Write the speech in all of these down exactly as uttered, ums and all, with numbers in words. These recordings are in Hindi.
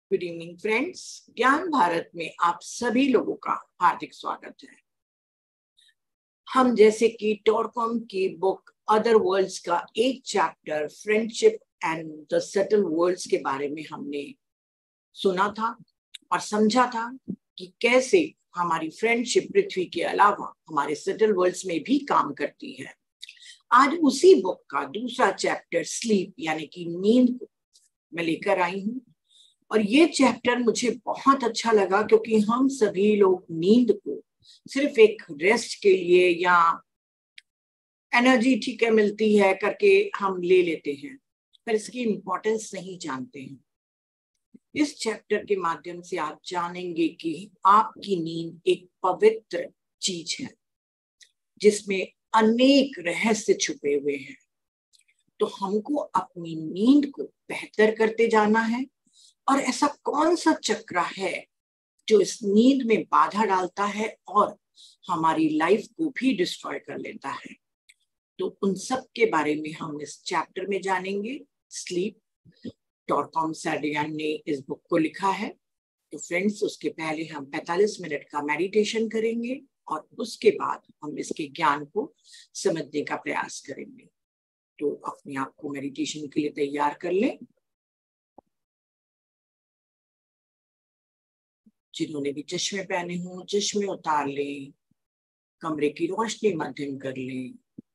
गुड इवनिंग फ्रेंड्स, ज्ञान भारत में आप सभी लोगों का हार्दिक स्वागत है। हम जैसे कि टॉरकॉम की बुक अदर वर्ल्ड्स का एक chapter friendship and the subtle worlds के बारे में हमने सुना था और समझा था कि कैसे हमारी फ्रेंडशिप पृथ्वी के अलावा हमारे सटल वर्ल्ड्स में भी काम करती है। आज उसी बुक का दूसरा चैप्टर स्लीप यानी कि नींद को मैं लेकर आई हूँ और ये चैप्टर मुझे बहुत अच्छा लगा क्योंकि हम सभी लोग नींद को सिर्फ एक रेस्ट के लिए या एनर्जी ठीक है मिलती है करके हम ले लेते हैं, पर इसकी इम्पोर्टेंस नहीं जानते हैं। इस चैप्टर के माध्यम से आप जानेंगे कि आपकी नींद एक पवित्र चीज है जिसमें अनेक रहस्य छुपे हुए हैं। तो हमको अपनी नींद को बेहतर करते जाना है और ऐसा कौन सा चक्र है जो इस नींद में बाधा डालता है और हमारी लाइफ को भी डिस्ट्रॉय कर लेता है। तो उन सब के बारे में हम इस चैप्टर में जानेंगे। स्लीप, टॉरकॉम सैडियन ने इस बुक को लिखा है। तो फ्रेंड्स, उसके पहले हम पैंतालीस मिनट का मेडिटेशन करेंगे और उसके बाद हम इसके ज्ञान को समझने का प्रयास करेंगे। तो अपने आप को मेडिटेशन के लिए तैयार कर लें। जिन्होंने भी चश्मे पहने हों चश्मे उतार लें, कमरे की रोशनी मध्यम कर लें।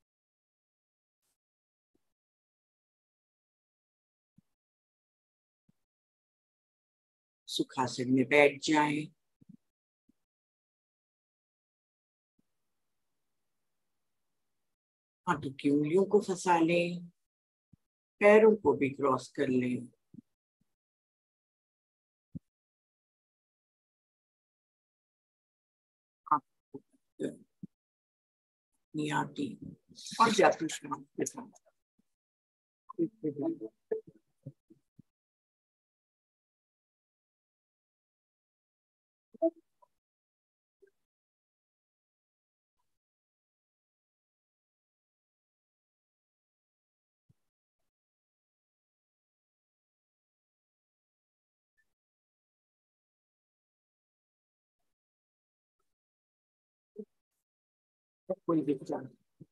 सुखासन में बैठ जाएं। हाथों की उंगलियों को फंसा लें, पैरों को भी क्रॉस कर लें। अपनी आती और जाती शाम के साथ कोई दिक्कत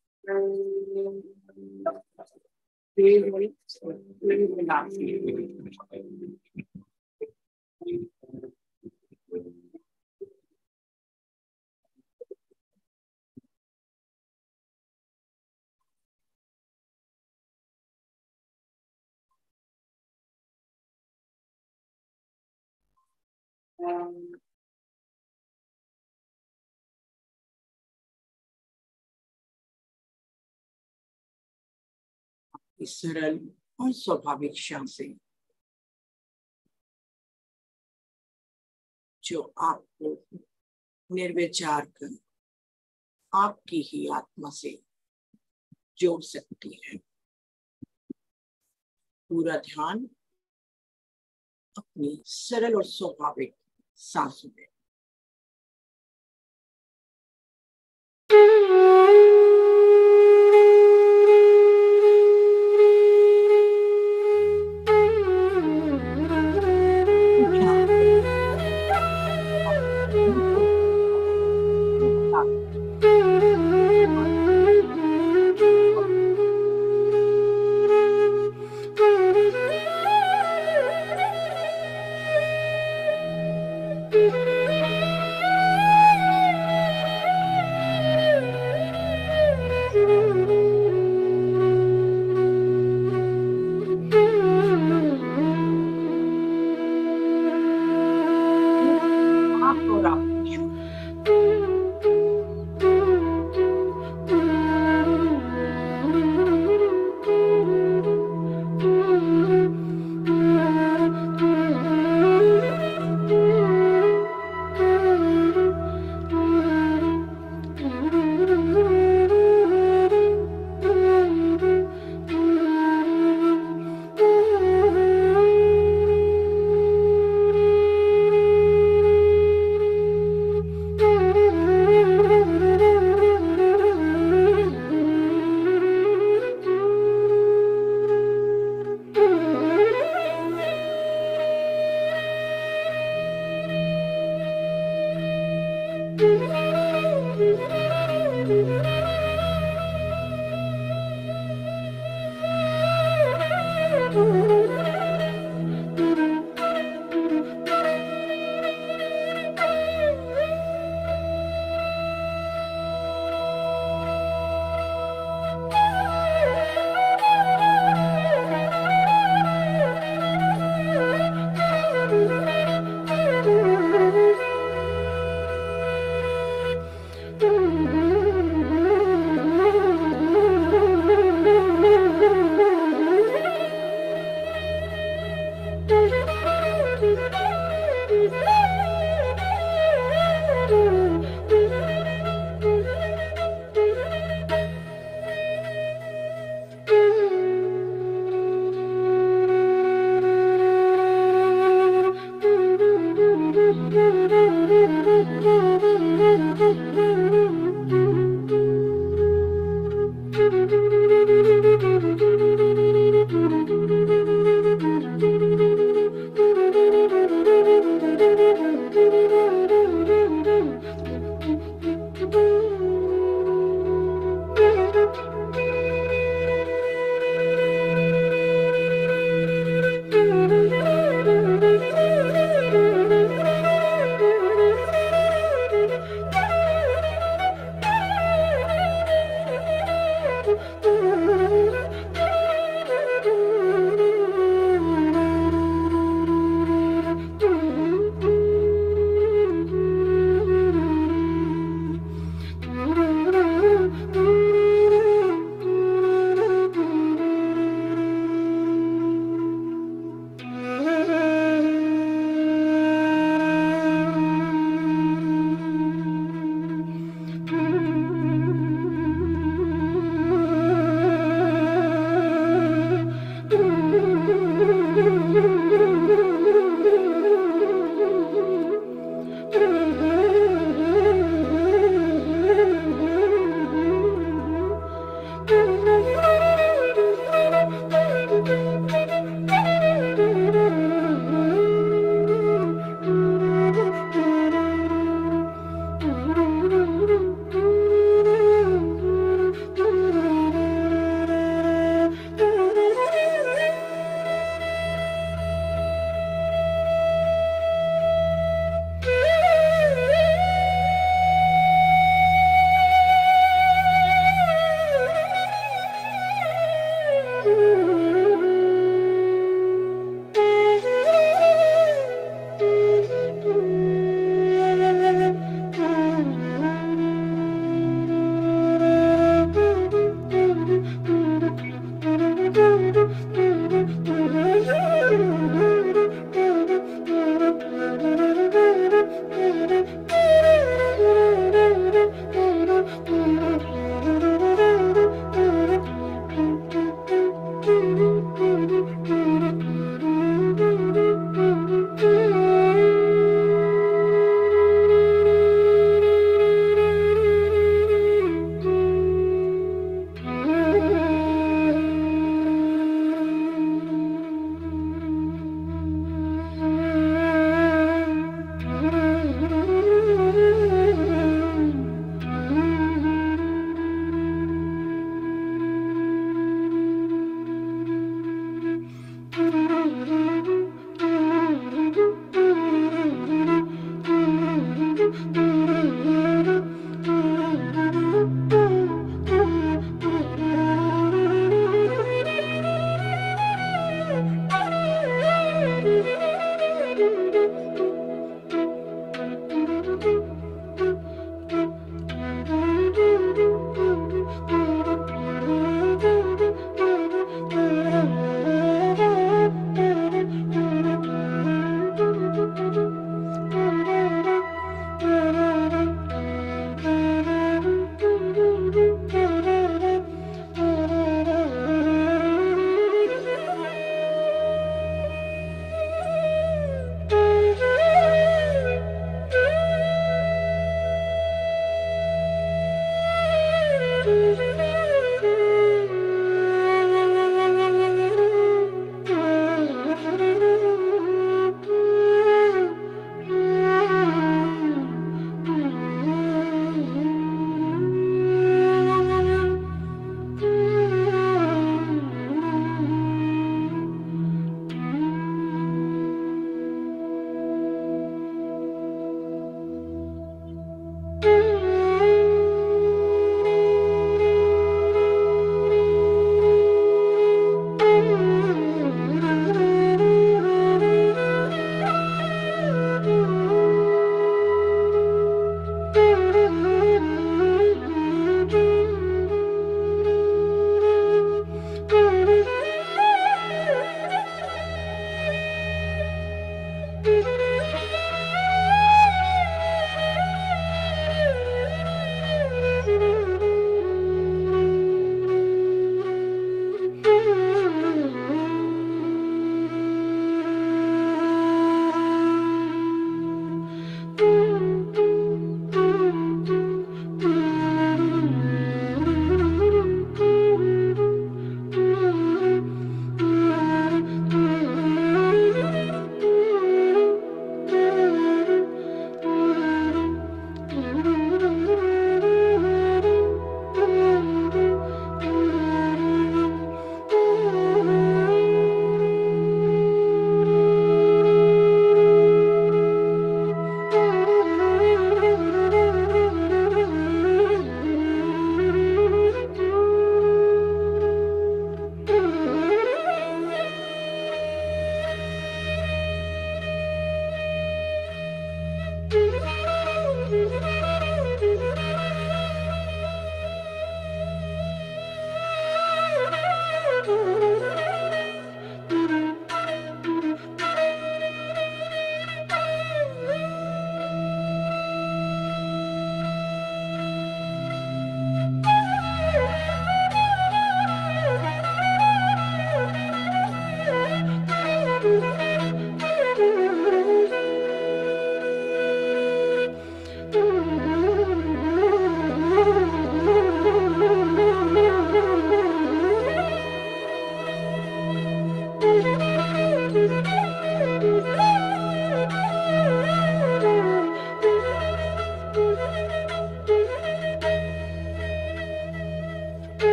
सरल और स्वाभाविक सांसें जो आपको निर्विचार कर आपकी ही आत्मा से जोड़ सकती है। पूरा ध्यान अपनी सरल और स्वाभाविक सांसों में।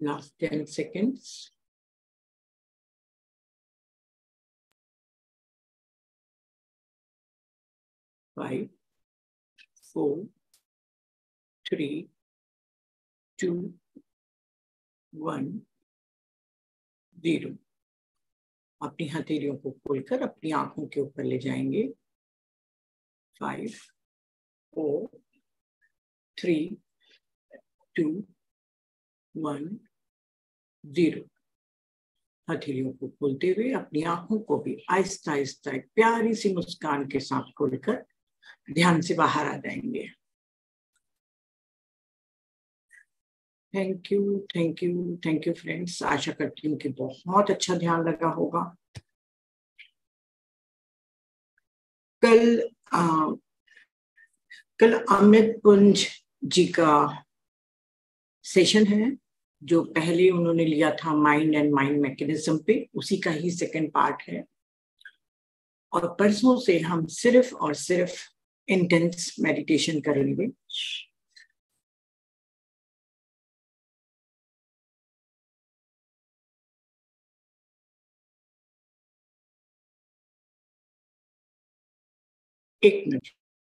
Last ten seconds. Five, four, three, two, one, zero. अपनी हथेलियों को खोलकर अपनी आंखों के ऊपर ले जाएंगे। Five, four, three, two, one, zero. हथेलियों को खोलते हुए अपनी आंखों को भी आहिस्ता आहिस्ता एक प्यारी सी मुस्कान के साथ खोलकर ध्यान से बाहर आ जाएंगे। Thank you, thank you, thank you friends. आशा करती हूँ कि बहुत अच्छा ध्यान लगा होगा। कल आ, कल अमित पुंज जी का सेशन है, जो पहले उन्होंने लिया था माइंड एंड माइंड मैकेनिज्म पे, उसी का ही सेकंड पार्ट है। और परसों से हम सिर्फ और सिर्फ इंटेंस मेडिटेशन करेंगे। एक मिनट।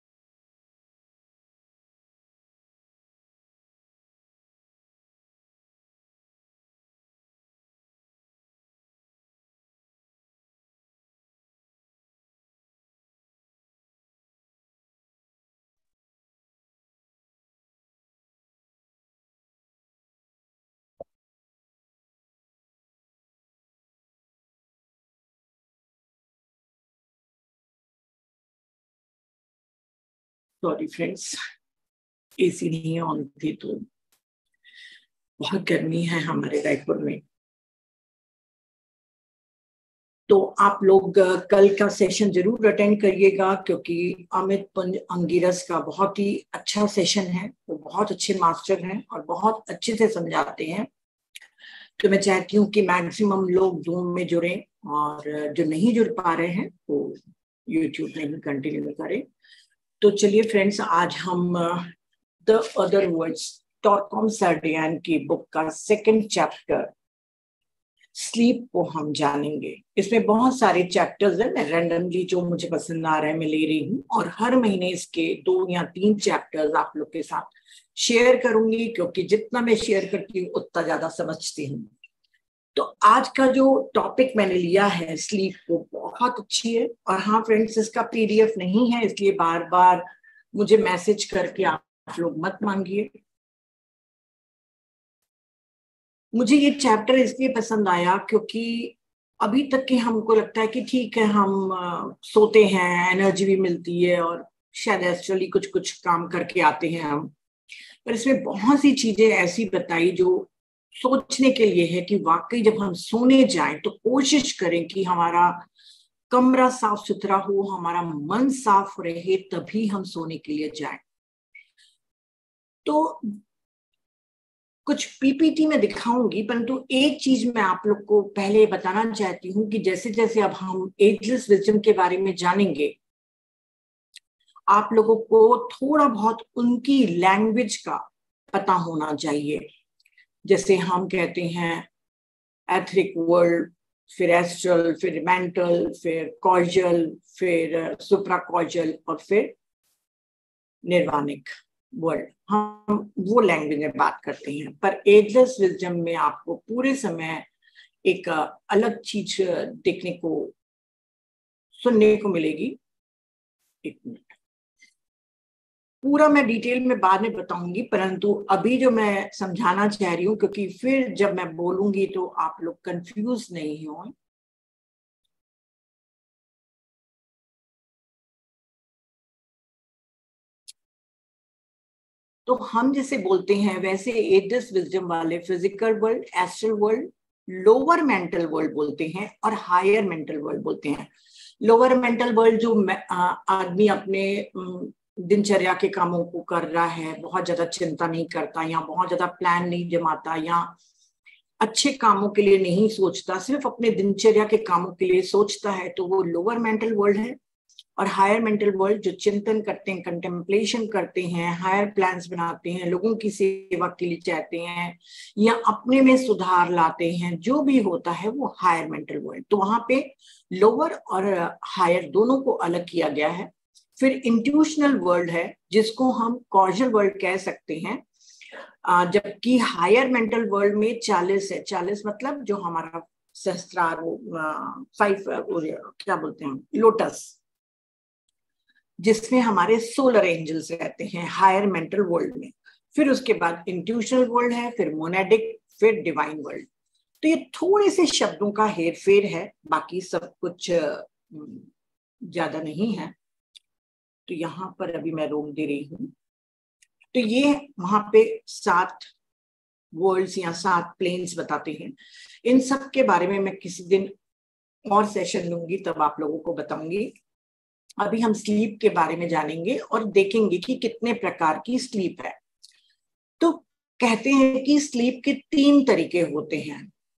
सॉरी फ्रेंड्स, एसी नहीं ऑन थी, तो बहुत गर्मी है हमारे रायपुर में। तो आप लोग कल का सेशन जरूर अटेंड करिएगा, क्योंकि अमित पुंज अंगिरस का बहुत ही अच्छा सेशन है। वो बहुत अच्छे मास्टर हैं और बहुत अच्छे से समझाते हैं। तो मैं चाहती हूँ कि मैक्सिमम लोग जूम में जुड़े, और जो नहीं जुड़ पा रहे हैं वो यूट्यूब में भी कंटिन्यू करें। तो चलिए फ्रेंड्स, आज हम the other worlds Torkom Saraydarian की बुक का सेकंड चैप्टर स्लीप को हम जानेंगे। इसमें बहुत सारे चैप्टर्स हैं। मैं रैंडमली जो मुझे पसंद आ रहा है मैं ले रही हूँ, और हर महीने इसके दो या तीन चैप्टर्स आप लोग के साथ शेयर करूंगी, क्योंकि जितना मैं शेयर करती हूँ उतना ज्यादा समझती हूँ। तो आज का जो टॉपिक मैंने लिया है स्लीप, वो बहुत अच्छी है। और हाँ फ्रेंड्स, इसका पीडीएफ नहीं है, इसलिए बार बार मुझे मैसेज करके आप लोग मत मांगिए। मुझे ये चैप्टर इसलिए पसंद आया क्योंकि अभी तक के हमको लगता है कि ठीक है, हम आ, सोते हैं, एनर्जी भी मिलती है, और शायद एक्चुअली कुछ कुछ काम करके आते हैं हम। पर इसमें बहुत सी चीजें ऐसी बताई जो सोचने के लिए है कि वाकई जब हम सोने जाएं तो कोशिश करें कि हमारा कमरा साफ सुथरा हो, हमारा मन साफ रहे, तभी हम सोने के लिए जाएं। तो कुछ पीपीटी में दिखाऊंगी, परंतु एक चीज मैं आप लोग को पहले बताना चाहती हूँ कि जैसे जैसे अब हम एजलेस विजडम के बारे में जानेंगे, आप लोगों को थोड़ा बहुत उनकी लैंग्वेज का पता होना चाहिए। जैसे हम कहते हैं एथरिक वर्ल्ड, फिर एस्ट्रल, फिर मेंटल, फिर कॉजल, फिर सुप्रा कॉजल, और फिर निर्वाणिक वर्ल्ड। हम वो लैंग्वेज में बात करते हैं। पर एजलेस विजडम में आपको पूरे समय एक अलग चीज देखने को, सुनने को मिलेगी। एक मिनट, पूरा मैं डिटेल में बाद में बताऊंगी, परंतु अभी जो मैं समझाना चाह रही हूँ, क्योंकि फिर जब मैं बोलूंगी तो आप लोग कंफ्यूज नहीं हो। तो हम जैसे बोलते हैं वैसे एजलेस विजडम वाले physical world, astral world, lower mental world बोलते हैं, और हायर मेंटल वर्ल्ड बोलते हैं। लोअर मेंटल वर्ल्ड जो आदमी अपने दिनचर्या के कामों को कर रहा है, बहुत ज्यादा चिंता नहीं करता, या बहुत ज्यादा प्लान नहीं जमाता, या अच्छे कामों के लिए नहीं सोचता, सिर्फ अपने दिनचर्या के कामों के लिए सोचता है, तो वो लोअर मेंटल वर्ल्ड है। और हायर मेंटल वर्ल्ड जो चिंतन करते हैं, कंटेम्पलेशन करते हैं, हायर प्लान्स बनाते हैं, लोगों की सेवा के लिए चाहते हैं या अपने में सुधार लाते हैं, जो भी होता है वो हायर मेंटल वर्ल्ड। तो वहां पे लोअर और हायर दोनों को अलग किया गया है। फिर इंट्यूशनल वर्ल्ड है जिसको हम कॉजल वर्ल्ड कह सकते हैं, जबकि हायर मेंटल वर्ल्ड में चालीस है। चालीस मतलब जो हमारा सहस्त्रार, फाइव क्या बोलते हैं, लोटस, जिसमें हमारे सोलर एंजल्स रहते हैं हायर मेंटल वर्ल्ड में। फिर उसके बाद इंट्यूशनल वर्ल्ड है, फिर मोनेडिक, फिर डिवाइन वर्ल्ड। तो ये थोड़े से शब्दों का हेर फेर है, बाकी सब कुछ ज्यादा नहीं है। तो यहाँ पर अभी मैं रोक दे रही हूँ। तो ये वहां पे सात वर्ल्ड्स या सात प्लेन्स बताते हैं। इन सब के बारे में मैं किसी दिन और सेशन लूंगी, तब आप लोगों को बताऊंगी। अभी हम स्लीप के बारे में जानेंगे और देखेंगे कि कितने प्रकार की स्लीप है। तो कहते हैं कि स्लीप के तीन तरीके होते हैं,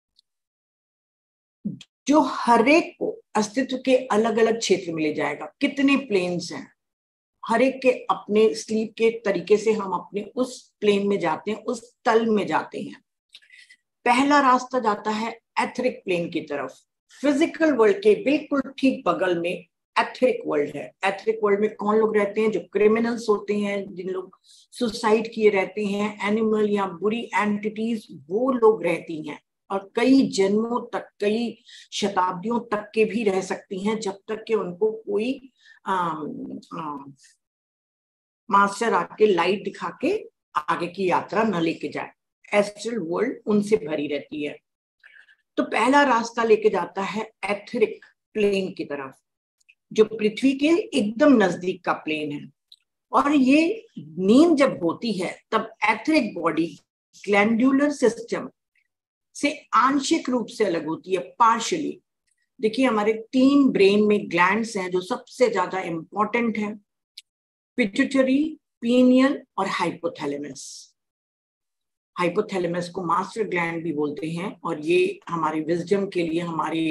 जो हर एक को अस्तित्व के अलग अलग क्षेत्र में ले जाएगा। कितने प्लेन्स हैं, हर एक के अपने स्लीप के तरीके से हम अपने उस प्लेन में जाते हैं, उस तल में जाते हैं। पहला रास्ता जाता है एथरिक प्लेन की तरफ। फिजिकल वर्ल्ड के बिल्कुल ठीक बगल में एथरिक वर्ल्ड है। एथरिक वर्ल्ड में कौन लोग रहते हैं? जो क्रिमिनल्स होते हैं, जिन लोग सुसाइड किए रहते हैं, एनिमल या बुरी एंटिटीज, वो लोग रहती हैं और कई जन्मों तक, कई शताब्दियों तक के भी रह सकती हैं, जब तक कि उनको कोई आम, आम, मास्टर आके लाइट दिखा के आगे की यात्रा न लेके जाए। एस्ट्रल वर्ल्ड उनसे भरी रहती है। तो पहला रास्ता लेके जाता है एथरिक प्लेन की तरफ, जो पृथ्वी के एकदम नजदीक का प्लेन है। और ये नींद जब होती है तब एथरिक बॉडी ग्लैंडुलर सिस्टम से आंशिक रूप से अलग होती है, पार्शियली। देखिए, हमारे तीन ब्रेन में ग्लैंड्स हैं जो सबसे ज्यादा इंपॉर्टेंट है, पिट्यूटरी, पीनियल और हाइपोथैलेमस। हाइपोथैलेमस को मास्टर ग्लैंड भी बोलते हैं, और ये हमारी विजडम के लिए, हमारी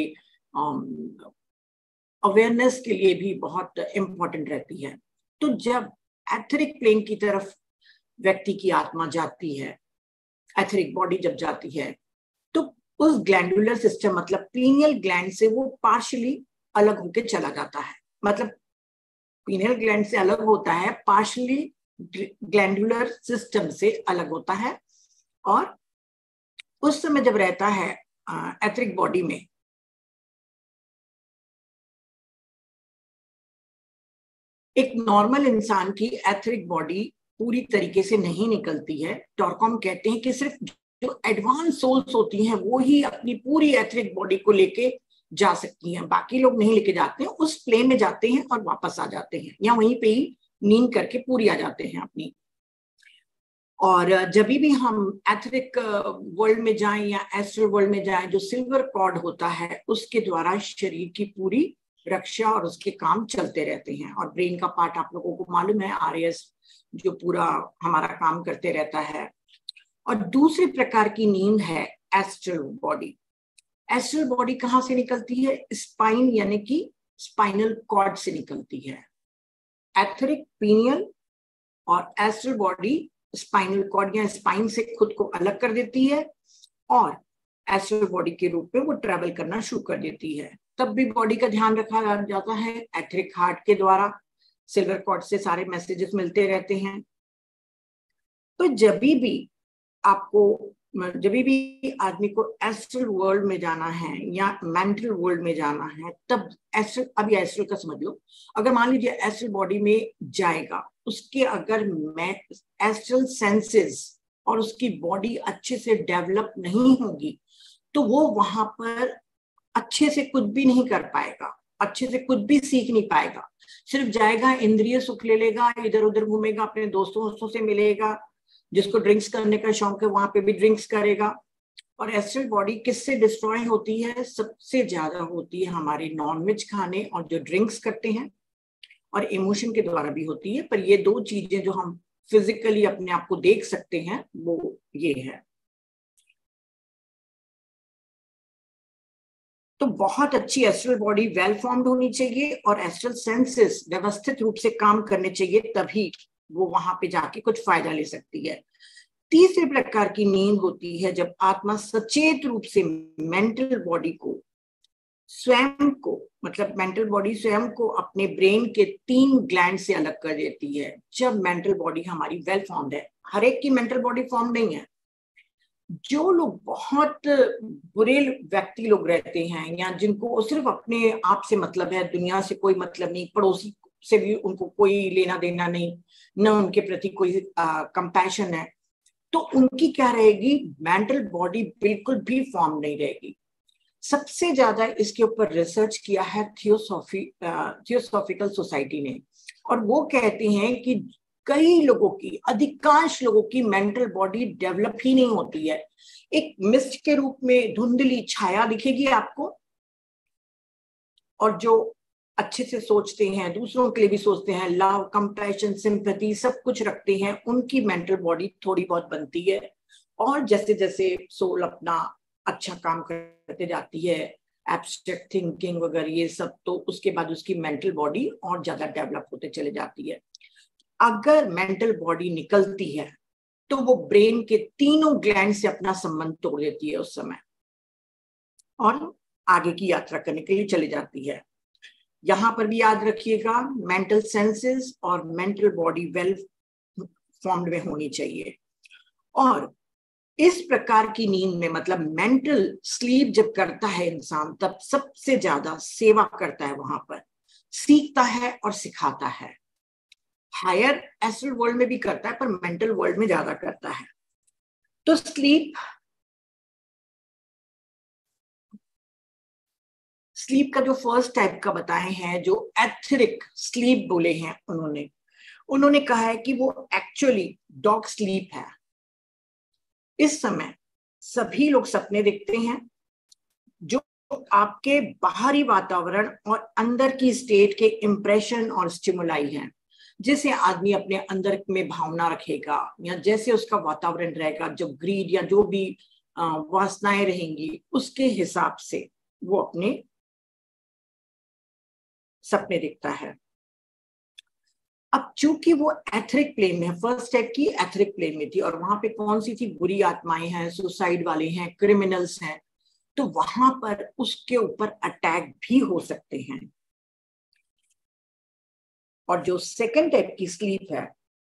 अवेयरनेस के लिए भी बहुत इंपॉर्टेंट रहती है। तो जब एथरिक प्लेन की तरफ व्यक्ति की आत्मा जाती है, एथरिक बॉडी जब जाती है, तो उस ग्लैंडुलर सिस्टम मतलब पीनियल ग्लैंड से वो पार्शियली अलग होके चला जाता है। मतलब पीनियल ग्लैंड से अलग होता है, पार्शियली ग्लैंडुलर सिस्टम से अलग होता है। और उस समय जब रहता है एथरिक बॉडी में, एक नॉर्मल इंसान की एथरिक बॉडी पूरी तरीके से नहीं निकलती है। टॉरकॉम कहते हैं कि सिर्फ जो एडवांस सोल्स होती हैं वो ही अपनी पूरी एथरिक बॉडी को लेके जा सकती हैं, बाकी लोग नहीं लेके जाते हैं। उस प्लेन में जाते हैं और वापस आ जाते हैं, या वहीं पे ही नींद करके पूरी आ जाते हैं अपनी। और जब भी हम एथरिक वर्ल्ड में जाएं या एस्ट्रल वर्ल्ड में जाएं, जो सिल्वर कॉर्ड होता है उसके द्वारा शरीर की पूरी रक्षा और उसके काम चलते रहते हैं। और ब्रेन का पार्ट आप लोगों को मालूम है, आरएस, जो पूरा हमारा काम करते रहता है। और दूसरी प्रकार की नींद है एस्ट्रल बॉडी। एस्ट्रल बॉडी कहाँ से निकलती है? स्पाइन यानी कि स्पाइनल कॉर्ड से निकलती है। एथरिक, पीनियल और एस्ट्रल बॉडी स्पाइनल कॉर्ड या स्पाइन से खुद को अलग कर देती है और एस्ट्रल बॉडी के रूप में वो ट्रेवल करना शुरू कर देती है। तब भी बॉडी का ध्यान रखा जाता है एथरिक हार्ट के द्वारा। सिल्वर कॉर्ड से सारे मैसेजेस मिलते रहते हैं। तो जब भी आपको, जब भी आदमी को एस्ट्रल वर्ल्ड में जाना है या मेंटल वर्ल्ड में जाना है, तब एस्ट्रल, अभी एस्ट्रल का समझ लो, अगर मान लीजिए एस्ट्रल बॉडी में जाएगा, उसके अगर मैं एस्ट्रल सेंसेस और उसकी बॉडी अच्छे से डेवलप नहीं होगी, तो वो वहां पर अच्छे से कुछ भी नहीं कर पाएगा, अच्छे से कुछ भी सीख नहीं पाएगा। सिर्फ जाएगा, इंद्रिय सुख ले लेगा, इधर उधर घूमेगा, अपने दोस्तों दोस्तों से मिलेगा, जिसको ड्रिंक्स करने का शौक है वहां पे भी ड्रिंक्स करेगा। और एस्ट्रल बॉडी किससे डिस्ट्रॉय होती है? सबसे ज्यादा होती है हमारे नॉनवेज खाने और जो ड्रिंक्स करते हैं, और इमोशन के द्वारा भी होती है। पर ये दो चीजें जो हम फिजिकली अपने आप को देख सकते हैं वो ये है। तो बहुत अच्छी एस्ट्रल बॉडी वेल फॉर्म्ड होनी चाहिए और एस्ट्रल सेंसेस व्यवस्थित रूप से काम करने चाहिए, तभी वो वहां पे जाके कुछ फायदा ले सकती है। तीसरे प्रकार की नींद होती है जब आत्मा सचेत रूप से मेंटल बॉडी को स्वयं को मतलब मेंटल बॉडी स्वयं को अपने ब्रेन के तीन ग्लैंड से अलग कर देती है। जब मेंटल बॉडी हमारी वेल फॉर्म्ड है, हर एक की मेंटल बॉडी फॉर्म नहीं है। जो लोग बहुत बुरे व्यक्ति लोग रहते हैं या जिनको सिर्फ अपने आप से मतलब है, दुनिया से कोई मतलब नहीं, पड़ोसी से भी उनको कोई लेना देना नहीं, न उनके प्रति कोई कंपैशन है, तो उनकी क्या रहेगी, मेंटल बॉडी बिल्कुल भी फॉर्म नहीं रहेगी। सबसे ज्यादा इसके ऊपर रिसर्च किया है थियोसॉफी थियोसॉफिकल सोसाइटी ने, और वो कहते हैं कि कई लोगों की, अधिकांश लोगों की मेंटल बॉडी डेवलप ही नहीं होती है। एक मिस्ट के रूप में धुंधली छाया दिखेगी आपको, और जो अच्छे से सोचते हैं, दूसरों के लिए भी सोचते हैं, लव, कंपैशन, सिंपैथी सब कुछ रखते हैं, उनकी मेंटल बॉडी थोड़ी बहुत बनती है। और जैसे जैसे सोल अपना अच्छा काम करते जाती है, एब्स्ट्रैक्ट थिंकिंग वगैरह ये सब, तो उसके बाद उसकी मेंटल बॉडी और ज्यादा डेवलप होते चले जाती है। अगर मेंटल बॉडी निकलती है तो वो ब्रेन के तीनों ग्लैंड से अपना संबंध तोड़ देती है उस समय, और आगे की यात्रा करने के लिए चली जाती है। यहां पर भी याद रखिएगा, मेंटल सेंसेस और मेंटल बॉडी वेल फॉर्म्ड में होनी चाहिए। और इस प्रकार की नींद में, मतलब मेंटल स्लीप जब करता है इंसान, तब सबसे ज्यादा सेवा करता है, वहां पर सीखता है और सिखाता है। हायर एस्ट्रल वर्ल्ड में भी करता है, पर मेंटल वर्ल्ड में ज्यादा करता है। तो स्लीप स्लीप का जो फर्स्ट टाइप का बताए हैं, जो एथरिक स्लीप बोले हैं उन्होंने उन्होंने कहा है कि वो एक्चुअली डॉग स्लीप है। इस समय सभी लोग सपने देखते हैं जो आपके बाहरी वातावरण और अंदर की स्टेट के इंप्रेशन और स्टिमुलाई हैं, जिसे आदमी अपने अंदर में भावना रखेगा या जैसे उसका वातावरण रहेगा, जो ग्रीड या जो भी वासनाएं रहेंगी, उसके हिसाब से वो अपने सपने देखता है। अब चूंकि वो एथरिक प्लेन में है, फर्स्ट स्टेप की एथरिक प्लेन में थी, और वहां पे कौन सी थी, बुरी आत्माएं हैं, सुसाइड वाले हैं, क्रिमिनल्स हैं, तो वहां पर उसके ऊपर अटैक भी हो सकते हैं। और जो सेकंड टाइप की स्लीप है,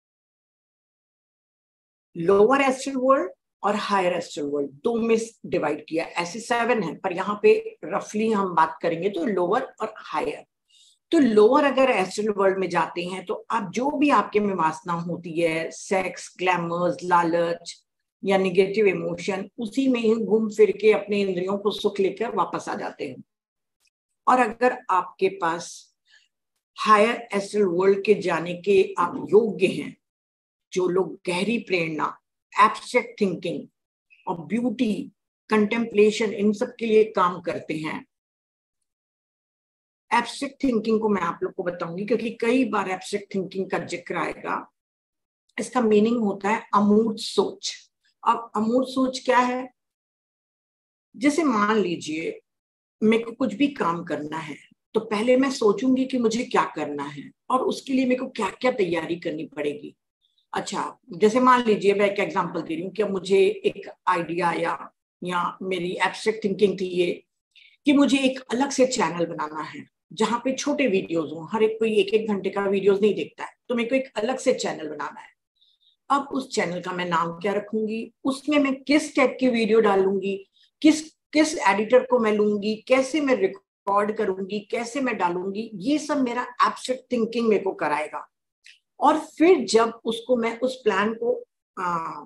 लोअर एस्ट्रल वर्ल्ड और हायर एस्ट्रल वर्ल्ड दो में डिवाइड किया, ऐसे सेवन है, पर यहाँ पे रफली हम बात करेंगे तो लोअर और हायर। तो लोअर अगर एस्ट्रल वर्ल्ड में जाते हैं तो आप जो भी आपके में वासना होती है, सेक्स, ग्लैमर्स, लालच या निगेटिव इमोशन, उसी में ही घूम फिर के अपने इंद्रियों को सुख लेकर वापस आ जाते हैं। और अगर आपके पास हायर एस्ट्रल वर्ल्ड के जाने के आप योग्य हैं, जो लोग गहरी प्रेरणा, एब्स्ट्रैक्ट थिंकिंग और ब्यूटी, कंटेम्पलेशन, इन सब के लिए काम करते हैं। एब्स्ट्रैक्ट थिंकिंग को मैं आप लोग को बताऊंगी, क्योंकि कई बार एब्स्ट्रैक्ट थिंकिंग का जिक्र आएगा। इसका मीनिंग होता है अमूर्त सोच। अब अमूर्त सोच क्या है? जैसे मान लीजिए मेरे को कुछ भी काम करना है, तो पहले मैं सोचूंगी कि मुझे क्या करना है और उसके लिए मेरे को क्या क्या तैयारी करनी पड़ेगी। अच्छा, जैसे मान लीजिए मैं एक एग्जांपल दे रही हूँ कि मुझे एक आइडिया या या मेरी एब्स्ट्रैक्ट थिंकिंग थी ये कि मुझे एक अलग से चैनल बनाना है जहाँ पे छोटे वीडियोज हों, हर एक कोई एक एक घंटे का वीडियोज नहीं देखता है, तो मेरे को एक अलग से चैनल बनाना है। अब उस चैनल का मैं नाम क्या रखूंगी, उसमें मैं किस टाइप की वीडियो डालूंगी, किस किस एडिटर को मैं लूंगी, कैसे मैं रिकॉर्ड करूंगी, कैसे मैं डालूंगी, ये सब मेरा एब्स्ट्रैक्ट थिंकिंग मेरे को कराएगा। और फिर जब उसको मैं उस प्लान को आ,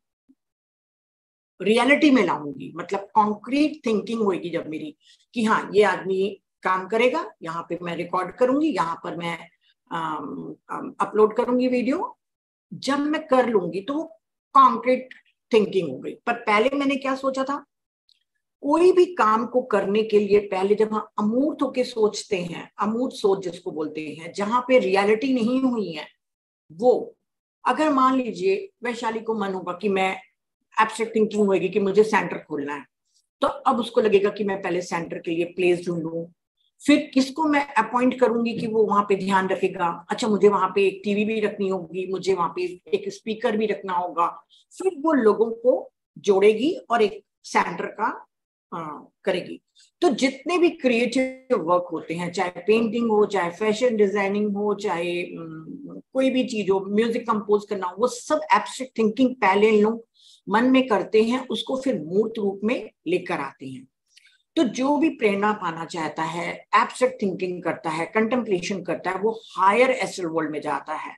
रियलिटी में लाऊंगी, मतलब कॉन्क्रीट थिंकिंग होगी जब मेरी कि हाँ ये आदमी काम करेगा, यहाँ पे मैं रिकॉर्ड करूंगी, यहाँ पर मैं अपलोड करूंगी वीडियो, जब मैं कर लूंगी तो वो कॉन्क्रीट थिंकिंग हो गई। पर पहले मैंने क्या सोचा था, कोई भी काम को करने के लिए पहले जब हम अमूर्त होके सोचते हैं, अमूर्त सोच जिसको बोलते हैं, जहां पे रियलिटी नहीं हुई है, वो अगर मान लीजिए वैशाली को मन होगा कि मैं एब्स्ट्रैक्ट थिंकिंग होगी कि मुझे सेंटर खोलना है, तो अब उसको लगेगा कि मैं पहले सेंटर के लिए प्लेस ढूंढूं, फिर किसको मैं अपॉइंट करूंगी कि वो वहां पे ध्यान रखेगा। अच्छा, मुझे वहां पे एक टीवी भी रखनी होगी, मुझे वहां पे एक स्पीकर भी रखना होगा। फिर वो लोगों को जोड़ेगी और एक सेंटर का आ, करेगी। तो जितने भी क्रिएटिव वर्क होते हैं, चाहे पेंटिंग हो, चाहे फैशन डिजाइनिंग हो, चाहे कोई भी चीज हो, म्यूजिक कंपोज करना हो, वो सब एब्स्ट्रैक्ट थिंकिंग पहले लोग मन में करते हैं, उसको फिर मूर्त रूप में लेकर आते हैं। तो जो भी प्रेरणा पाना चाहता है, एब्स्ट्रैक्ट थिंकिंग करता है, कंटेम्पलेशन करता है, वो हायर एस्ट्रल वर्ल्ड में जाता है।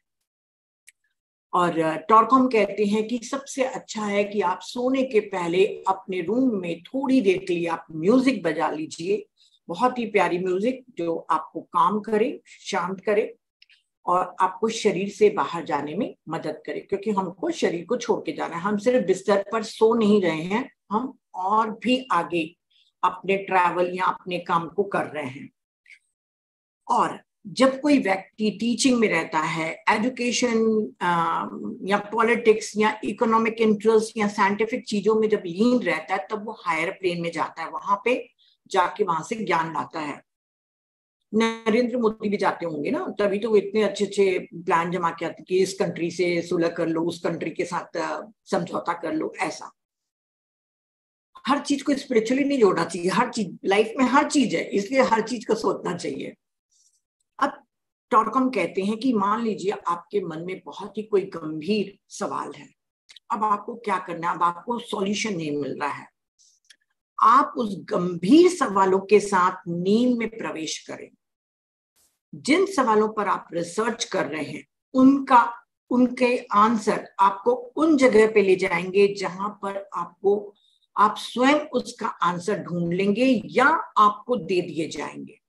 और टॉरकॉम कहते हैं कि सबसे अच्छा है कि आप सोने के पहले अपने रूम में थोड़ी देर के लिए आप म्यूजिक बजा लीजिए, बहुत ही प्यारी म्यूजिक जो आपको काम करे, शांत करे और आपको शरीर से बाहर जाने में मदद करे, क्योंकि हमको शरीर को छोड़ के जाना है। हम सिर्फ बिस्तर पर सो नहीं रहे हैं, हम और भी आगे अपने ट्रैवल या अपने काम को कर रहे हैं। और जब कोई व्यक्ति टीचिंग में रहता है, एजुकेशन या पॉलिटिक्स या इकोनॉमिक इंटरेस्ट या साइंटिफिक चीजों में जब लीन रहता है, तब वो हायर प्लेन में जाता है, वहां पे जाके वहां से ज्ञान लाता है। नरेंद्र मोदी भी जाते होंगे ना, तभी तो वो इतने अच्छे अच्छे प्लान जमा के आते कि इस कंट्री से सुलह कर लो, उस कंट्री के साथ समझौता कर लो। ऐसा हर चीज को स्पिरिचुअली नहीं जोड़ना चाहिए, हर चीज लाइफ में हर चीज है, इसलिए हर चीज को सोचना चाहिए। अब टॉरकॉम कहते हैं कि मान लीजिए आपके मन में बहुत ही कोई गंभीर सवाल है, अब आपको क्या करना है, अब आपको सॉल्यूशन नहीं मिल रहा है। आप उस गंभीर सवालों के साथ नींद में प्रवेश करें। जिन सवालों पर आप रिसर्च कर रहे हैं, उनका उनके आंसर आपको उन जगह पे ले जाएंगे जहां पर आपको आप स्वयं उसका आंसर ढूंढ लेंगे या आपको दे दिए जाएंगे।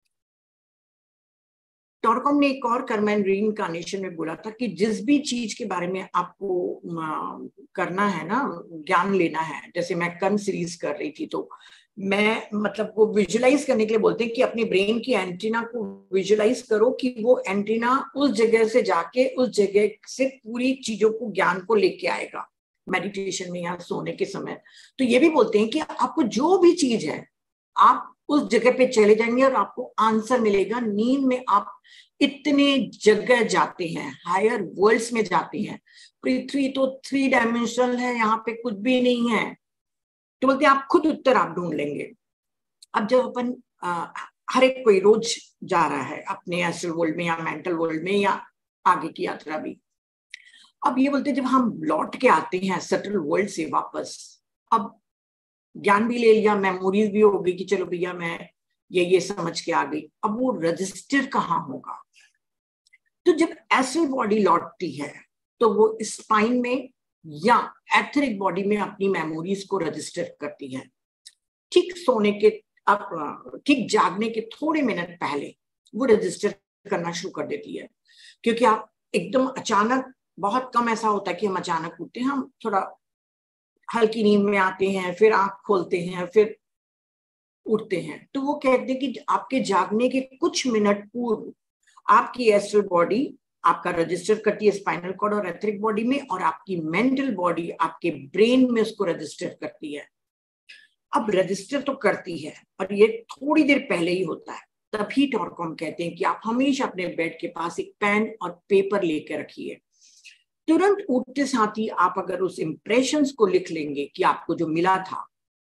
टॉरकॉम ने एक और कर्म एंड रीइंकार्नेशन में बोला था कि जिस भी चीज के बारे में आपको करना है ना, ज्ञान लेना है, जैसे मैं कर्म सीरीज कर रही थी, तो मैं मतलब वो विजुलाइज करने के लिए बोलते हैं कि अपने ब्रेन की एंटीना को विजुलाइज करो कि वो एंटीना उस जगह से जाके उस जगह से पूरी चीजों को, ज्ञान को लेके आएगा मेडिटेशन में या सोने के समय। तो ये भी बोलते हैं कि आपको जो भी चीज है, आप उस जगह पे चले जाएंगे और आपको आंसर मिलेगा। नींद में आप इतने जगह जाते हैं, हायर वर्ल्ड्स में जाते हैं। पृथ्वी तो थ्री डायमेंशनल है, यहाँ पे कुछ भी नहीं है, तो बोलते हैं आप खुद उत्तर आप ढूंढ लेंगे। अब जब अपन हर एक कोई रोज जा रहा है अपने एस्ट्रल वर्ल्ड में या मेंटल वर्ल्ड में या आगे की यात्रा भी, अब ये बोलते हैं जब हम लौट के आते हैं सटल वर्ल्ड से वापस, अब ज्ञान भी ले लिया, मेमोरीज भी हो गई कि चलो भैया मैं ये ये समझ के आ गई, अब वो रजिस्टर कहाँ होगा। तो जब एस्ट्रल बॉडी लौटती है तो वो स्पाइन में या एथरिक बॉडी में अपनी मेमोरीज को रजिस्टर करती है। ठीक सोने के, ठीक जागने के थोड़े मिनट पहले वो रजिस्टर करना शुरू कर देती है, क्योंकि आप एकदम अचानक, बहुत कम ऐसा होता है कि हम अचानक उठते हैं, हम थोड़ा हल्की नींद में आते हैं, फिर आंख खोलते हैं, फिर उठते हैं। तो वो कहते हैं कि आपके जागने के कुछ मिनट पूर्व आपकी एस्ट्रल बॉडी आपका रजिस्टर करती है स्पाइनल कॉर्ड और एथरिक बॉडी में, और आपकी मेंटल बॉडी आपके ब्रेन में उसको रजिस्टर करती है। अब रजिस्टर तो करती है और ये थोड़ी देर पहले ही होता है, तभी टॉरकॉम कहते हैं कि आप हमेशा अपने बेड के पास एक पेन और पेपर लेके रखिए। तुरंत उठते साथ ही आप अगर उस इंप्रेशंस को लिख लेंगे कि आपको जो मिला था,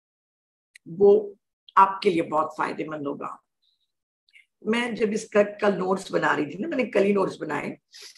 वो आपके लिए बहुत फायदेमंद होगा। मैं जब इसका कल नोट्स बना रही थी ना, मैंने कल ही नोट्स बनाए,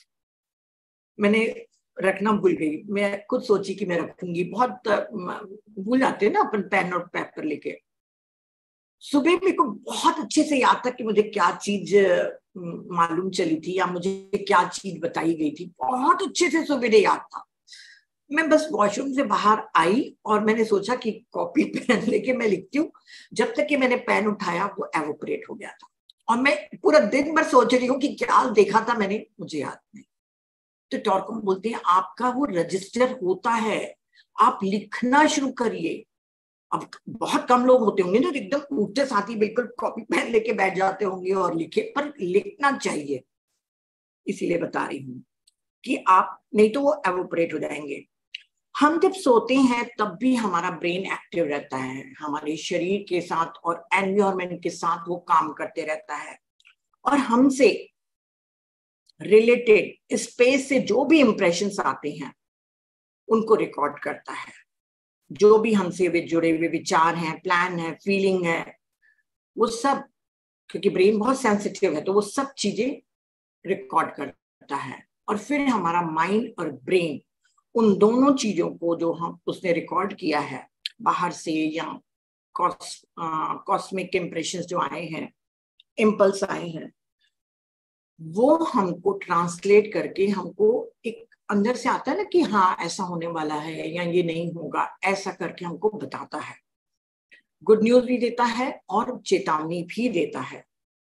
मैंने रखना भूल गई। मैं खुद सोची कि मैं रखूंगी, बहुत भूल जाते हैं ना अपन पेन और पेपर लेके। सुबह मेरे को बहुत अच्छे से याद था कि मुझे क्या चीज मालूम चली थी या मुझे क्या चीज बताई गई थी, बहुत अच्छे से सुबह याद था। मैं बस वॉशरूम से बाहर आई और मैंने सोचा कि कॉपी पेन लेके मैं लिखती हूँ। जब तक कि मैंने पेन उठाया वो एवोपरेट हो गया था, और मैं पूरा दिन भर सोच रही हूँ कि क्या देखा था मैंने, मुझे याद नहीं। तो टॉरकॉम बोलते हैं आपका वो रजिस्टर होता है, आप लिखना शुरू करिए। अब बहुत कम लोग होते होंगे ना एकदम उठते साथ ही बिल्कुल कॉपी पेन लेके बैठ जाते होंगे और लिखे, पर लिखना चाहिए। इसीलिए बता रही हूँ कि आप नहीं तो वो एवोपरेट हो जाएंगे। हम जब सोते हैं तब भी हमारा ब्रेन एक्टिव रहता है, हमारे शरीर के साथ और एनवायरनमेंट के साथ वो काम करते रहता है, और हमसे रिलेटेड स्पेस से जो भी इंप्रेशंस आते हैं उनको रिकॉर्ड करता है। जो भी हमसे वे जुड़े हुए विचार हैं, प्लान है, फीलिंग है, वो सब, क्योंकि ब्रेन बहुत सेंसिटिव है, तो वो सब चीजें रिकॉर्ड करता है। और फिर हमारा माइंड और ब्रेन उन दोनों चीजों को जो हम उसने रिकॉर्ड किया है बाहर से या कॉस कॉस्मिक इंप्रेशंस जो आए हैं, इम्पल्स आए हैं, वो हमको ट्रांसलेट करके हमको एक अंदर से आता है ना कि हाँ ऐसा होने वाला है या ये नहीं होगा, ऐसा करके हमको बताता है, गुड न्यूज भी देता है और चेतावनी भी देता है।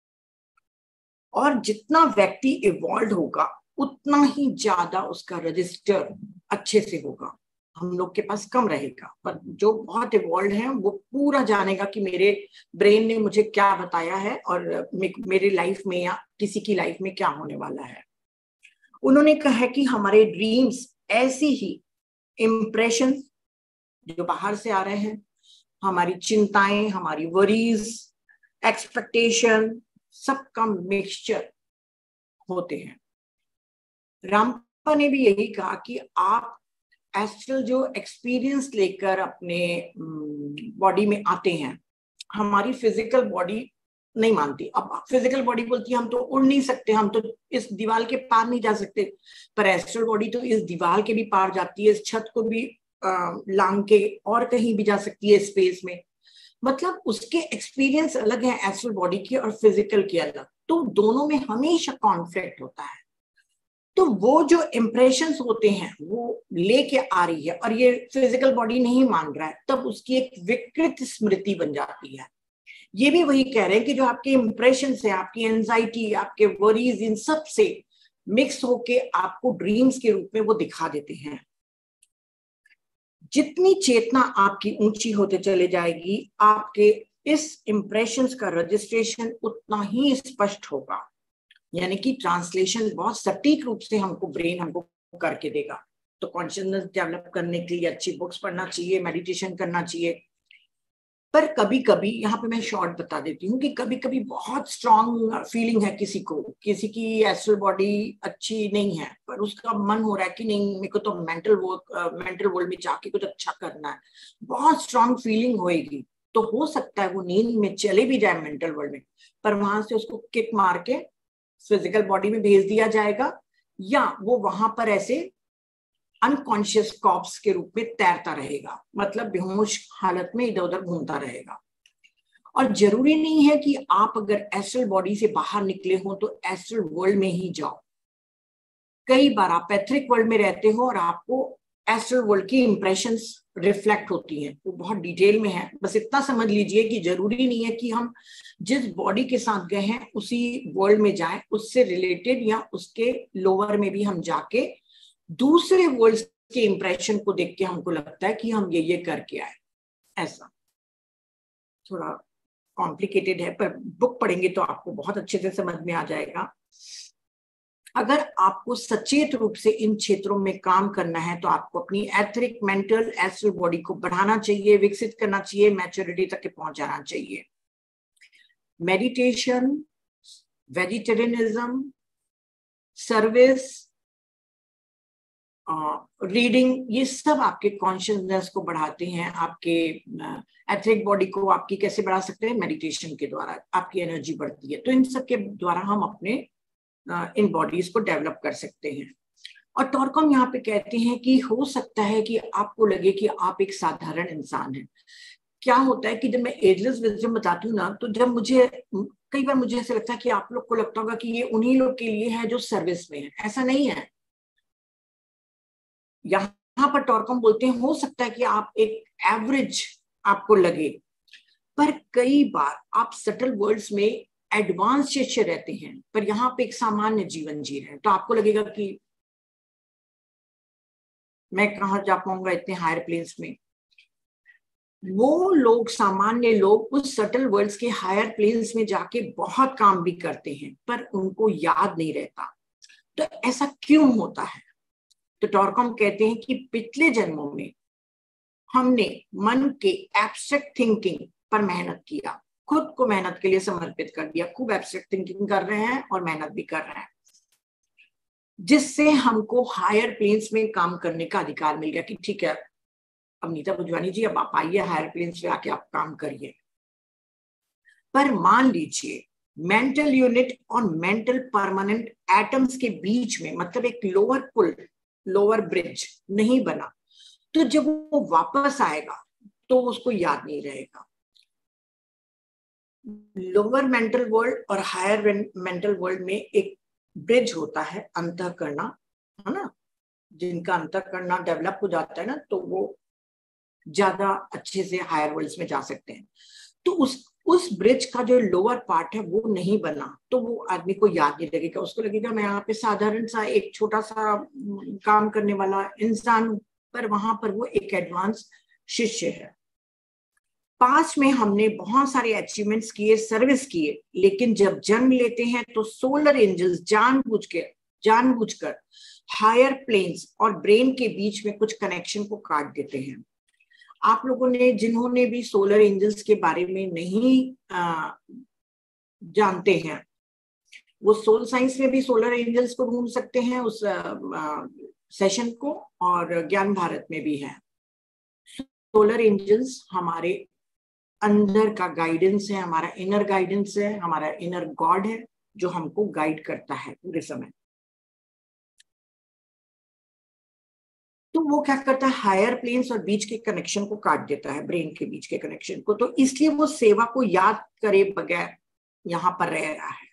और जितना व्यक्ति इवॉल्व होगा उतना ही ज्यादा उसका रजिस्टर अच्छे से होगा, हम लोग के पास कम रहेगा। पर जो बहुत इवॉल्व है वो पूरा जानेगा कि मेरे ब्रेन ने मुझे क्या बताया है और मेरे लाइफ में या किसी की लाइफ में क्या होने वाला है। उन्होंने कहा है कि हमारे ड्रीम्स ऐसी ही इम्प्रेशन जो बाहर से आ रहे हैं, हमारी चिंताएं, हमारी वरीज, एक्सपेक्टेशन, सबका मिक्सचर होते हैं। रामपा ने भी यही कहा कि आप एस्ट्रल जो एक्सपीरियंस लेकर अपने बॉडी में आते हैं, हमारी फिजिकल बॉडी नहीं मानती। अब फिजिकल बॉडी बोलती है हम तो उड़ नहीं सकते, हम तो इस दीवार के पार नहीं जा सकते, पर एस्ट्रल बॉडी तो इस दीवार के भी पार जाती है, इस छत को भी लांग के और कहीं भी जा सकती है स्पेस में। मतलब उसके एक्सपीरियंस अलग है एस्ट्रल बॉडी के और फिजिकल के अलग, तो दोनों में हमेशा कॉन्फ्लिक्ट होता है। तो वो जो इम्प्रेशंस होते हैं वो लेके आ रही है और ये फिजिकल बॉडी नहीं मान रहा है, तब उसकी एक विकृत स्मृति बन जाती है। ये भी वही कह रहे हैं कि जो आपके इम्प्रेशंस है, आपकी एंजाइटी, आपके वरीज, इन सब से मिक्स होके आपको ड्रीम्स के रूप में वो दिखा देते हैं। जितनी चेतना आपकी ऊंची होते चले जाएगी, आपके इस इम्प्रेशंस का रजिस्ट्रेशन उतना ही स्पष्ट होगा, यानी कि ट्रांसलेशन बहुत सटीक रूप से हमको ब्रेन हमको करके देगा। तो कॉन्शियसनेस डेवलप करने के लिए अच्छी बुक्स पढ़ना चाहिए, मेडिटेशन करना चाहिए। पर कभी कभी, यहाँ पे मैं शॉर्ट बता देती हूँ कि कभी कभी बहुत स्ट्रांग फीलिंग है किसी को, किसी की एस्ट्रल बॉडी अच्छी नहीं है पर उसका मन हो रहा है कि नहीं मेरे को तो मेंटल वर्क मेंटल वर्ल्ड में जाके कुछ अच्छा करना है, बहुत स्ट्रांग फीलिंग होएगी। तो हो सकता है वो नींद में चले भी जाए मेंटल वर्ल्ड में, पर वहां से उसको किक मार के फिजिकल बॉडी में भेज दिया जाएगा, या वो वहां पर ऐसे अनकॉन्शियस कॉप्स के रूप में तैरता रहेगा, मतलब बेहोश हालत में इधर उधर घूमता रहेगा। और जरूरी नहीं है कि आप अगर एस्ट्रल बॉडी से बाहर निकले हो तो एस्ट्रल वर्ल्ड में ही जाओ। कई बार आप एथरिक वर्ल्ड में रहते हो और आपको एस्ट्रल वर्ल्ड की इंप्रेशंस रिफ्लेक्ट होती हैं, वो बहुत डिटेल में है। बस इतना समझ लीजिए कि जरूरी नहीं है कि हम जिस बॉडी के साथ गए हैं उसी वर्ल्ड में जाएं, उससे रिलेटेड या उसके लोअर में भी हम जाके दूसरे वर्ल्ड के इंप्रेशन को देख के हमको लगता है कि हम ये ये करके आए। ऐसा थोड़ा कॉम्प्लिकेटेड है, पर बुक पढ़ेंगे तो आपको बहुत अच्छे से समझ में आ जाएगा। अगर आपको सचेत रूप से इन क्षेत्रों में काम करना है तो आपको अपनी एथरिक, मेंटल, एस्ट्रल बॉडी को बढ़ाना चाहिए, विकसित करना चाहिए, मैच्योरिटी तक पहुंचाना चाहिए। Meditation, vegetarianism, service, reading, uh, ये सब आपके कॉन्शियसनेस को बढ़ाते हैं। आपके एथरिक बॉडी को आपकी कैसे बढ़ा सकते हैं? मेडिटेशन के द्वारा आपकी एनर्जी बढ़ती है। तो इन सब के द्वारा हम अपने uh, इन बॉडीज को डेवलप कर सकते हैं। और टॉरकॉम यहाँ पे कहते हैं कि हो सकता है कि आपको लगे कि आप एक साधारण इंसान हैं। क्या होता है कि जब मैं एजलेस विजडम बताती हूँ ना, तो जब मुझे कई बार मुझे ऐसा लगता है कि आप लोग को लगता होगा कि ये उन्हीं लोग के लिए है जो सर्विस में है। ऐसा नहीं है। यहाँ पर टॉरकॉम बोलते हैं हो सकता है कि आप एक एवरेज आपको लगे, पर कई बार आप सटल वर्ल्ड्स में एडवांस शिष्य रहते हैं, पर यहाँ पे एक सामान्य जीवन जी रहे हैं। तो आपको लगेगा कि मैं कहाँ जा पाऊंगा इतने हायर प्लेन्स में। वो लोग, सामान्य लोग, उस सटल वर्ल्ड्स के हायर प्लेन्स में जाके बहुत काम भी करते हैं पर उनको याद नहीं रहता। तो ऐसा क्यों होता है? तो टॉरकॉम कहते हैं कि पिछले जन्मों में हमने मन के एब्स्ट्रैक्ट थिंकिंग पर मेहनत किया, खुद को मेहनत के लिए समर्पित कर दिया, खूब एब्स्ट्रैक्ट थिंकिंग कर रहे हैं और मेहनत भी कर रहे हैं, जिससे हमको हायर प्लेन्स में काम करने का अधिकार मिल गया कि ठीक है अब नीता भुजवानी जी अब आप आइए हायर प्लेन्स पे आके आप काम करिए। पर मान लीजिए मेंटल यूनिट और मेंटल परमानेंट एटम्स के बीच में मतलब एक लोअर पुल, लोअर ब्रिज नहीं बना, तो जब वो वापस आएगा तो उसको याद नहीं रहेगा। लोअर मेंटल वर्ल्ड और हायर मेंटल वर्ल्ड में एक ब्रिज होता है अंतःकरणा, है ना, जिनका अंतःकरणा डेवलप हो जाता है ना तो वो ज्यादा अच्छे से हायर वर्ल्ड्स में जा सकते हैं। तो उस उस ब्रिज का जो लोअर पार्ट है वो नहीं बना तो वो आदमी को याद नहीं लगेगा, उसको लगेगा मैं यहाँ पे साधारण सा एक छोटा सा काम करने वाला इंसान हूं, पर वहां पर वो एक एडवांस शिष्य है। पास्ट में हमने बहुत सारे अचीवमेंट्स किए, सर्विस किए, लेकिन जब जन्म लेते हैं तो सोलर एंजल्स जानबूझ के जानबूझकर हायर प्लेन्स और ब्रेन के बीच में कुछ कनेक्शन को काट देते हैं। आप लोगों ने जिन्होंने भी सोलर एंजल्स के बारे में नहीं आ, जानते हैं वो सोल साइंस में भी सोलर एंजल्स को ढूंढ सकते हैं उस आ, आ, सेशन को, और ज्ञान भारत में भी है। सोलर एंजल्स हमारे अंदर का गाइडेंस है, हमारा इनर गाइडेंस है, हमारा इनर गॉड है जो हमको गाइड करता है पूरे समय। तो वो क्या करता है हायर प्लेन्स और बीच के कनेक्शन को काट देता है, ब्रेन के बीच के कनेक्शन को, तो इसलिए वो सेवा को याद करे बगैर यहां पर रह रहा है।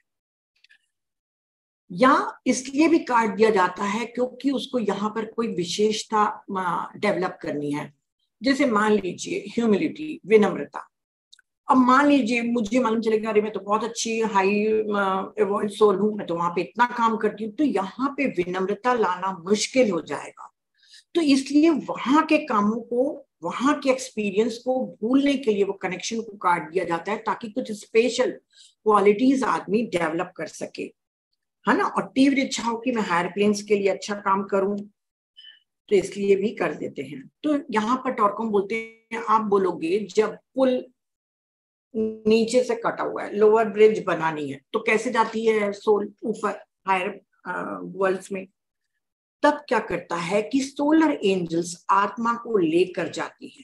या इसलिए भी काट दिया जाता है क्योंकि उसको यहाँ पर कोई विशेषता डेवलप करनी है। जैसे मान लीजिए ह्यूमिलिटी, विनम्रता। अब मान लीजिए मुझे मालूम चलेगा अरे मैं तो बहुत अच्छी हाई एवॉल्व सोल हूं, मैं तो वहां पे इतना काम करती हूँ, तो यहाँ पे विनम्रता लाना मुश्किल हो जाएगा। तो इसलिए वहां के कामों को, वहां के एक्सपीरियंस को भूलने के लिए वो कनेक्शन को काट दिया जाता है ताकि कुछ स्पेशल क्वालिटीज आदमी डेवलप कर सके, है ना। और तीव्र इच्छा हो कि मैं हायर प्लेन्स के लिए अच्छा काम करूं तो इसलिए भी कर देते हैं। तो यहाँ पर टॉरकॉम बोलते हैं आप बोलोगे जब पुल नीचे से कटा हुआ है, लोअर ब्रिज बनानी है, तो कैसे जाती है सोल ऊपर हायर वर्ल्ड्स में, तब क्या करता है कि सोलर एंजल्स आत्मा को लेकर जाती है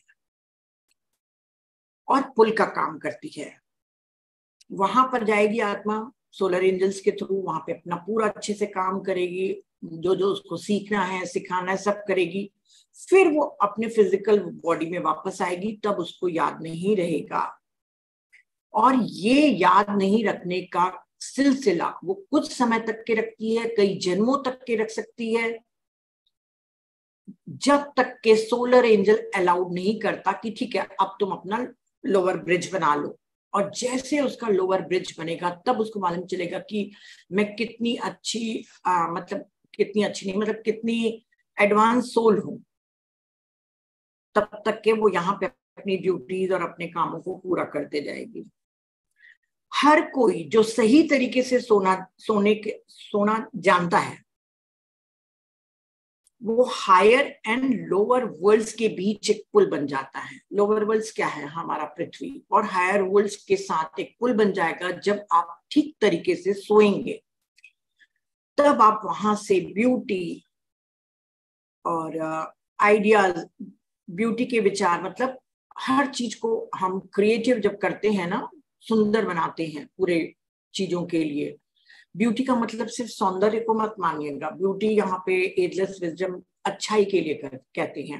और पुल का काम करती है। वहां पर जाएगी आत्मा सोलर एंजल्स के थ्रू, वहां पे अपना पूरा अच्छे से काम करेगी, जो जो उसको सीखना है सिखाना है सब करेगी, फिर वो अपने फिजिकल बॉडी में वापस आएगी, तब उसको याद नहीं रहेगा। और ये याद नहीं रखने का सिलसिला वो कुछ समय तक के रखती है, कई जन्मों तक के रख सकती है, जब तक के सोलर एंजल अलाउड नहीं करता कि ठीक है अब तुम अपना लोअर ब्रिज बना लो। और जैसे उसका लोअर ब्रिज बनेगा तब उसको मालूम चलेगा कि मैं कितनी अच्छी आ, मतलब कितनी अच्छी नहीं मतलब कितनी एडवांस सोल हूं। तब तक के वो यहाँ पे अपनी ड्यूटीज और अपने कामों को पूरा करते जाएगी। हर कोई जो सही तरीके से सोना सोने के सोना जानता है वो हायर एंड लोअर वर्ल्ड्स के बीच एक पुल बन जाता है। लोअर वर्ल्ड्स क्या है, हमारा पृथ्वी, और हायर वर्ल्ड्स के साथ एक पुल बन जाएगा। जब आप ठीक तरीके से सोएंगे तब आप वहां से ब्यूटी और आइडियाज, ब्यूटी के विचार, मतलब हर चीज को हम क्रिएटिव जब करते हैं ना, सुंदर बनाते हैं पूरे चीजों के लिए। ब्यूटी का मतलब सिर्फ सौंदर्य को मत मानिएगा, ब्यूटी यहाँ पे एजलेस विजडम अच्छाई के लिए कर, कहते हैं।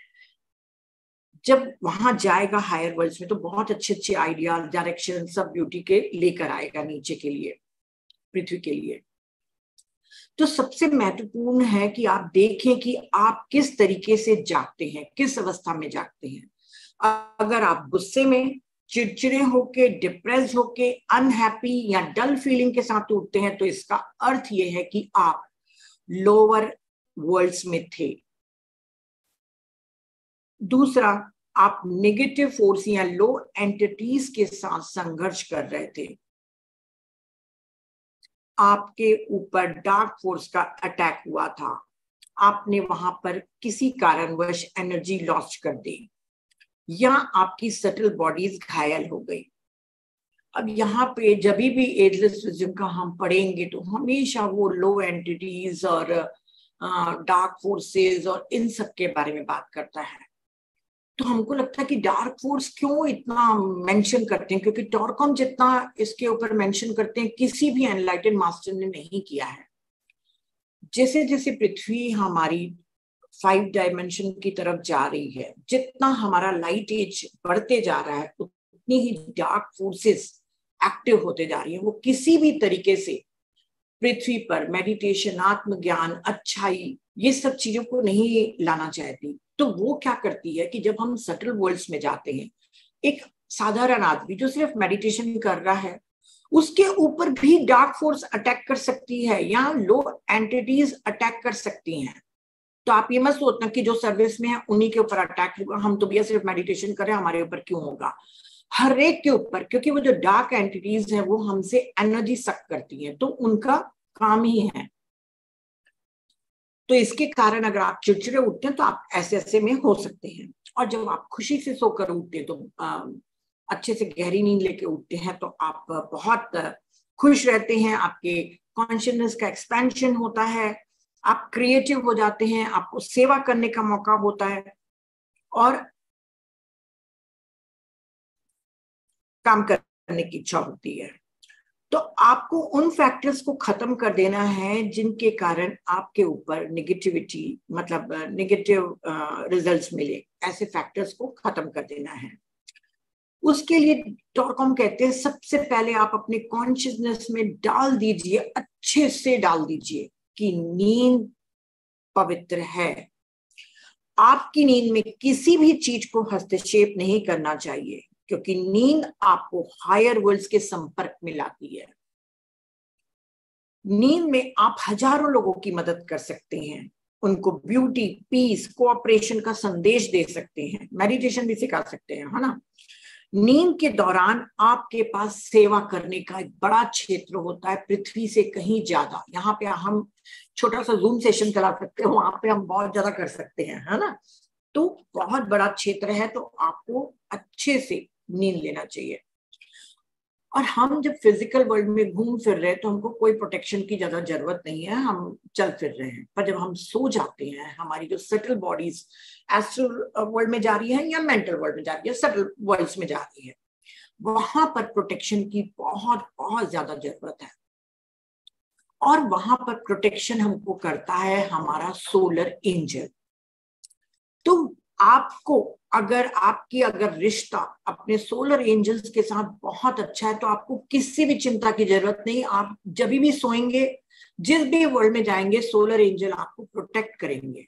जब वहां जाएगा हायर वर्ल्ड्स में तो बहुत अच्छे अच्छे आइडियाज, डायरेक्शन सब ब्यूटी के लेकर आएगा नीचे के लिए, पृथ्वी के लिए। तो सबसे महत्वपूर्ण है कि आप देखें कि आप किस तरीके से जागते हैं, किस अवस्था में जागते हैं। अगर आप गुस्से में, चिड़चिड़े होके, डिप्रेस होके, अनहैप्पी या डल फीलिंग के साथ उठते हैं तो इसका अर्थ यह है कि आप लोअर वर्ल्ड्स में थे। दूसरा, आप नेगेटिव फोर्स या लो एंटिटीज के साथ संघर्ष कर रहे थे, आपके ऊपर डार्क फोर्स का अटैक हुआ था, आपने वहां पर किसी कारणवश एनर्जी लॉस कर दी या आपकी सटल बॉडीज घायल हो गई। अब यहाँ पे जब भी एजलेस विजन का हम पढ़ेंगे तो हमेशा वो लो एंटिटीज और डार्क फोर्सेस और इन सब के बारे में बात करता है। तो हमको लगता है कि डार्क फोर्स क्यों इतना मेंशन करते हैं, क्योंकि टॉरकॉम जितना इसके ऊपर मेंशन करते हैं किसी भी एनलाइटेड मास्टर ने नहीं किया है। जैसे जैसे पृथ्वी हमारी फाइव डायमेंशन की तरफ जा रही है, जितना हमारा लाइट एज बढ़ते जा रहा है उतनी ही डार्क फोर्सेस एक्टिव होते जा रही है। वो किसी भी तरीके से पृथ्वी पर मेडिटेशन, आत्मज्ञान, अच्छाई, ये सब चीजों को नहीं लाना चाहती। तो वो क्या करती है कि जब हम सटल वर्ल्ड्स में जाते हैं, एक साधारण आदमी जो सिर्फ मेडिटेशन कर रहा है उसके ऊपर भी डार्क फोर्स अटैक कर सकती है या लो एंटिटीज अटैक कर सकती हैं। तो आप ये मत सोचना कि जो सर्विस में है उन्हीं के ऊपर अटैक होगा, हम तो भैया सिर्फ मेडिटेशन करें हमारे ऊपर क्यों होगा। हर एक के ऊपर, क्योंकि वो जो डार्क एंटिटीज है वो हमसे एनर्जी सक करती हैं, तो उनका काम ही है। तो इसके कारण अगर आप चिड़चिड़े उठते हैं तो आप ऐसे ऐसे में हो सकते हैं। और जब आप खुशी से सोकर उठते हैं तो आ, अच्छे से गहरी नींद लेके उठते हैं तो आप बहुत खुश रहते हैं, आपके कॉन्शियसनेस का एक्सपेंशन होता है, आप क्रिएटिव हो जाते हैं, आपको सेवा करने का मौका होता है और काम करने की इच्छा होती है। तो आपको उन फैक्टर्स को खत्म कर देना है जिनके कारण आपके ऊपर नेगेटिविटी, मतलब नेगेटिव रिजल्ट्स मिले, ऐसे फैक्टर्स को खत्म कर देना है। उसके लिए टॉरकॉम कहते हैं सबसे पहले आप अपने कॉन्शियसनेस में डाल दीजिए, अच्छे से डाल दीजिए कि नींद पवित्र है। आपकी नींद में किसी भी चीज को हस्तक्षेप नहीं करना चाहिए, क्योंकि नींद आपको हायर वर्ल्ड्स के संपर्क में लाती है। नींद में आप हजारों लोगों की मदद कर सकते हैं, उनको ब्यूटी, पीस, कोऑपरेशन का संदेश दे सकते हैं, मेडिटेशन भी सिखा सकते हैं, है ना। नींद के दौरान आपके पास सेवा करने का एक बड़ा क्षेत्र होता है, पृथ्वी से कहीं ज्यादा। यहाँ पे हम छोटा सा जूम सेशन चला सकते हैं, वहां पे हम बहुत ज्यादा कर सकते हैं, है ना। तो बहुत बड़ा क्षेत्र है, तो आपको अच्छे से नींद लेना चाहिए। और हम जब फिजिकल वर्ल्ड में घूम फिर रहे हैं तो हमको कोई प्रोटेक्शन की ज्यादा जरूरत नहीं है, हम चल फिर रहे हैं। पर जब हम सो जाते हैं, हमारी जो सटल बॉडीज एस्ट्रल वर्ल्ड में जा रही है या मेंटल वर्ल्ड में जा रही है, सटल वर्ल्ड्स में जा रही है, वहां पर प्रोटेक्शन की बहुत बहुत ज्यादा जरूरत है। और वहां पर प्रोटेक्शन हमको करता है हमारा सोलर एंजल। तो आपको अगर आपकी अगर रिश्ता अपने सोलर एंजल्स के साथ बहुत अच्छा है तो आपको किसी भी चिंता की जरूरत नहीं। आप जब भी सोएंगे, जिस भी वर्ल्ड में जाएंगे, सोलर एंजल आपको प्रोटेक्ट करेंगे।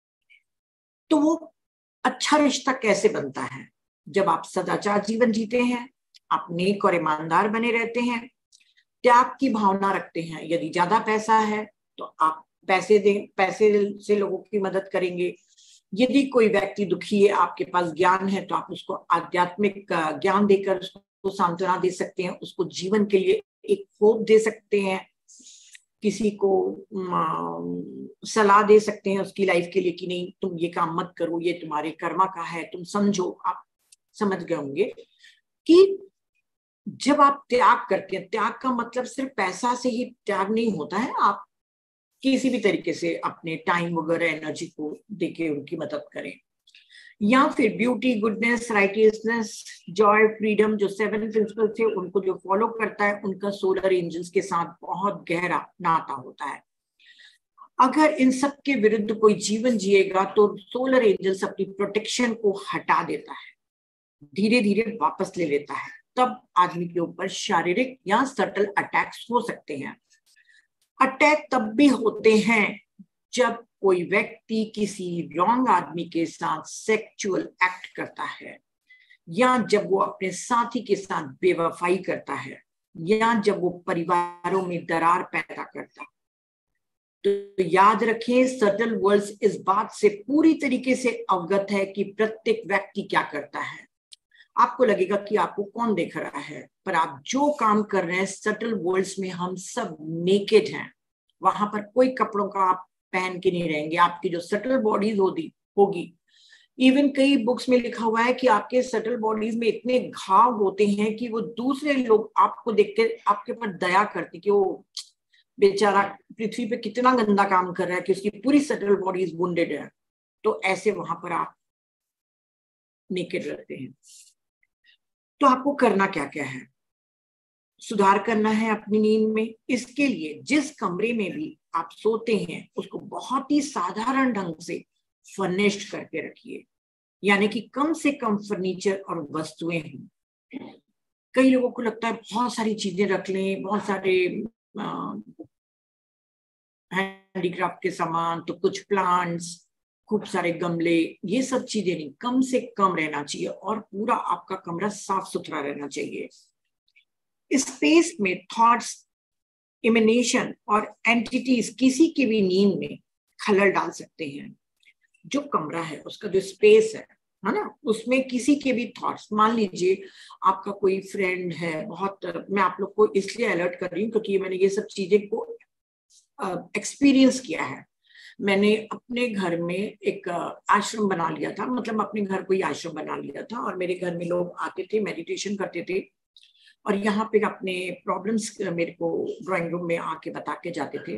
तो वो अच्छा रिश्ता कैसे बनता है? जब आप सदाचार जीवन जीते हैं, आप नेक और ईमानदार बने रहते हैं, त्याग की भावना रखते हैं। यदि ज्यादा पैसा है तो आप पैसे दें, पैसे से लोगों की मदद करेंगे। यदि कोई व्यक्ति दुखी है, आपके पास ज्ञान है, तो आप उसको आध्यात्मिक ज्ञान देकर उसको सांत्वना दे सकते हैं, उसको जीवन के लिए एक होप दे सकते हैं, किसी को सलाह दे सकते हैं उसकी लाइफ के लिए कि नहीं तुम ये काम मत करो, ये तुम्हारे कर्मा का है, तुम समझो। आप समझ गए होंगे कि जब आप त्याग करते हैं, त्याग का मतलब सिर्फ पैसा से ही त्याग नहीं होता है, आप किसी भी तरीके से अपने टाइम वगैरह एनर्जी को देके उनकी मदद करें। या फिर beauty, goodness, righteousness, joy, freedom, जो सेवन प्रिंसिपल्स थे उनको जो फॉलो करता है, उनका सोलर एंजल्स के साथ बहुत गहरा नाता होता है। अगर इन सब के विरुद्ध कोई जीवन जिएगा तो सोलर एंजल्स अपनी प्रोटेक्शन को हटा देता है, धीरे धीरे वापस ले लेता है। तब आदमी के ऊपर शारीरिक या सटल अटैक्स हो सकते हैं। अटैक तब भी होते हैं जब कोई व्यक्ति किसी रॉन्ग आदमी के साथ सेक्सुअल एक्ट करता है, या जब वो अपने साथी के साथ बेवफाई करता है, या जब वो परिवारों में दरार पैदा करता है। तो याद रखें, सटल वर्ल्ड्स इस बात से पूरी तरीके से अवगत है कि प्रत्येक व्यक्ति क्या करता है। आपको लगेगा कि आपको कौन देख रहा है, पर आप जो काम कर रहे हैं, सटल वर्ल्ड्स में हम सब नेकेड हैं। वहां पर कोई कपड़ों का आप पहन के नहीं रहेंगे, आपकी जो सटल बॉडीज होती होगी, इवन कई बुक्स में लिखा हुआ है कि आपके सटल बॉडीज में इतने घाव होते हैं कि वो दूसरे लोग आपको देख के आपके ऊपर दया करते कि वो बेचारा पृथ्वी पे कितना गंदा काम कर रहा है कि उसकी पूरी सटल बॉडीज वुंडेड है। तो ऐसे वहां पर आप नेकेड रहते हैं। तो आपको करना क्या क्या है? सुधार करना है अपनी नींद में। इसके लिए जिस कमरे में भी आप सोते हैं उसको बहुत ही साधारण ढंग से फर्निश्ड करके रखिए, यानी कि कम से कम फर्नीचर और वस्तुएं हों। कई लोगों को लगता है बहुत सारी चीजें रख लें, बहुत सारे हैंडीक्राफ्ट के सामान, तो कुछ प्लांट्स, खूब सारे गमले, ये सब चीजें नहीं, कम से कम रहना चाहिए और पूरा आपका कमरा साफ सुथरा रहना चाहिए। स्पेस में थॉट्स, इमेजिनेशन और एंटिटीज किसी की भी नींद में खलल डाल सकते हैं। जो कमरा है, उसका जो स्पेस है है ना, उसमें किसी के भी थॉट्स, मान लीजिए आपका कोई फ्रेंड है बहुत, मैं आप लोग को इसलिए अलर्ट कर रही हूँ क्योंकि मैंने ये सब चीजें को एक्सपीरियंस uh, किया है। मैंने अपने घर में एक आश्रम बना लिया था, मतलब अपने घर को ही आश्रम बना लिया था, और मेरे घर में लोग आते थे, मेडिटेशन करते थे, और यहाँ पे अपने प्रॉब्लम्स मेरे को ड्राइंग रूम में आके बता के जाते थे।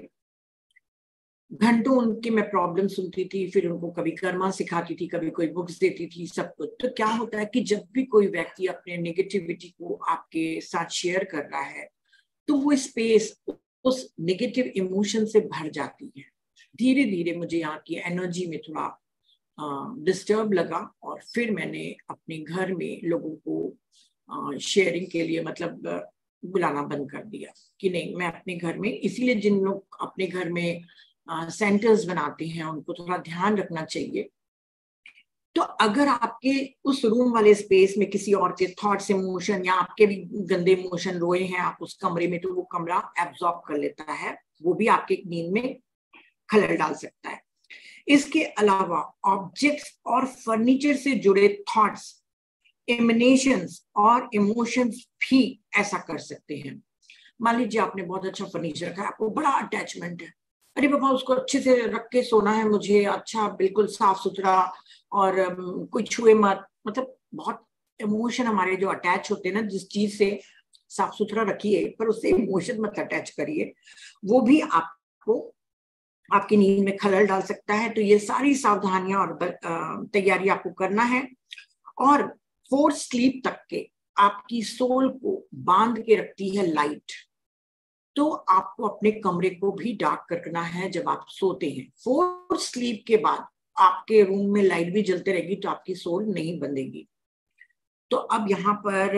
घंटों उनकी मैं प्रॉब्लम सुनती थी, फिर उनको कभी कर्मा सिखाती थी, कभी कोई बुक्स देती थी, सब कुछ। तो क्या होता है कि जब भी कोई व्यक्ति अपने नेगेटिविटी को आपके साथ शेयर कर रहा है तो वो स्पेस उस नेगेटिव इमोशन से भर जाती है। धीरे धीरे मुझे यहाँ की एनर्जी में थोड़ा डिस्टर्ब लगा, और फिर मैंने अपने घर में लोगों को शेयरिंग के लिए मतलब बुलाना बंद कर दिया कि नहीं, मैं अपने घर में, इसीलिए जिन लोग अपने घर में सेंटर्स बनाते हैं उनको थोड़ा ध्यान रखना चाहिए। तो अगर आपके उस रूम वाले स्पेस में किसी और के थॉट्स, इमोशन या आपके भी गंदे इमोशन रोए हैं आप उस कमरे में, तो वो कमरा एब्जॉर्ब कर लेता है, वो भी आपके नींद में खलल डाल सकता है। इसके अलावा ऑब्जेक्ट्स और फर्नीचर से जुड़े थॉट्स, इमेजिनेशंस और इमोशंस भी ऐसा कर सकते हैं। मान लीजिए आपने बहुत अच्छा फर्नीचर रखा है, आपको बड़ा अटैचमेंट है, अरे बाबा उसको अच्छे से रख के सोना है मुझे, अच्छा बिल्कुल साफ सुथरा, और um, कोई छुए मत, मतलब बहुत इमोशन हमारे जो अटैच होते हैं ना जिस चीज से, साफ सुथरा रखिए पर उससे इमोशन मत अटैच करिए, वो भी आपको आपकी नींद में खलल डाल सकता है। तो ये सारी सावधानियां और तैयारी आपको करना है। और फोर्थ स्लीप तक के आपकी सोल को बांध के रखती है लाइट, तो आपको अपने कमरे को भी डार्क करना है जब आप सोते हैं। फोर्थ स्लीप के बाद आपके रूम में लाइट भी जलते रहेगी तो आपकी सोल नहीं बंधेगी। तो अब यहाँ पर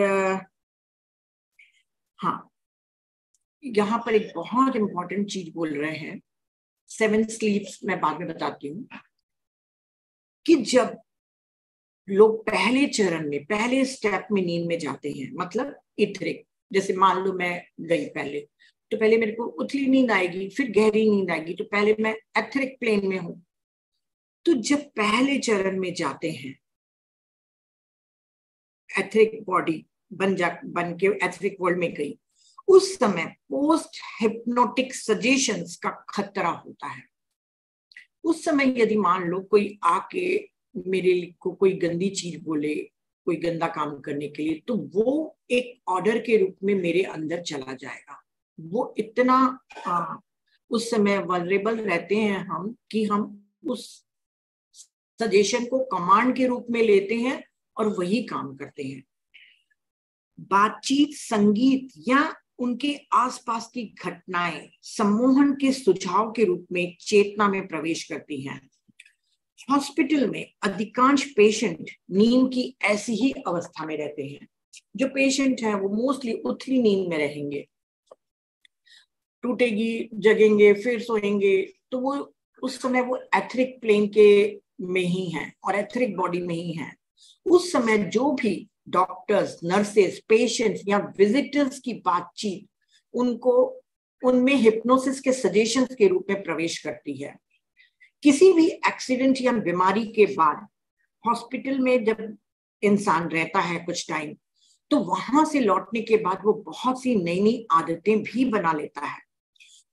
हाँ, यहाँ पर एक बहुत इंपॉर्टेंट चीज बोल रहे हैं, सेवन स्लीप्स मैं बाद में बताती हूँ, कि जब लोग पहले चरण में, पहले स्टेप में नींद में जाते हैं, मतलब इथरिक, जैसे मान लो मैं गई पहले, तो पहले मेरे को उथली नींद आएगी, फिर गहरी नींद आएगी, तो पहले मैं एथरिक प्लेन में हूं। तो जब पहले चरण में जाते हैं, एथरिक बॉडी बन जा बन के एथरिक वर्ल्ड में गई, उस समय पोस्ट हिप्नोटिक सजेशंस का खतरा होता है। उस समय यदि मान लो कोई आके मेरे को कोई गंदी चीज बोले, कोई गंदा काम करने के लिए, तो वो एक ऑर्डर के रूप में मेरे अंदर चला जाएगा। वो इतना आ, उस समय वल्नरेबल रहते हैं हम कि हम उस सजेशन को कमांड के रूप में लेते हैं और वही काम करते हैं। बातचीत, संगीत या उनके आसपास की घटनाएं सम्मोहन के सुझाव के रूप में चेतना में प्रवेश करती हैं। हॉस्पिटल में अधिकांश पेशेंट नींद की ऐसी ही अवस्था में रहते हैं। जो पेशेंट हैं वो मोस्टली उथली नींद में रहेंगे, टूटेगी, जगेंगे, फिर सोएंगे, तो वो उस समय वो एथरिक प्लेन के में ही हैं और एथरिक बॉडी में ही हैं। उस समय जो भी डॉक्टर्स, नर्सेस, पेशेंट्स या विजिटर्स की बातचीत उनको उनमें हिप्नोसिस के सजेशंस के रूप में प्रवेश करती है। किसी भी एक्सीडेंट या बीमारी के बाद हॉस्पिटल में जब इंसान रहता है कुछ टाइम, तो वहां से लौटने के बाद वो बहुत सी नई नई आदतें भी बना लेता है।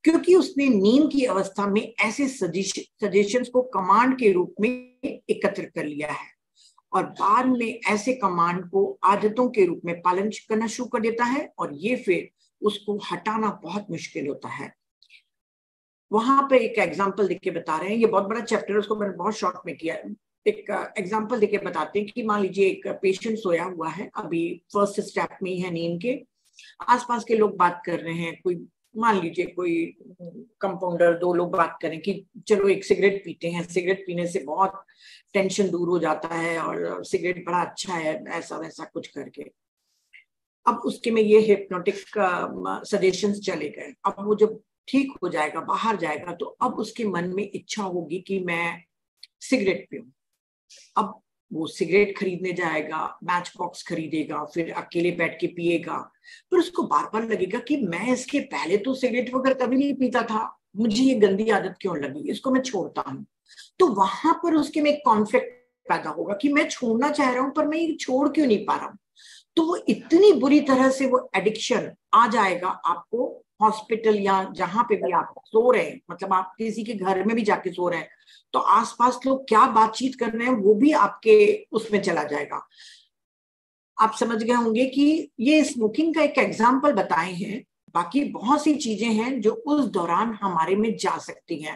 क्योंकि उसने नींद की अवस्था में ऐसे सजेशंस को कमांड के रूप में एकत्र कर लिया है और बाद में ऐसे कमांड को आदतों के रूप में पालन करना शुरू कर देता है और ये फिर उसको हटाना बहुत मुश्किल होता है। वहां पे एक एग्जांपल देके बता रहे हैं, ये बहुत बड़ा चैप्टर है, उसको मैंने बहुत शॉर्ट में किया है। एक एग्जांपल देके बताते हैं कि मान लीजिए एक पेशेंट सोया हुआ है, अभी फर्स्ट स्टेप में ही है नींद के, आसपास के लोग बात कर रहे हैं, कोई मान लीजिए कोई कंपाउंडर, दो लोग बात करें कि चलो एक सिगरेट पीते हैं, सिगरेट पीने से बहुत टेंशन दूर हो जाता है और सिगरेट बड़ा अच्छा है, ऐसा वैसा कुछ करके। अब उसके में ये हिप्नोटिक सजेशंस चले गए। अब वो जब ठीक हो जाएगा, बाहर जाएगा, तो अब उसके मन में इच्छा होगी कि मैं सिगरेट पीऊं। अब वो सिगरेट खरीदने जाएगा, मैच बॉक्स खरीदेगा, फिर अकेले बैठ के पिएगा, फिर उसको बार बार लगेगा कि मैं इसके पहले तो सिगरेट वगैरह कभी नहीं पीता था, मुझे ये गंदी आदत क्यों लगी, इसको मैं छोड़ता हूँ। तो वहां पर उसके में एक कॉन्फ्लिक्ट पैदा होगा कि मैं छोड़ना चाह रहा हूं पर मैं ये छोड़ क्यों नहीं पा रहा हूं। तो वो इतनी बुरी तरह से वो एडिक्शन आ जाएगा, आपको हॉस्पिटल या जहां पे भी आप सो रहे हैं, मतलब आप किसी के घर में भी जाके सो रहे हैं, तो आसपास लोग क्या बातचीत कर रहे हैं वो भी आपके उसमें चला जाएगा। आप समझ गए होंगे कि ये स्मोकिंग का एक एग्जाम्पल बताए हैं, बाकी बहुत सी चीजें हैं जो उस दौरान हमारे में जा सकती हैं।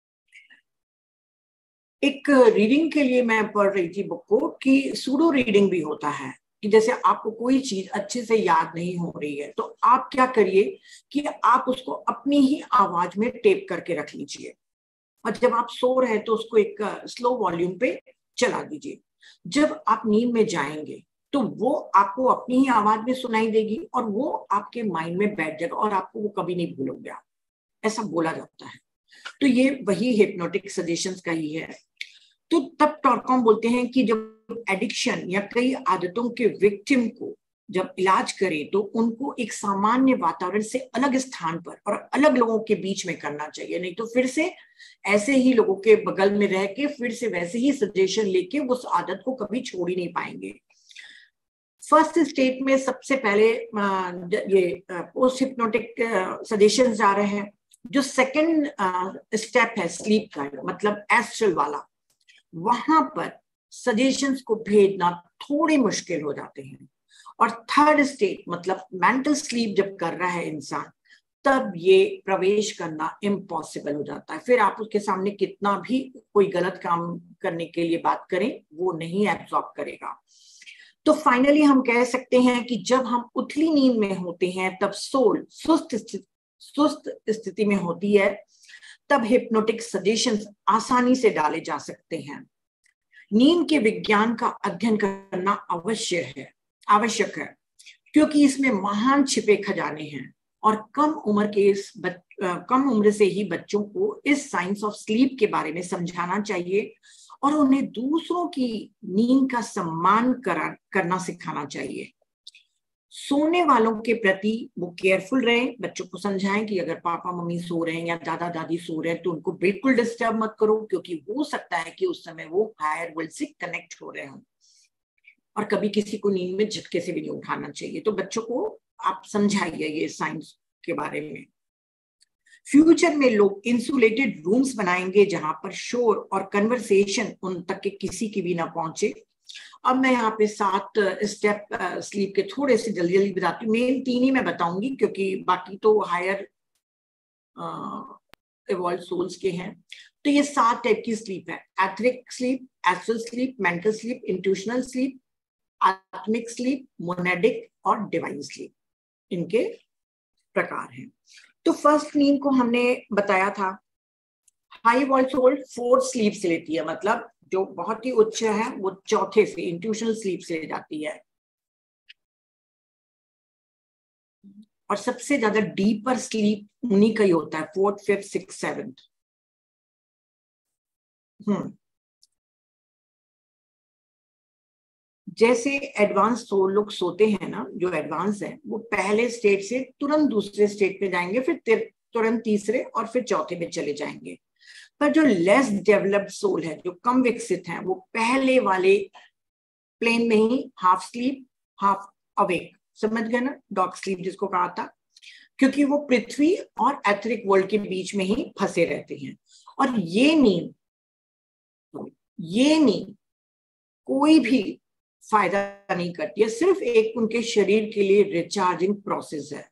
एक रीडिंग के लिए मैं पढ़ रही थी बुक को कि सूडो रीडिंग भी होता है, कि जैसे आपको कोई चीज अच्छे से याद नहीं हो रही है तो आप क्या करिए कि आप उसको अपनी ही आवाज में टेप करके रख लीजिए और जब आप सो रहे हैं तो उसको एक स्लो वॉल्यूम पे चला दीजिए। जब आप नींद में जाएंगे तो वो आपको अपनी ही आवाज में सुनाई देगी और वो आपके माइंड में बैठ जाएगा और आपको वो कभी नहीं भूलोगे, ऐसा बोला जाता है। तो ये वही हिप्नोटिक सजेशंस का ही है। तो तब टॉर्कॉम बोलते हैं कि जब एडिक्शन या कई आदतों के विक्टिम को जब इलाज करे तो उनको एक सामान्य वातावरण से अलग स्थान पर और अलग लोगों के बीच में करना चाहिए, नहीं तो फिर से ऐसे ही लोगों के बगल में रह के फिर से वैसे ही सजेशन लेके उस आदत को कभी छोड़ ही नहीं पाएंगे। फर्स्ट स्टेट में सबसे पहले ये पोस्ट हिप्नोटिक सजेशन जा रहे हैं। जो सेकेंड स्टेप है स्लीप का, मतलब एस्ट्रल वाला, वहां पर सजेशंस को भेजना थोड़े मुश्किल हो जाते हैं। और थर्ड स्टेट मतलब मेंटल स्लीप जब कर रहा है इंसान, तब ये प्रवेश करना इम्पॉसिबल हो जाता है। फिर आप उसके सामने कितना भी कोई गलत काम करने के लिए बात करें, वो नहीं एब्जॉर्ब करेगा। तो फाइनली हम कह सकते हैं कि जब हम उथली नींद में होते हैं तब सोल सुस्त सुस्त स्थिति में होती है, तब हिप्नोटिक सजेशंस आसानी से डाले जा सकते हैं। नींद के विज्ञान का अध्ययन करना अवश्य है आवश्यक है क्योंकि इसमें महान छिपे खजाने हैं और कम उम्र के इस बच, कम उम्र से ही बच्चों को इस साइंस ऑफ स्लीप के बारे में समझाना चाहिए और उन्हें दूसरों की नींद का सम्मान करा, करना सिखाना चाहिए। सोने वालों के प्रति वो केयरफुल रहें, बच्चों को समझाएं कि अगर पापा मम्मी सो रहे हैं या दादा दादी सो रहे हैं तो उनको बिल्कुल डिस्टर्ब मत करो, क्योंकि हो सकता है कि उस समय वो हायर वर्ल्ड से कनेक्ट हो रहे हों। और कभी किसी को नींद में झटके से भी नहीं उठाना चाहिए। तो बच्चों को आप समझाइए ये साइंस के बारे में। फ्यूचर में लोग इंसुलेटेड रूम्स बनाएंगे जहां पर शोर और कन्वर्सेशन उन तक के किसी की भी ना पहुंचे। अब मैं यहाँ पे सात स्टेप स्लीप के थोड़े से जल्दी जल्दी बताती हूँ, मेन तीन ही मैं बताऊंगी क्योंकि बाकी तो हायर इवॉल्व सोल्स के हैं। तो ये सात टाइप की स्लीप है: etheric sleep, astral sleep, mental sleep, intuitional sleep, आत्मिक स्लीप, मोनेडिक और डिवाइन स्लीप, इनके प्रकार हैं। तो फर्स्ट नींद को हमने बताया था, हाई वॉल्व सोल फोर्थ स्लीप से लेती है, मतलब जो बहुत ही उच्च है वो चौथे से इंट्यूशनल स्लीप से ले जाती है। और सबसे ज्यादा डीपर स्लीप उन्हीं का ही होता है, fourth, fifth, six, seventh. Hmm जैसे एडवांस सोल लोग सोते हैं ना, जो एडवांस है वो पहले स्टेट से तुरंत दूसरे स्टेट पे जाएंगे, फिर तुरंत तीसरे और फिर चौथे में चले जाएंगे। पर जो लेस डेवलप्ड सोल है, जो कम विकसित है, वो पहले वाले प्लेन में ही हाफ स्लीप हाफ अवेक, समझ गए ना, डॉग स्लीप जिसको कहा था, क्योंकि वो पृथ्वी और एथरिक वर्ल्ड के बीच में ही फंसे रहते हैं। और ये नींद ये नींद कोई भी फायदा नहीं करती है, सिर्फ एक उनके शरीर के लिए रिचार्जिंग प्रोसेस है।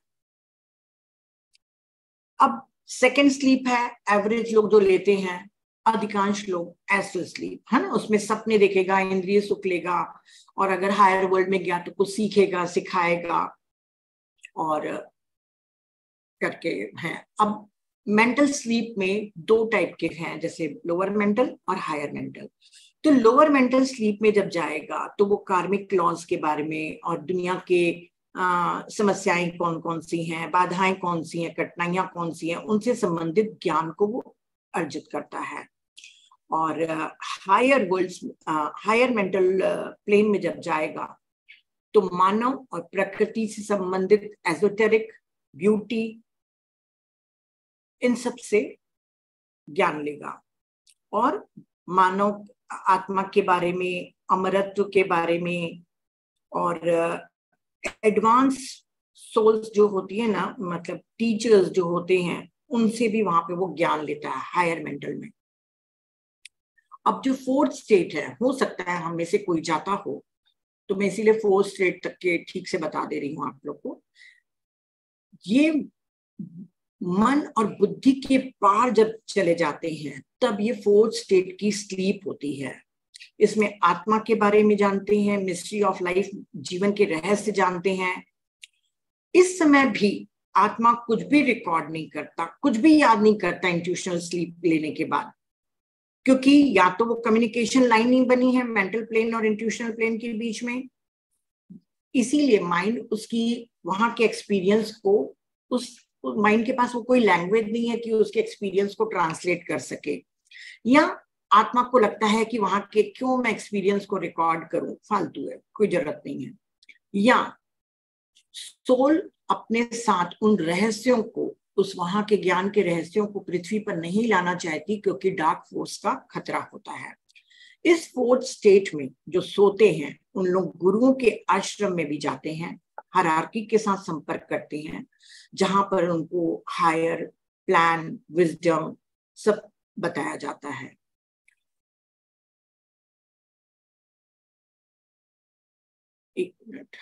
अब सेकेंड स्लीप है, एवरेज लोग जो लेते हैं, अधिकांश लोग एस्ट्रल स्लीप है ना, उसमें सपने देखेगा, इंद्रिय सुख लेगा, और अगर हायर वर्ल्ड में गया तो कुछ सीखेगा, सिखाएगा और करके हैं। अब मेंटल स्लीप में दो टाइप के हैं, जैसे लोअर मेंटल और हायर मेंटल। तो लोअर मेंटल स्लीप में जब जाएगा तो वो कार्मिक लॉज के बारे में और दुनिया के आ, समस्याएं कौन कौन सी हैं, बाधाएं कौन सी हैं, कठिनाइयां कौन सी हैं, उनसे संबंधित ज्ञान को वो अर्जित करता है। और higher world higher mental plane में जब जाएगा तो मानव और प्रकृति से संबंधित एजोटेरिक, ब्यूटी, इन सब से ज्ञान लेगा और मानव आत्मा के बारे में, अमरत्व के बारे में और एडवांस सोल्स जो होती है ना, मतलब टीचर्स जो होते हैं, उनसे भी वहां पे वो ज्ञान लेता है हायर मेंटल में। अब जो फोर्थ स्टेट है, हो सकता है हम में से कोई जाता हो, तो मैं इसीलिए फोर्थ स्टेट तक के ठीक से बता दे रही हूँ आप लोग को। ये मन और बुद्धि के पार जब चले जाते हैं तब ये फोर्थ स्टेट की स्लीप होती है। इसमें आत्मा के बारे में जानते हैं, मिस्ट्री ऑफ लाइफ, जीवन के रहस्य जानते हैं। इस समय भी आत्मा कुछ भी रिकॉर्ड नहीं करता, कुछ भी याद नहीं करता इंट्यूशनल स्लीप लेने के बाद, क्योंकि या तो वो कम्युनिकेशन लाइन नहीं बनी है मेंटल प्लेन और इंट्यूशनल प्लेन के बीच में, इसीलिए माइंड उसकी वहां के एक्सपीरियंस को, उस माइंड के पास वो कोई लैंग्वेज नहीं है कि उसके एक्सपीरियंस को ट्रांसलेट कर सके, या आत्मा को लगता है कि वहां के क्यों मैं एक्सपीरियंस को रिकॉर्ड करूं, फालतू है, कोई जरूरत नहीं है। या सोल अपने साथ उन रहस्यों को, उस वहां के ज्ञान के रहस्यों को पृथ्वी पर नहीं लाना चाहती, क्योंकि डार्क फोर्स का खतरा होता है। इस फोर्थ स्टेट में जो सोते हैं उन लोग गुरुओं के आश्रम में भी जाते हैं, हायरार्की के साथ संपर्क करते हैं, जहां पर उनको हायर प्लान, विजडम सब बताया जाता है। एक मिनट।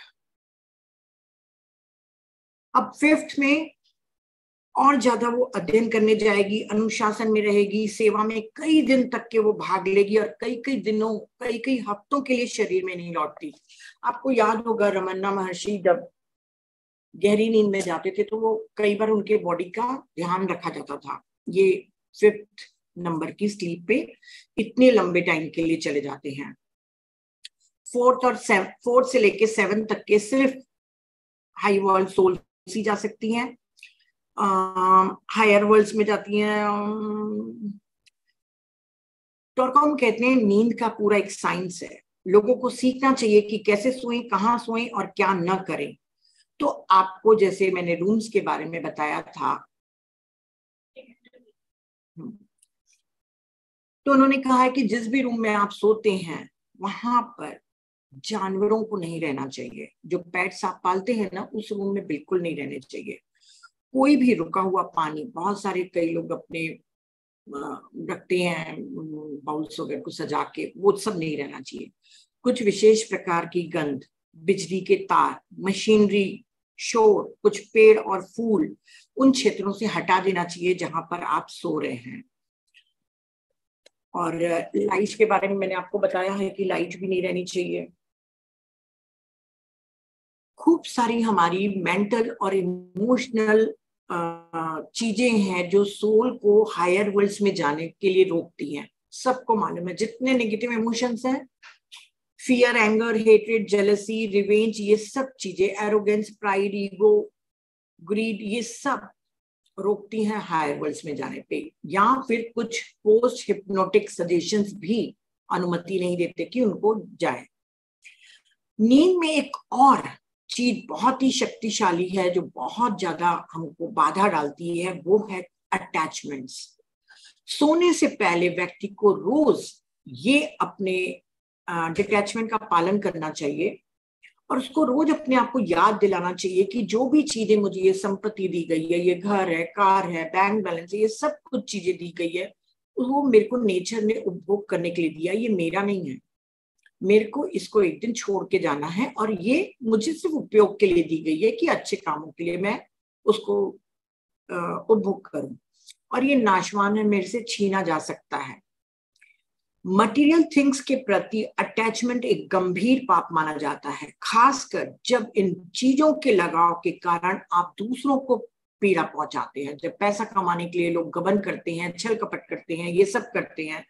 अब फिफ्थ में और ज्यादा वो अध्ययन करने जाएगी, अनुशासन में रहेगी, सेवा में कई दिन तक के वो भाग लेगी और कई कई दिनों, कई कई हफ्तों के लिए शरीर में नहीं लौटती। आपको याद होगा रमन्ना महर्षि जब गहरी नींद में जाते थे तो वो कई बार उनके बॉडी का ध्यान रखा जाता था। ये फिफ्थ नंबर की स्लीप पे इतने लंबे टाइम के लिए चले जाते हैं। फोर्थ और सेवन, फोर्थ से लेके सेवन तक के सिर्फ हाई वर्ल्ड सोल सी जा सकती हैं, हायर वर्ल्ड्स में जाती हैं। टॉरकॉम कहते हैं नींद का पूरा एक साइंस है, लोगों को सीखना चाहिए कि कैसे सोएं, कहाँ सोएं और क्या न करें। तो आपको जैसे मैंने रूम्स के बारे में बताया था, तो उन्होंने कहा है कि जिस भी रूम में आप सोते हैं वहां पर जानवरों को नहीं रहना चाहिए। जो पेट्स आप पालते हैं ना, उस रूम में बिल्कुल नहीं रहने चाहिए। कोई भी रुका हुआ पानी, बहुत सारे कई लोग अपने रखते हैं बाउल्स वगैरह को सजा के, वो सब नहीं रहना चाहिए। कुछ विशेष प्रकार की गंध, बिजली के तार, मशीनरी, शोर, कुछ पेड़ और फूल उन क्षेत्रों से हटा देना चाहिए जहां पर आप सो रहे हैं। और लाइट के बारे में मैंने आपको बताया है कि लाइट भी नहीं रहनी चाहिए। खूब सारी हमारी मेंटल और इमोशनल चीजें हैं जो सोल को हायर वर्ल्ड्स में जाने के लिए रोकती हैं। सबको मालूम है जितने नेगेटिव इमोशंस हैं, fear, anger, hatred, jealousy, revenge, ये सब चीजें, एरोगेंस, प्राइड, ईगो, ग्रीड, ये सब रोकती हैं हायर वर्ल्ड्स में जाने पे। या फिर कुछ पोस्ट हिप्नोटिक सजेशंस भी अनुमति नहीं देते कि उनको जाए। नींद में एक और चीज बहुत ही शक्तिशाली है जो बहुत ज्यादा हमको बाधा डालती है, वो है अटैचमेंट्स। सोने से पहले व्यक्ति को रोज ये अपने डिटैचमेंट का पालन करना चाहिए और उसको रोज अपने आप को याद दिलाना चाहिए कि जो भी चीजें मुझे, ये संपत्ति दी गई है, ये घर है, कार है, बैंक बैलेंस है, ये सब कुछ चीजें दी गई है, वो मेरे को नेचर ने उपभोग करने के लिए दिया, ये मेरा नहीं है। मेरे को इसको एक दिन छोड़ के जाना है और ये मुझे सिर्फ उपयोग के लिए दी गई है कि अच्छे कामों के लिए मैं उसको उपभोग करूं, और ये नाशवान है, मेरे से छीना जा सकता है। मटेरियल थिंग्स के प्रति अटैचमेंट एक गंभीर पाप माना जाता है, खासकर जब इन चीजों के लगाव के कारण आप दूसरों को पीड़ा पहुंचाते हैं। जब पैसा कमाने के लिए लोग गबन करते हैं, छल कपट करते हैं, ये सब करते हैं,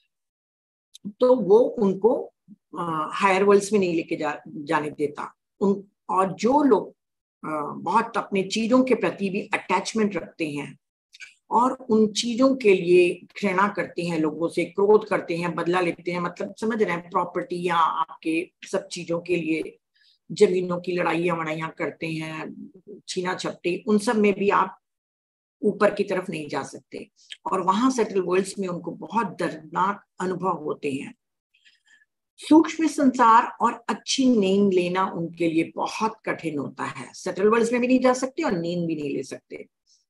तो वो उनको हायर वर्ल्ड्स में नहीं लेके जा, जाने देता उन। और जो लोग बहुत अपने चीजों के प्रति भी अटैचमेंट रखते हैं और उन चीजों के लिए घृणा करते हैं, लोगों से क्रोध करते हैं, बदला लेते हैं, मतलब समझ रहे हैं, प्रॉपर्टी या आपके सब चीजों के लिए जमीनों की लड़ाइयां वड़ाइयां करते हैं, छीना छपटी, उन सब में भी आप ऊपर की तरफ नहीं जा सकते। और वहां सेटल वर्ल्ड्स में उनको बहुत दर्दनाक अनुभव होते हैं। सूक्ष्म संसार और अच्छी नींद लेना उनके लिए बहुत कठिन होता है। सेटल वर्ल्ड्स में भी नहीं जा सकते और नींद भी नहीं ले सकते।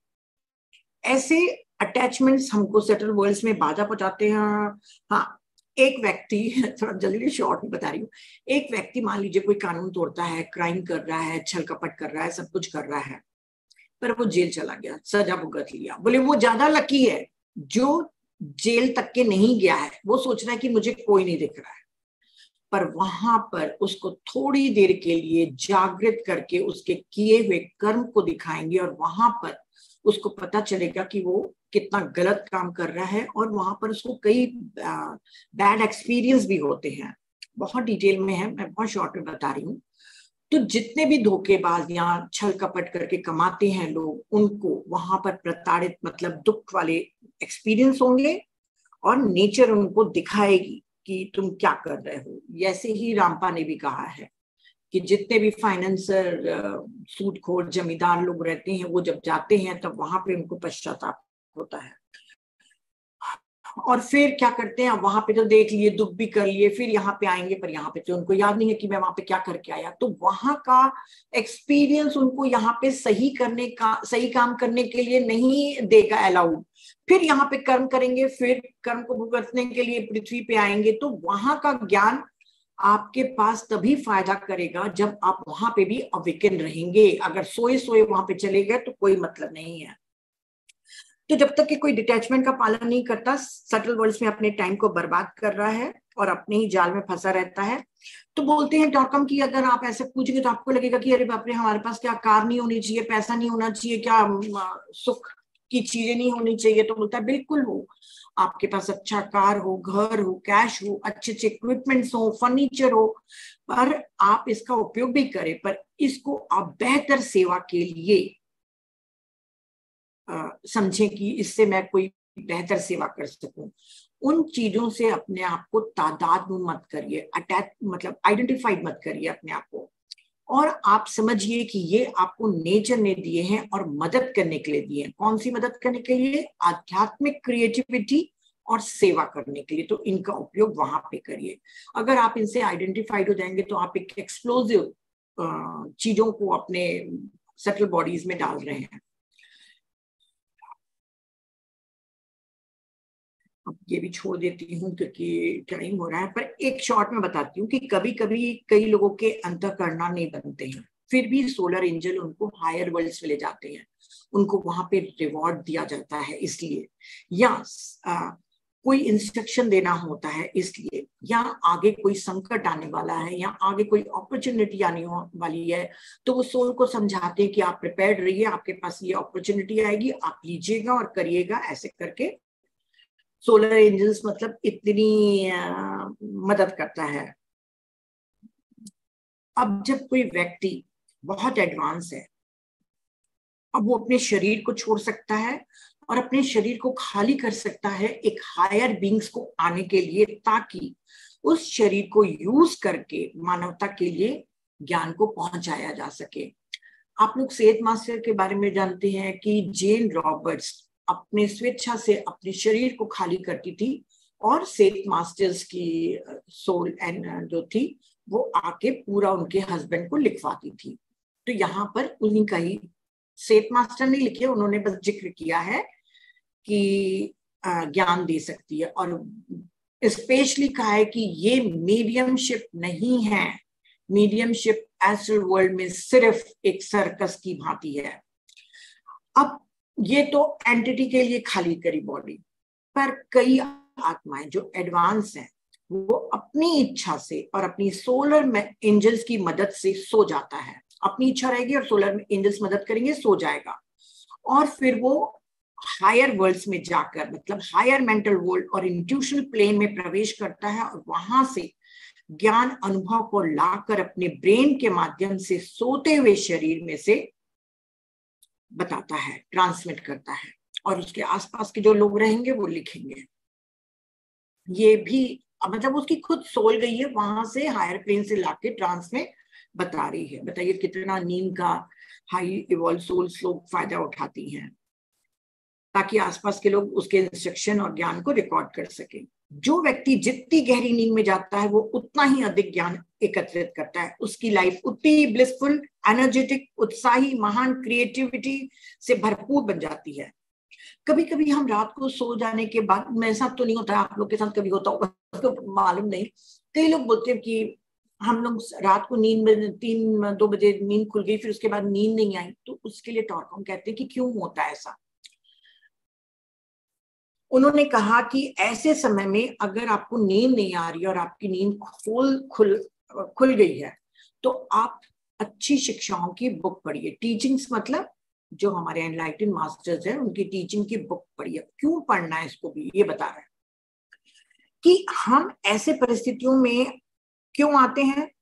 ऐसे अटैचमेंट्स हमको सेटल वर्ल्ड्स में बाधा पहुंचाते हैं। हाँ, एक व्यक्ति, थोड़ा जल्दी शॉर्ट में बता रही हूँ, एक व्यक्ति मान लीजिए कोई कानून तोड़ता है, क्राइम कर रहा है, छल कपट कर रहा है, सब कुछ कर रहा है, पर वो जेल चला गया, सजा भुगत लिया। बोले वो ज्यादा लकी है जो जेल तक के नहीं गया है, वो सोच रहा है कि मुझे कोई नहीं दिख रहा है, पर वहां पर उसको थोड़ी देर के लिए जागृत करके उसके किए हुए कर्म को दिखाएंगे और वहां पर उसको पता चलेगा कि वो कितना गलत काम कर रहा है, और वहां पर उसको कई बैड एक्सपीरियंस भी होते हैं। बहुत डिटेल में है, मैं बहुत शॉर्ट में बता रही हूँ। तो जितने भी धोखेबाज या छल कपट करके कमाते हैं लोग, उनको वहां पर प्रताड़ित मतलब दुख वाले एक्सपीरियंस होंगे और नेचर उनको दिखाएगी कि तुम क्या कर रहे हो। जैसे ही रामपा ने भी कहा है कि जितने भी फाइनेंसर, सूदखोर, जमींदार लोग रहते हैं, वो जब जाते हैं तब वहां पे उनको पश्चाताप होता है, और फिर क्या करते हैं, वहां पे तो देख लिए, दुख भी कर लिए, फिर यहाँ पे आएंगे, पर यहाँ पे तो उनको याद नहीं है कि मैं वहां पे क्या करके आया। तो वहां का एक्सपीरियंस उनको यहाँ पे सही करने का, सही काम करने के लिए नहीं देगा अलाउड। फिर यहाँ पे कर्म करेंगे, फिर कर्म को भुगतने के लिए पृथ्वी पे आएंगे। तो वहां का ज्ञान आपके पास तभी फायदा करेगा जब आप वहां पे भी अवेकन रहेंगे। अगर सोए सोए वहां पे चले गए तो कोई मतलब नहीं है। तो जब तक कि कोई डिटैचमेंट का पालन नहीं करता, सटल वर्ल्ड्स में अपने टाइम को बर्बाद कर रहा है और अपने ही जाल में फंसा रहता है। तो बोलते हैं डॉट कॉम की, अगर आप ऐसे पूछेंगे तो आपको लगेगा कि अरे बाप रे, हमारे पास क्या कार नहीं होनी चाहिए, पैसा नहीं होना चाहिए, क्या सुख की चीजें नहीं होनी चाहिए। तो बोलता है बिल्कुल हो, आपके पास अच्छा कार हो, घर हो, कैश हो, अच्छे अच्छे इक्विपमेंट्स हो, फर्नीचर हो, पर आप इसका उपयोग भी करें, पर इसको आप बेहतर सेवा के लिए समझें कि इससे मैं कोई बेहतर सेवा कर सकूं। उन चीजों से अपने आप को तादाद में मत करिए, अटैच मतलब आइडेंटिफाइड मत करिए अपने आप को, और आप समझिए कि ये आपको नेचर ने दिए हैं और मदद करने के लिए दिए हैं। कौन सी मदद करने के लिए? आध्यात्मिक क्रिएटिविटी और सेवा करने के लिए। तो इनका उपयोग वहां पे करिए। अगर आप इनसे आइडेंटिफाइड हो जाएंगे तो आप एक एक्सप्लोजिव चीजों को अपने सटल बॉडीज में डाल रहे हैं। अब ये भी छोड़ देती हूँ क्योंकि टाइम हो रहा है, पर एक शॉर्ट में बताती हूँ कि कभी कभी कई लोगों के अंतःकरणा नहीं बनते हैं, फिर भी सोलर एंजल उनको हायर वर्ल्ड्स में ले जाते हैं, उनको वहां पे रिवॉर्ड दिया जाता है इसलिए, या आ, कोई इंस्ट्रक्शन देना होता है इसलिए, या आगे कोई संकट आने वाला है, या आगे कोई अपॉर्चुनिटी आने वाली है, तो वो सोल को समझाते हैं कि आप प्रिपेयर्ड रहिए, आपके पास ये अपॉर्चुनिटी आएगी, आप लीजिएगा और करिएगा। ऐसे करके सोलर एंजल्स मतलब इतनी आ, मदद करता है। अब जब कोई व्यक्ति बहुत एडवांस है, अब वो अपने शरीर को छोड़ सकता है और अपने शरीर को खाली कर सकता है एक हायर बींग्स को आने के लिए, ताकि उस शरीर को यूज करके मानवता के लिए ज्ञान को पहुंचाया जा सके। आप लोग सेठ मास्टर के बारे में जानते हैं कि जेन रॉबर्ट्स अपने स्वेच्छा से अपने शरीर को खाली करती थी और सेठ मास्टर्स की सोल एंड जो थी वो आके पूरा उनके हस्बैंड को लिखवाती थी। तो यहाँ पर उन्हीं का ही, सेठ मास्टर ने लिखे, उन्होंने बस जिक्र किया है कि ज्ञान दे सकती है, और स्पेशली कहा है कि ये मीडियमशिप नहीं है। मीडियमशिप एस्ट्रल वर्ल्ड में सिर्फ एक सर्कस की भांति है। अब ये तो एंटिटी के लिए खाली करी बॉडी, पर कई आत्माएं जो एडवांस हैं वो अपनी इच्छा से और अपनी सोलर में एंजल्स की मदद से सो जाता है। अपनी इच्छा रहेगी और सोलर में एंजल्स मदद करेंगे, सो जाएगा, और फिर वो हायर वर्ल्ड्स में जाकर, मतलब हायर मेंटल वर्ल्ड और इंट्यूशनल प्लेन में प्रवेश करता है, और वहां से ज्ञान अनुभव को लाकर अपने ब्रेन के माध्यम से सोते हुए शरीर में से बताता है, ट्रांसमिट करता है, और उसके आसपास के जो लोग रहेंगे वो लिखेंगे। ये भी मतलब उसकी खुद सोल गई है वहां से, हायर प्लेन से लाके ट्रांस में बता रही है। बताइए कितना नींद का हाई इवॉल्व सोल्स लोग फायदा उठाती हैं, ताकि आसपास के लोग उसके इंस्ट्रक्शन और ज्ञान को रिकॉर्ड कर सके। जो व्यक्ति जितनी गहरी नींद में जाता है वो उतना ही अधिक ज्ञान एकत्रित करता है, उसकी लाइफ उतनी ब्लिसफुल, एनर्जेटिक, उत्साही, महान क्रिएटिविटी से भरपूर बन जाती है। कभी कभी हम रात को सो जाने के बाद, मेरे साथ तो नहीं होता, आप लोग के साथ कभी होता होगा तो मालूम नहीं, कई लोग बोलते हैं कि हम लोग रात को नींद में तीन दो बजे नींद खुल गई, फिर उसके बाद नींद नहीं आई। तो उसके लिए टॉर्कम कहते हैं कि क्यों होता है ऐसा। उन्होंने कहा कि ऐसे समय में अगर आपको नींद नहीं आ रही और आपकी नींद खुल खुल खुल गई है, तो आप अच्छी शिक्षाओं की बुक पढ़िए। टीचिंग्स मतलब जो हमारे एनलाइटेंड मास्टर्स हैं उनकी टीचिंग की बुक पढ़िए। क्यों पढ़ना है इसको भी ये बता रहे हैं कि हम ऐसे परिस्थितियों में क्यों आते हैं।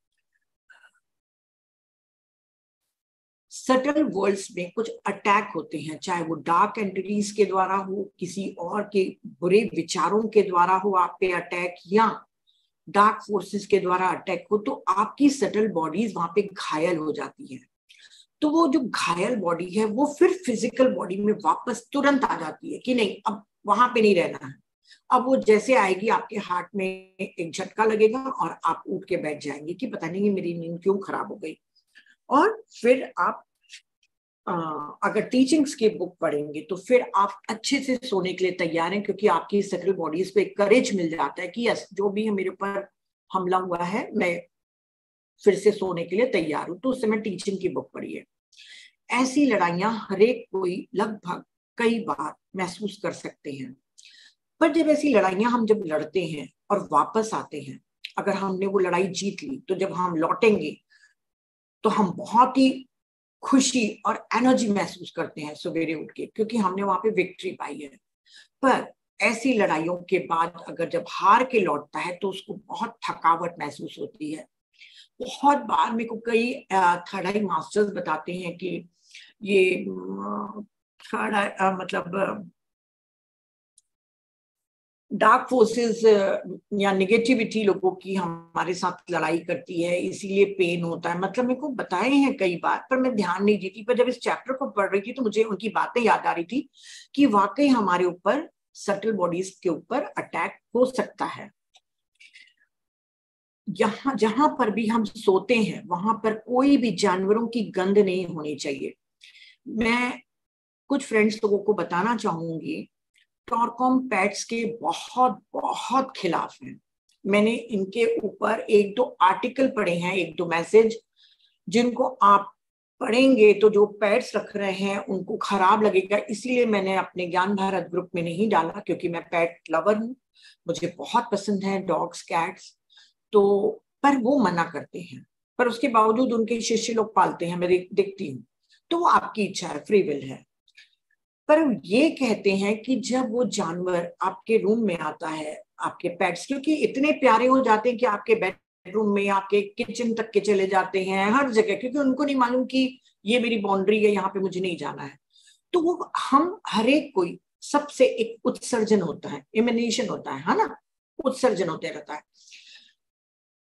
सटल वर्ल्ड्स में कुछ अटैक होते हैं, चाहे वो डार्क एंटिटीज के द्वारा हो, किसी और के बुरे विचारों के द्वारा हो आप पे अटैक, या डार्क फोर्सेस के द्वारा अटैक हो, तो आपकी सटल बॉडीज वहां पे घायल हो जाती है। तो वो जो घायल बॉडी है वो फिर फिजिकल बॉडी में वापस तुरंत आ जाती है कि नहीं अब वहां पे नहीं रहना है। अब वो जैसे आएगी आपके हार्ट में एक झटका लगेगा और आप उठ के बैठ जाएंगे कि पता नहीं मेरी नींद क्यों खराब हो गई। और फिर आप आ, अगर टीचिंग्स की बुक पढ़ेंगे तो फिर आप अच्छे से सोने के लिए तैयार हैं, क्योंकि आपकी सटल बॉडीज पे करेज मिल जाता है कि यस जो भी मेरे ऊपर हमला हुआ है मैं फिर से सोने के लिए तैयार हूं। तो उस समय टीचिंग की बुक पढ़िए। ऐसी लड़ाइयां हरेक कोई लगभग कई बार महसूस कर सकते हैं, पर जब ऐसी लड़ाइयां हम जब लड़ते हैं और वापस आते हैं, अगर हमने वो लड़ाई जीत ली, तो जब हम लौटेंगे तो हम बहुत ही खुशी और एनर्जी महसूस करते हैं सवेरे उठ के, क्योंकि हमने वहां पे विक्ट्री पाई है। पर ऐसी लड़ाइयों के बाद अगर जब हार के लौटता है तो उसको बहुत थकावट महसूस होती है। बहुत बार मेरे को कई थर्ड आई मास्टर्स बताते हैं कि ये थर्ड आई मतलब डार्क फोर्सेस या निगेटिविटी लोगों की हमारे साथ लड़ाई करती है, इसीलिए पेन होता है। मतलब मेरे को बताए हैं कई बार, पर मैं ध्यान नहीं देती। पर जब इस चैप्टर को पढ़ रही थी तो मुझे उनकी बातें याद आ रही थी कि वाकई हमारे ऊपर सटल बॉडीज के ऊपर अटैक हो सकता है। यहाँ जहां पर भी हम सोते हैं वहां पर कोई भी जानवरों की गंध नहीं होनी चाहिए। मैं कुछ फ्रेंड्स लोगों को बताना चाहूंगी, टॉरकॉम पेट्स के बहुत बहुत खिलाफ हैं। मैंने इनके ऊपर एक दो आर्टिकल पढ़े हैं, एक दो मैसेज, जिनको आप पढ़ेंगे तो जो पेट्स रख रहे हैं उनको खराब लगेगा। इसीलिए मैंने अपने ज्ञान भारत ग्रुप में नहीं डाला, क्योंकि मैं पेट लवर हूँ, मुझे बहुत पसंद है डॉग्स कैट्स। तो पर वो मना करते हैं, पर उसके बावजूद उनके शिष्य लोग पालते हैं, मैं देखती हूँ। तो वो आपकी इच्छा है, फ्री विल है। पर ये कहते हैं कि जब वो जानवर आपके रूम में आता है, आपके पेट्स, क्योंकि इतने प्यारे हो जाते हैं कि आपके बेडरूम में, आपके किचन तक के चले जाते हैं, हर जगह, क्योंकि उनको नहीं मालूम कि ये मेरी बाउंड्री है, यहाँ पे मुझे नहीं जाना है। तो वो हम हरेक कोई सबसे एक उत्सर्जन होता है, इमिनेशन होता है, है ना, उत्सर्जन होते रहता है।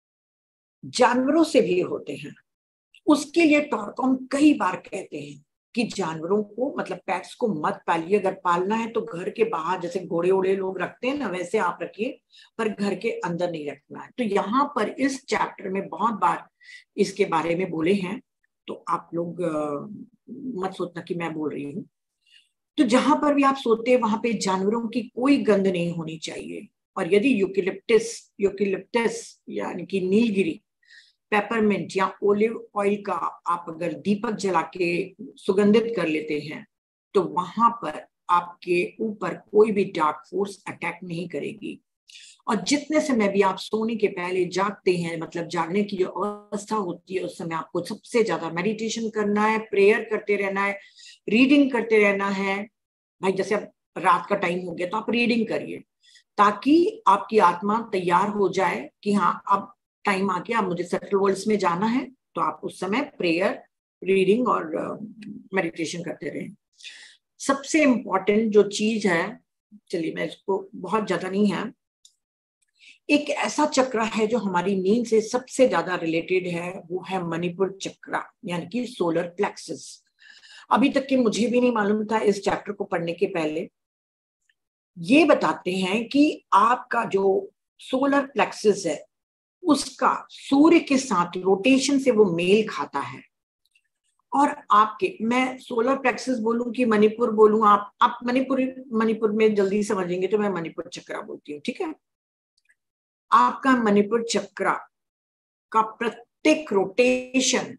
जानवरों से भी होते हैं। उसके लिए टॉरकॉम कई बार कहते हैं कि जानवरों को मतलब पेट्स को मत पालिए, अगर पालना है तो घर के बाहर, जैसे घोड़े ओड़े लोग रखते हैं ना वैसे आप रखिए, पर घर के अंदर नहीं रखना है। तो यहाँ पर इस चैप्टर में बहुत बार इसके बारे में बोले हैं, तो आप लोग मत सोचना कि मैं बोल रही हूँ। तो जहां पर भी आप सोते हैं वहां पे जानवरों की कोई गंध नहीं होनी चाहिए। और यदि यूकेलिप्टस यूकेलिप्टस यानी कि नीलगिरी, पेपरमिंट या ओलिव ऑयल का आप अगर दीपक जला के सुगंधित कर लेते हैं तो वहां पर आपके ऊपर कोई भी डार्क फोर्स अटैक नहीं करेगी। और जितने समय भी आप सोने के पहले जागते हैं, मतलब जागने की जो अवस्था होती है, उस समय आपको सबसे ज्यादा मेडिटेशन करना है, प्रेयर करते रहना है, रीडिंग करते रहना है। भाई जैसे अब रात का टाइम हो गया तो आप रीडिंग करिए, ताकि आपकी आत्मा तैयार हो जाए कि हाँ अब टाइम आ गया, अब मुझे सटल वर्ल्ड्स में जाना है। तो आप उस समय प्रेयर, रीडिंग और मेडिटेशन करते रहें। सबसे इम्पोर्टेंट जो चीज है, चलिए मैं इसको बहुत ज्यादा नहीं है, एक ऐसा चक्र है जो हमारी नींद से सबसे ज्यादा रिलेटेड है, वो है मणिपुर चक्र यानी कि सोलर प्लेक्सस। अभी तक के मुझे भी नहीं मालूम था इस चैप्टर को पढ़ने के पहले। ये बताते हैं कि आपका जो सोलर प्लेक्सस है उसका सूर्य के साथ रोटेशन से वो मेल खाता है। और आपके, मैं सोलर प्लेक्सस बोलूं कि मणिपुर बोलूं, आप आप मणिपुर मणिपुर में जल्दी समझेंगे तो मैं मणिपुर चक्र बोलती हूँ, ठीक है। आपका मणिपुर चक्र का प्रत्येक रोटेशन,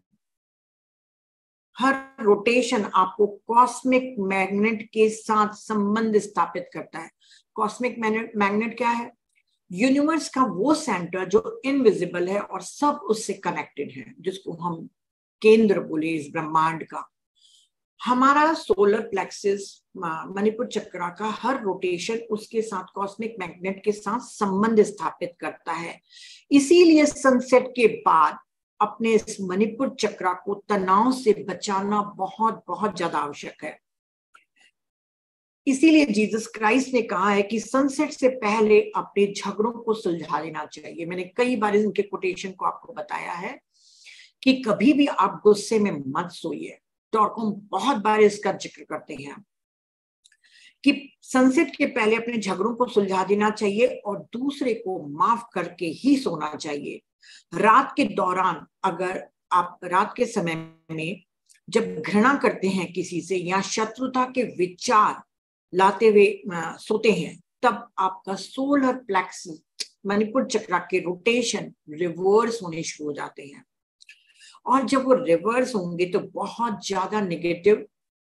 हर रोटेशन आपको कॉस्मिक मैग्नेट के साथ संबंध स्थापित करता है। कॉस्मिक मैग्नेट क्या है? यूनिवर्स का वो सेंटर जो इनविजिबल है और सब उससे कनेक्टेड है, जिसको हम केंद्र बोले इस ब्रह्मांड का। हमारा सोलर प्लेक्सस, मणिपुर चक्र का हर रोटेशन उसके साथ कॉस्मिक मैग्नेट के साथ संबंध स्थापित करता है। इसीलिए सनसेट के बाद अपने इस मणिपुर चक्र को तनाव से बचाना बहुत बहुत ज्यादा आवश्यक है। इसीलिए जीसस क्राइस्ट ने कहा है कि सनसेट से पहले अपने झगड़ों को सुलझा लेना चाहिए। मैंने कई बार इनके कोटेशन को आपको बताया है कि कभी भी आप गुस्से में मत सोइए। टॉर्कम बहुत बार इसका जिक्र करते हैं कि सनसेट के पहले अपने झगड़ों को सुलझा देना चाहिए और दूसरे को माफ करके ही सोना चाहिए। रात के दौरान अगर आप रात के समय में जब घृणा करते हैं किसी से या शत्रुता के विचार लाते हुए सोते हैं, तब आपका सोलर प्लेक्सस, मणिपुर चक्र के रोटेशन रिवर्स होने शुरू हो जाते हैं। और जब वो रिवर्स होंगे तो बहुत ज्यादा नेगेटिव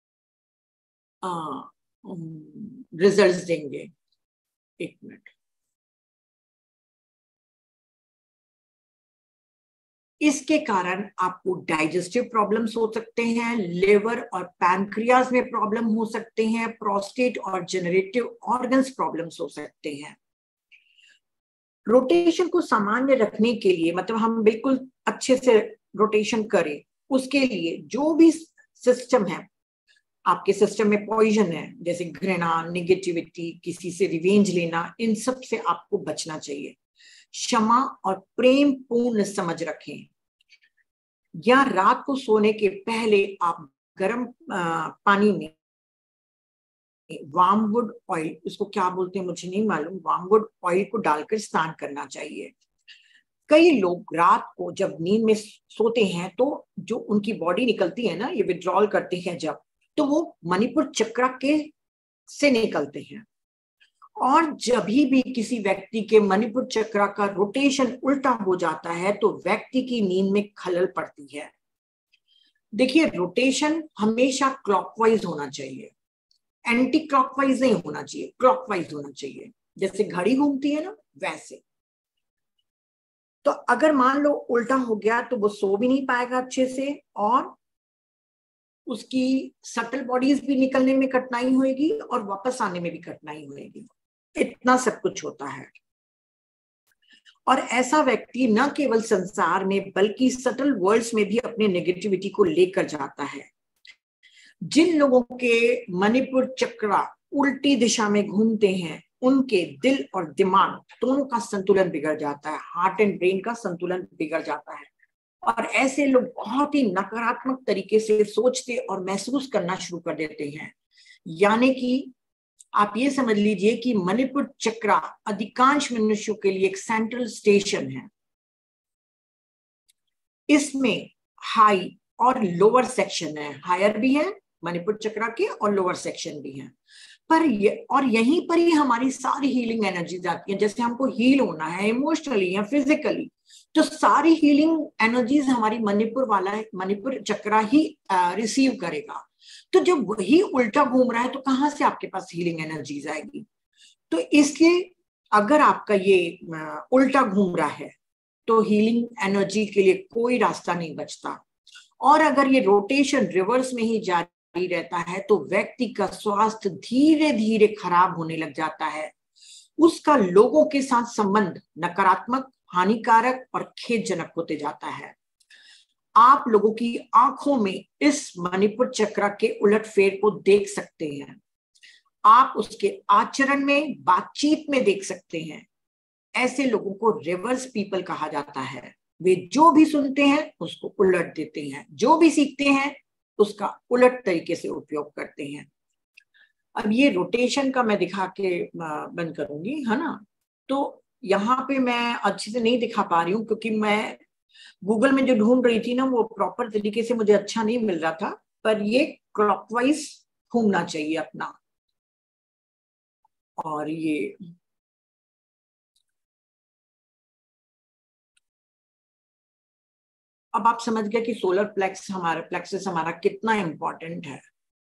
रिजल्ट्स देंगे। एक मिनट, इसके कारण आपको डाइजेस्टिव प्रॉब्लम्स हो सकते हैं, लिवर और पैनक्रियाज में प्रॉब्लम हो सकते हैं, प्रोस्टेट और जनरेटिव ऑर्गन्स प्रॉब्लम्स हो सकते हैं। रोटेशन को सामान्य रखने के लिए, मतलब हम बिल्कुल अच्छे से रोटेशन करें, उसके लिए जो भी सिस्टम है, आपके सिस्टम में पॉइजन है जैसे घृणा, निगेटिविटी, किसी से रिवेंज लेना, इन सब से आपको बचना चाहिए। क्षमा और प्रेम पूर्ण समझ रखें। या रात को सोने के पहले आप गर्म पानी में वार्मवुड ऑयल, उसको क्या बोलते हैं मुझे नहीं मालूम, वार्मवुड ऑयल को डालकर स्नान करना चाहिए। कई लोग रात को जब नींद में सोते हैं तो जो उनकी बॉडी निकलती है ना, ये विड्रॉल करते हैं जब, तो वो मणिपुर चक्र के से निकलते हैं। और जब भी किसी व्यक्ति के मणिपुर चक्र का रोटेशन उल्टा हो जाता है तो व्यक्ति की नींद में खलल पड़ती है। देखिए, रोटेशन हमेशा क्लॉकवाइज होना चाहिए, एंटी क्लॉकवाइज नहीं होना चाहिए, क्लॉकवाइज होना चाहिए। जैसे घड़ी घूमती है ना, वैसे। तो अगर मान लो उल्टा हो गया तो वो सो भी नहीं पाएगा अच्छे से, और उसकी सटल बॉडीज भी निकलने में कठिनाई होगी और वापस आने में भी कठिनाई होगी। इतना सब कुछ होता है। और ऐसा व्यक्ति न केवल संसार में बल्कि सटल वर्ल्ड्स में भी अपने नेगेटिविटी को लेकर जाता है। जिन लोगों के मणिपुर चक्र उल्टी दिशा में घूमते हैं, उनके दिल और दिमाग दोनों का संतुलन बिगड़ जाता है, हार्ट एंड ब्रेन का संतुलन बिगड़ जाता है, और ऐसे लोग बहुत ही नकारात्मक तरीके से सोचते और महसूस करना शुरू कर देते हैं। यानी कि आप ये समझ लीजिए कि मणिपुर चक्र अधिकांश मनुष्यों के लिए एक सेंट्रल स्टेशन है। इसमें हाई और लोअर सेक्शन है, हायर भी है मणिपुर चक्र के और लोअर सेक्शन भी है। पर ये और यहीं पर ही हमारी सारी हीलिंग एनर्जीज आती है। जैसे हमको हील होना है इमोशनली या फिजिकली, तो सारी हीलिंग एनर्जीज हमारी मणिपुर वाला है, मणिपुर चक्र ही रिसीव करेगा। तो जब वही उल्टा घूम रहा है तो कहाँ से आपके पास हीलिंग एनर्जीज आएगी? तो इसलिए अगर आपका ये उल्टा घूम रहा है तो हीलिंग एनर्जी के लिए कोई रास्ता नहीं बचता। और अगर ये रोटेशन रिवर्स में ही जारी रहता है तो व्यक्ति का स्वास्थ्य धीरे धीरे खराब होने लग जाता है। उसका लोगों के साथ संबंध नकारात्मक, हानिकारक और खेदजनक होते जाता है। आप लोगों की आंखों में इस मणिपुर चक्र के उलटफेर को देख सकते हैं। आप उसके आचरण में, बातचीत में देख सकते हैं। ऐसे लोगों को रिवर्स पीपल कहा जाता है। वे जो भी सुनते हैं उसको उलट देते हैं, जो भी सीखते हैं उसका उलट तरीके से उपयोग करते हैं। अब ये रोटेशन का मैं दिखा के बंद करूंगी, है ना। तो यहाँ पे मैं अच्छे से नहीं दिखा पा रही हूँ क्योंकि मैं गूगल में जो ढूंढ रही थी ना वो प्रॉपर तरीके से मुझे अच्छा नहीं मिल रहा था। पर ये क्लॉकवाइज घूमना चाहिए अपना। और ये अब आप समझ गए कि सोलर प्लेक्स हमारा प्लेक्सस हमारा कितना इंपॉर्टेंट है।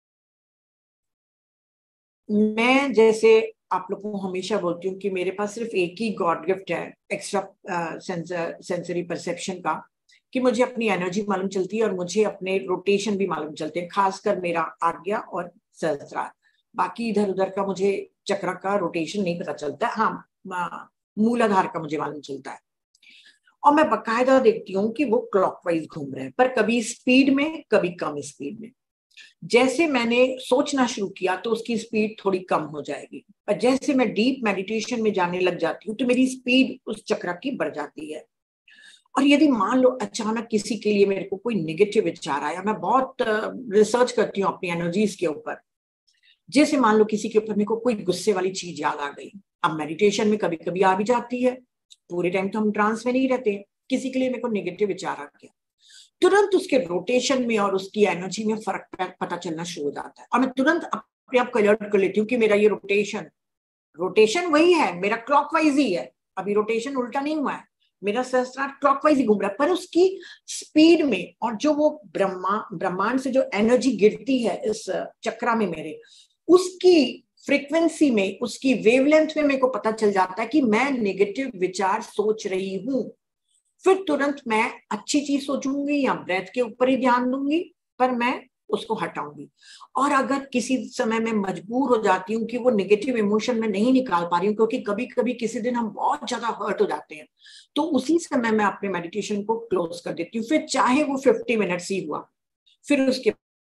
मैं जैसे आप लोगों को हमेशा बोलती हूँ कि मेरे पास सिर्फ एक ही गॉड गिफ्ट है एक्स्ट्रा सेंसर सेंसरी परसेप्शन का, कि मुझे अपनी एनर्जी मालूम चलती है और मुझे अपने रोटेशन भी मालूम चलते हैं, खासकर मेरा आज्ञा और सहस्त्रार। बाकी इधर उधर का मुझे चक्र का रोटेशन नहीं पता चलता। हाँ, मूलाधार का मुझे मालूम चलता है और मैं बकायदा देखती हूँ कि वो क्लॉकवाइज घूम रहे हैं, पर कभी स्पीड में कभी कम स्पीड में। जैसे मैंने सोचना शुरू किया तो उसकी स्पीड थोड़ी कम हो जाएगी, पर जैसे मैं डीप मेडिटेशन में जाने लग जाती हूँ तो मेरी स्पीड उस चक्र की बढ़ जाती है। और यदि मान लो अचानक किसी के लिए मेरे को कोई नेगेटिव विचार आया, मैं बहुत रिसर्च करती हूँ अपनी एनर्जीज के ऊपर। जैसे मान लो किसी के ऊपर मेरे को कोई गुस्से वाली चीज याद आ गई, अब मेडिटेशन में कभी कभी आ भी जाती है, पूरे टाइम तो हम ट्रांस में नहीं रहते। किसी के लिए मेरे को नेगेटिव विचार आ गया, तुरंत उसके रोटेशन में और उसकी एनर्जी में फर्क पता चलना शुरू हो जाता है और मैं तुरंत अपने आप को अलर्ट कर लेती हूँ कि मेरा ये रोटेशन रोटेशन वही है, मेरा क्लॉकवाइज ही है, अभी रोटेशन उल्टा नहीं हुआ है, मेरा सहस्त्रार क्लॉकवाइज ही घूम रहा है। पर उसकी स्पीड में और जो वो ब्रह्मा ब्रह्मांड से जो एनर्जी गिरती है इस चक्र में मेरे, उसकी फ्रीक्वेंसी में, उसकी वेवलेंथ में मेरे को पता चल जाता है कि मैं नेगेटिव विचार सोच रही हूं। फिर तुरंत मैं अच्छी चीज सोचूंगी या ब्रेथ के ऊपर ही ध्यान दूंगी, पर मैं उसको हटाऊंगी। और अगर किसी समय मैं मजबूर हो जाती हूँ कि वो नेगेटिव इमोशन में नहीं निकाल पा रही हूँ, क्योंकि कभी कभी किसी दिन हम बहुत ज्यादा हर्ट हो जाते हैं, तो उसी समय मैं अपने मेडिटेशन को क्लोज कर देती हूँ, फिर चाहे वो फिफ्टी मिनट्स ही हुआ, फिर उसके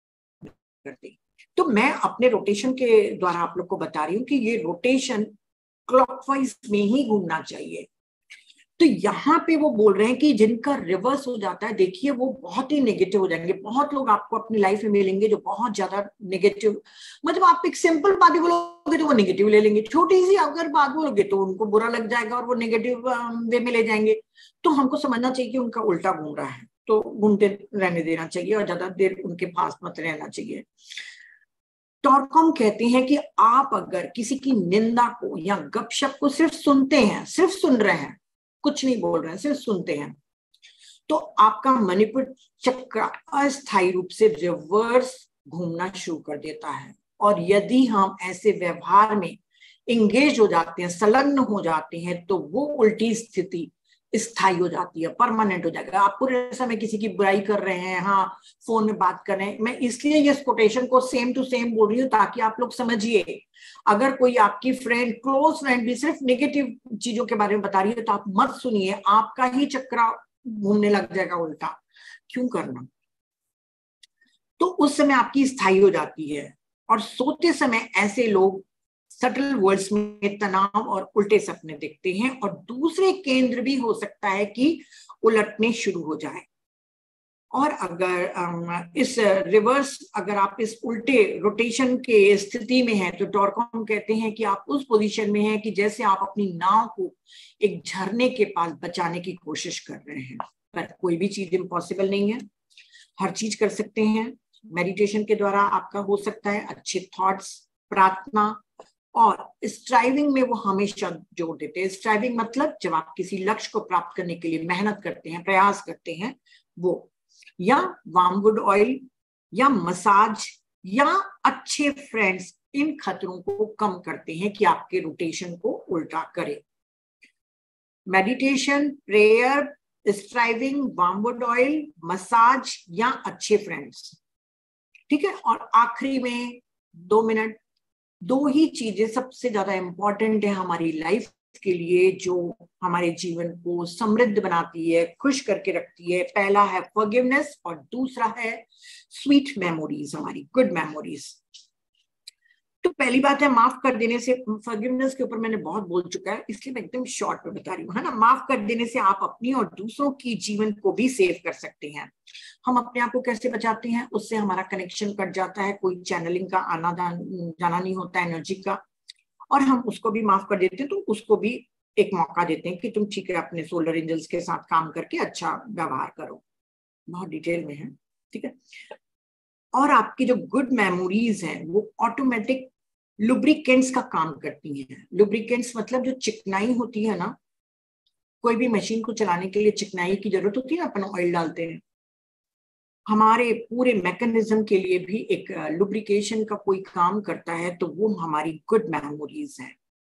करती। तो मैं अपने रोटेशन के द्वारा आप लोग को बता रही हूँ कि ये रोटेशन क्लॉकवाइज में ही घूमना चाहिए। तो यहाँ पे वो बोल रहे हैं कि जिनका रिवर्स हो जाता है, देखिए वो बहुत ही नेगेटिव हो जाएंगे। बहुत लोग आपको अपनी लाइफ में मिलेंगे जो बहुत ज्यादा नेगेटिव, मतलब आप एक सिंपल बात भी बोलोगे तो वो नेगेटिव ले लेंगे, छोटी सी अगर बात बोलोगे तो उनको बुरा लग जाएगा और वो नेगेटिव वे में ले जाएंगे। तो हमको समझना चाहिए कि उनका उल्टा घूम रहा है, तो घूमते रहने देना चाहिए और ज्यादा देर उनके पास मत रहना चाहिए। टॉर्कॉम कहते हैं कि आप अगर किसी की निंदा को या गपशप को सिर्फ सुनते हैं, सिर्फ सुन रहे हैं, कुछ नहीं बोल रहे हैं, सिर्फ सुनते हैं, तो आपका मणिपुर चक्र अस्थायी रूप से रिवर्स घूमना शुरू कर देता है। और यदि हम ऐसे व्यवहार में इंगेज हो जाते हैं, संलग्न हो जाते हैं, तो वो उल्टी स्थिति स्थायी हो जाती है, परमानेंट हो जाएगा। आप पूरे समय किसी की बुराई कर रहे हैं, हाँ फोन में बात कर रहे हैं, मैं इसलिए ये कोटेशन को सेम टू सेम बोल रही हूँ ताकि आप लोग समझिए। अगर कोई आपकी फ्रेंड, क्लोज फ्रेंड भी सिर्फ नेगेटिव चीजों के बारे में बता रही है तो आप मत सुनिए, आपका ही चक्र घूमने लग जाएगा उल्टा। क्यों करना? तो उस समय आपकी स्थायी हो जाती है। और सोते समय ऐसे लोग सटल वर्ड्स में तनाव और उल्टे सपने देखते हैं, और दूसरे केंद्र भी हो सकता है कि उलटने शुरू हो जाए। और अगर इस रिवर्स, अगर आप इस उल्टे रोटेशन के स्थिति में हैं तो टॉरकॉम कहते हैं कि आप उस पोजीशन में हैं कि जैसे आप अपनी नाव को एक झरने के पास बचाने की कोशिश कर रहे हैं, पर कोई भी चीज इम्पॉसिबल नहीं है, हर चीज कर सकते हैं। मेडिटेशन के द्वारा आपका हो सकता है अच्छे थॉट्स, प्रार्थना, और स्ट्राइविंग में वो हमेशा जोड़ देते हैं। स्ट्राइविंग मतलब जब आप किसी लक्ष्य को प्राप्त करने के लिए मेहनत करते हैं, प्रयास करते हैं, वो या वार्मवुड ऑयल या मसाज या अच्छे फ्रेंड्स इन खतरों को कम करते हैं कि आपके रोटेशन को उल्टा करे। Meditation, prayer, striving, wormwood oil, massage या अच्छे फ्रेंड्स, ठीक है। और आखिरी में दो मिनट, दो ही चीजें सबसे ज्यादा इंपॉर्टेंट है हमारी लाइफ के लिए, जो हमारे जीवन को समृद्ध बनाती है, खुश करके रखती है। पहला है फॉरगिवनेस और दूसरा है स्वीट मेमोरीज, हमारी गुड मेमोरीज। तो पहली बात है माफ कर देने से, फॉरगिवनेस के ऊपर मैंने बहुत बोल चुका है इसलिए मैं एकदम शॉर्ट में बता रही हूँ, है ना। माफ कर देने से आप अपनी और दूसरों की जीवन को भी सेव कर सकते हैं। हम अपने आप को कैसे बचाते हैं, उससे हमारा कनेक्शन कट जाता है, कोई चैनलिंग का आना जाना नहीं होता एनर्जी का, और हम उसको भी माफ कर देते हैं, तो उसको भी एक मौका देते हैं कि तुम ठीक है अपने सोलर एंजल्स के साथ काम करके अच्छा व्यवहार करो। बहुत डिटेल में है, ठीक है। और आपकी जो गुड मेमोरीज हैं वो ऑटोमेटिक लुब्रिकेंट्स का काम करती हैं। लुब्रिकेंट्स मतलब जो चिकनाई होती है ना, कोई भी मशीन को चलाने के लिए चिकनाई की जरूरत होती है ना, अपन ऑयल डालते हैं। हमारे पूरे मैकेनिज्म के लिए भी एक लुब्रिकेशन का कोई काम करता है, तो वो हमारी गुड मेमोरीज है।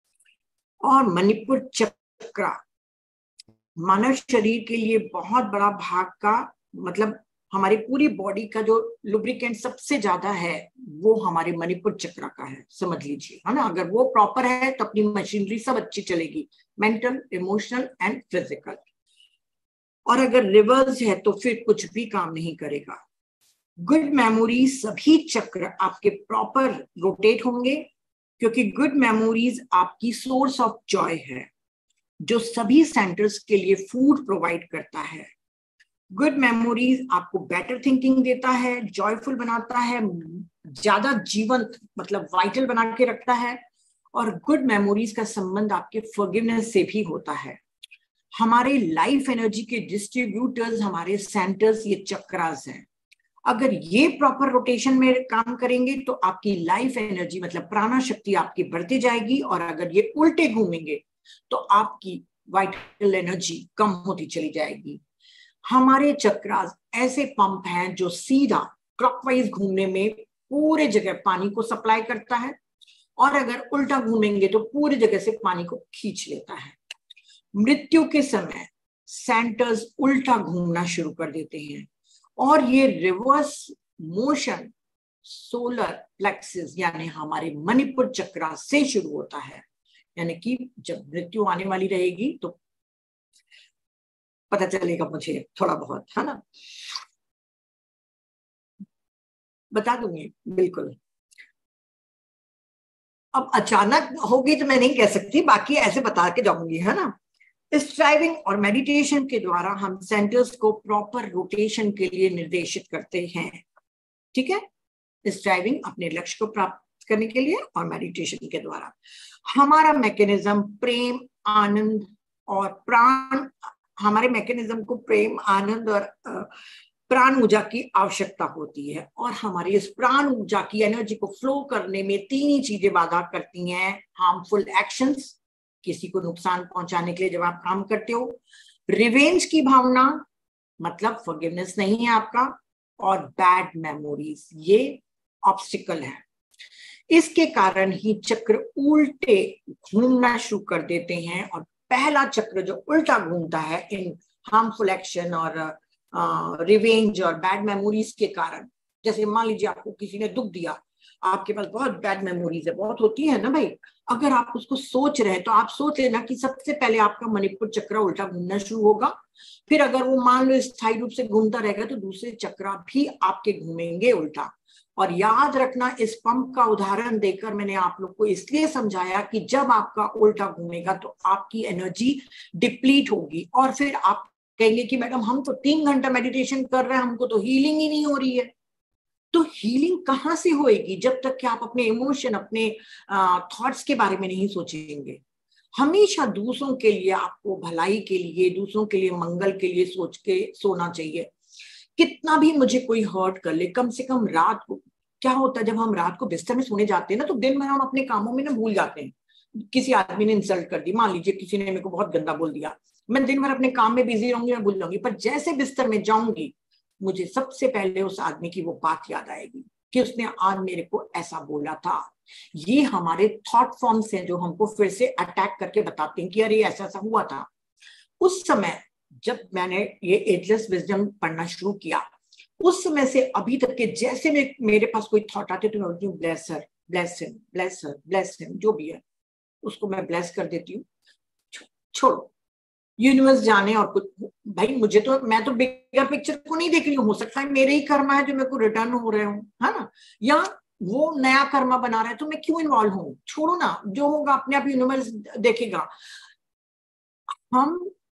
और मणिपुर चक्र मानव शरीर के लिए बहुत बड़ा भाग का, मतलब हमारी पूरी बॉडी का जो लुब्रिकेंट सबसे ज्यादा है वो हमारे मणिपुर चक्र का है, समझ लीजिए, है ना। अगर वो प्रॉपर है तो अपनी मशीनरी सब अच्छी चलेगी, मेंटल, इमोशनल एंड फिजिकल। और अगर रिवर्स है तो फिर कुछ भी काम नहीं करेगा। गुड मेमोरीज सभी चक्र आपके प्रॉपर रोटेट होंगे, क्योंकि गुड मेमोरीज आपकी सोर्स ऑफ जॉय है, जो सभी सेंटर्स के लिए फूड प्रोवाइड करता है। गुड मेमोरीज आपको बेटर थिंकिंग देता है, जॉयफुल बनाता है, ज्यादा जीवंत मतलब वाइटल बना के रखता है। और गुड मेमोरीज का संबंध आपके फॉरगिवनेस से भी होता है। हमारे लाइफ एनर्जी के डिस्ट्रीब्यूटर्स, हमारे सेंटर्स, ये चक्रास हैं। अगर ये प्रॉपर रोटेशन में काम करेंगे तो आपकी लाइफ एनर्जी मतलब प्राणा शक्ति आपकी बढ़ती जाएगी, और अगर ये उल्टे घूमेंगे तो आपकी वाइटल एनर्जी कम होती चली जाएगी। हमारे चक्रास ऐसे पंप हैं जो सीधा क्लॉकवाइज घूमने में पूरे जगह पानी को सप्लाई करता है, और अगर उल्टा घूमेंगे तो पूरी जगह से पानी को खींच लेता है। मृत्यु के समय सेंटर्स उल्टा घूमना शुरू कर देते हैं, और ये रिवर्स मोशन सोलर प्लेक्सिस यानी हमारे मणिपुर चक्र से शुरू होता है। यानी कि जब मृत्यु आने वाली रहेगी तो पता चलेगा मुझे थोड़ा बहुत, है ना, बता दूंगी बिल्कुल। अब अचानक होगी तो मैं नहीं कह सकती, बाकी ऐसे बता के जाऊंगी, है ना। स्ट्राइविंग और मेडिटेशन के द्वारा हम सेंटर्स को प्रॉपर रोटेशन के लिए निर्देशित करते हैं, ठीक है। स्ट्राइविंग अपने लक्ष्य को प्राप्त करने के लिए, और मेडिटेशन के द्वारा हमारा मैकेनिज्म प्रेम, आनंद और प्राण, हमारे मैकेनिज्म को प्रेम, आनंद और प्राण ऊर्जा की आवश्यकता होती है। और हमारी इस प्राण ऊर्जा की एनर्जी को फ्लो करने में तीन ही चीजें बाधा करती हैं। हार्मफुल एक्शंस, किसी को नुकसान पहुंचाने के लिए जब आप काम करते हो, रिवेंज की भावना मतलब फॉरगिवनेस नहीं है आपका, और बैड मेमोरीज, ये ऑब्स्टिकल है। इसके कारण ही चक्र उल्टे घूमना शुरू कर देते हैं, और पहला चक्र जो उल्टा घूमता है इन हार्मफुल एक्शन और रिवेंज और बैड मेमोरीज के कारण, जैसे मान लीजिए आपको किसी ने दुख दिया, आपके पास बहुत बैड मेमोरीज है, बहुत होती है ना भाई। अगर आप उसको सोच रहे हैं तो आप सोच लेना कि सबसे पहले आपका मणिपुर चक्र उल्टा घूमना शुरू होगा, फिर अगर वो मान लो स्थायी रूप से घूमता रहेगा तो दूसरे चक्र भी आपके घूमेंगे उल्टा। और याद रखना, इस पंप का उदाहरण देकर मैंने आप लोग को इसलिए समझाया कि जब आपका उल्टा घूमेगा तो आपकी एनर्जी डिप्लीट होगी, और फिर आप कहेंगे कि मैडम हम तो तीन घंटा मेडिटेशन कर रहे हैं, हमको तो हीलिंग ही नहीं हो रही है। तो हीलिंग कहाँ से होएगी जब तक कि आप अपने इमोशन, अपने थॉट्स के बारे में नहीं सोचेंगे। हमेशा दूसरों के लिए, आपको भलाई के लिए, दूसरों के लिए मंगल के लिए सोच के सोना चाहिए। कितना भी मुझे कोई हर्ट कर ले, कम से कम रात को, क्या होता है जब हम रात को बिस्तर में सोने जाते हैं ना, तो दिन भर हम अपने कामों में ना भूल जाते हैं। किसी आदमी ने इंसल्ट कर दी, मान लीजिए किसी ने मेरे को बहुत गंदा बोल दिया, मैं दिन भर अपने काम में बिजी रहूंगी, मैं भूल जाऊंगी, पर जैसे बिस्तर में जाऊंगी मुझे सबसे पहले उस आदमी की वो बात याद आएगी कि उसने आज मेरे को ऐसा बोला था। ये हमारे थॉट फॉर्म्स हैं जो हमको फिर से अटैक करके बताते हैं कि अरे ऐसा ऐसा हुआ था। उस समय जब मैंने ये एजलेस विजडम पढ़ना शुरू किया, उस समय से अभी तक के जैसे में मेरे पास कोई थॉट आते तो मैं बोलती हूँ bless her, bless him, bless her, bless him, जो भी है उसको मैं ब्लेस कर देती हूँ। छोड़ो, यूनिवर्स जाने और कुछ। भाई मुझे तो, मैं तो बिगर पिक्चर को नहीं देख रही हूँ, हो सकता है मेरे ही कर्मा है जो मेरे को रिटर्न हो रहे हो, है ना, या वो नया कर्मा बना रहा है, तो मैं क्यों इन्वॉल्व हूँ। छोड़ो ना, जो होगा अपने आप यूनिवर्स देखेगा। हम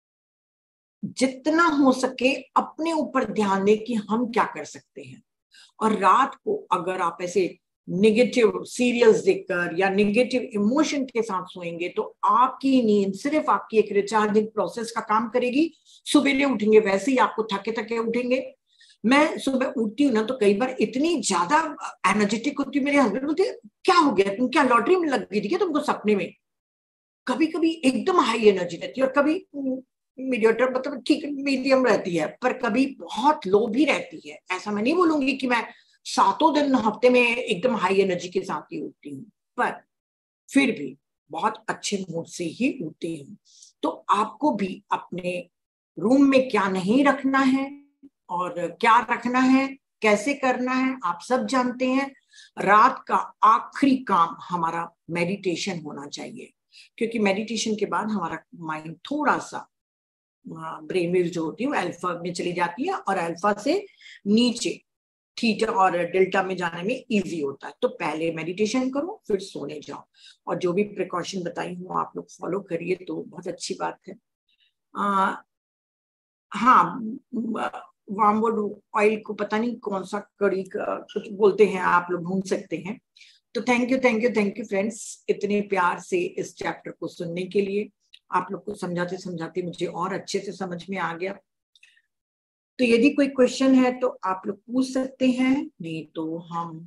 जितना हो सके अपने ऊपर ध्यान दें कि हम क्या कर सकते हैं। और रात को अगर आप ऐसे निगेटिव सीरियल्स देखकर या निगेटिव इमोशन के साथ सोएंगे तो आपकी नींद सिर्फ आपकी एक रिचार्जिंग प्रोसेस का काम करेगी। सुबह उठेंगे वैसे ही आपको थके थके उठेंगे। मैं सुबह उठती हूँ ना तो कई बार इतनी ज्यादा एनर्जेटिक होती हूँ, मेरे हस्बैंड बोलते क्या हो गया, तुम क्या लॉटरी में लग गई थी क्या तुमको सपने में। कभी कभी एकदम हाई एनर्जी रहती है और कभी मीडिएटर, मतलब ठीक मीडियम रहती है, पर कभी बहुत लो भी रहती है। ऐसा मैं नहीं बोलूंगी कि मैं सातों दिन हफ्ते में एकदम हाई एनर्जी के साथ ही उठती हूँ, पर फिर भी बहुत अच्छे मूड से ही उठती हूँ। तो आपको भी अपने रूम में क्या नहीं रखना है और क्या रखना है, कैसे करना है, आप सब जानते हैं। रात का आखिरी काम हमारा मेडिटेशन होना चाहिए, क्योंकि मेडिटेशन के बाद हमारा माइंड थोड़ा सा ब्रेन वेव जो होती है अल्फा में चली जाती है और अल्फा से नीचे थीटा और डेल्टा में जाने में इजी होता है। तो पहले मेडिटेशन करो फिर सोने जाओ, और जो भी प्रिकॉशन बताई हूँ आप लोग फॉलो करिए तो बहुत अच्छी बात है। आ, हाँ, वामवुड ऑयल को पता नहीं कौन सा कड़ी का कुछ बोलते हैं, आप लोग ढूंढ सकते हैं। तो thank you thank you thank you friends, इतने प्यार से इस चैप्टर को सुनने के लिए। आप लोग को समझाते समझाते मुझे और अच्छे से समझ में आ गया। तो यदि कोई क्वेश्चन है तो आप लोग पूछ सकते हैं, नहीं तो हम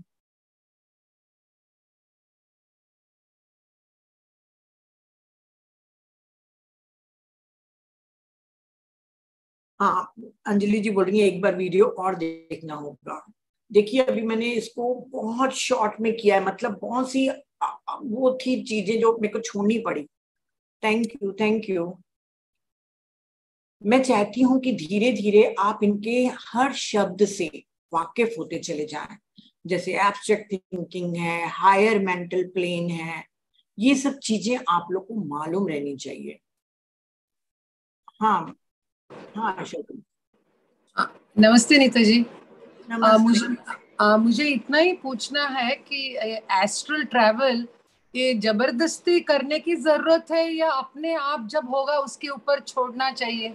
हाँ, अंजलि जी बोल रही है एक बार वीडियो और देखना होगा। देखिए अभी मैंने इसको बहुत शॉर्ट में किया है, मतलब बहुत सी वो थी चीजें जो मेरे को छोड़नी पड़ी। Thank you thank you. मैं चाहती हूँ कि धीरे धीरे आप इनके हर शब्द से वाकिफ होते चले जाएं। जैसे एब्स्ट्रैक्ट थिंकिंग है, हायर मेंटल प्लेन है, ये सब चीजें आप लोग को मालूम रहनी चाहिए। हाँ हाँ अशोक। नमस्ते नीता जी। आ, नमस्ते। मुझे आ, मुझे इतना ही पूछना है कि एस्ट्रल ट्रैवल ये जबरदस्ती करने की जरूरत है या अपने आप जब होगा उसके ऊपर छोड़ना चाहिए।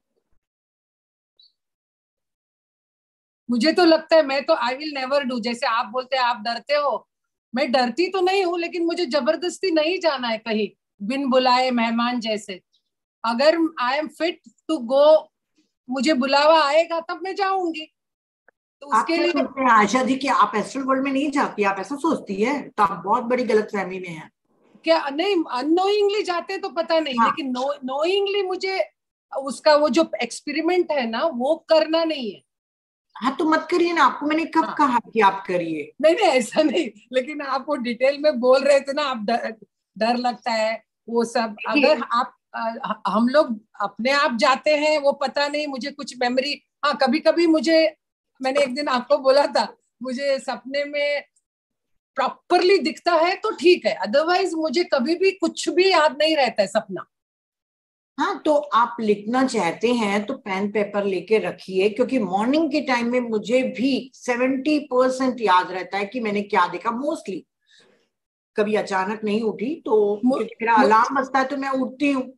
मुझे तो लगता है मैं तो आई विल नेवर डू। जैसे आप बोलते हैं आप डरते हो, मैं डरती तो नहीं हूँ, लेकिन मुझे जबरदस्ती नहीं जाना है कहीं बिन बुलाए मेहमान जैसे। अगर I am fit to go, मुझे बुलावा आएगा तब मैं जाऊंगी। तो आप उसके क्या लिए सोचते हैं आशा जी कि आप एस्ट्रल वर्ल्ड में नहीं जाती, आप ऐसा सोचती है तो आप बहुत बड़ी गलतफहमी में हैं। क्या नहीं, अननोइंगली जाते तो पता नहीं, हाँ लेकिन नो नोइंगली मुझे उसका वो जो एक्सपेरिमेंट है ना वो करना नहीं है। हाँ तो मत करिए ना, आपको मैंने कब हाँ, कहा कि आप करिए। नहीं नहीं ऐसा नहीं, लेकिन आप वो डिटेल में बोल रहे थे ना, आप डर डर लगता है वो सब। देखिए अगर आप आ, हम लोग अपने आप जाते हैं वो पता नहीं, मुझे कुछ मेमोरी, हाँ कभी कभी मुझे, मैंने एक दिन आपको बोला था, मुझे सपने में प्रॉपरली दिखता है तो ठीक है, अदरवाइज मुझे कभी भी कुछ भी याद नहीं रहता है सपना। हाँ तो आप लिखना चाहते हैं तो पेन पेपर लेके रखिए, क्योंकि मॉर्निंग के टाइम में मुझे भी सेवेंटी परसेंट याद रहता है कि मैंने क्या देखा मोस्टली। कभी अचानक नहीं उठी तो, मु, क्योंकि मेरा मु, अलार्म बजता है तो मैं उठती हूँ,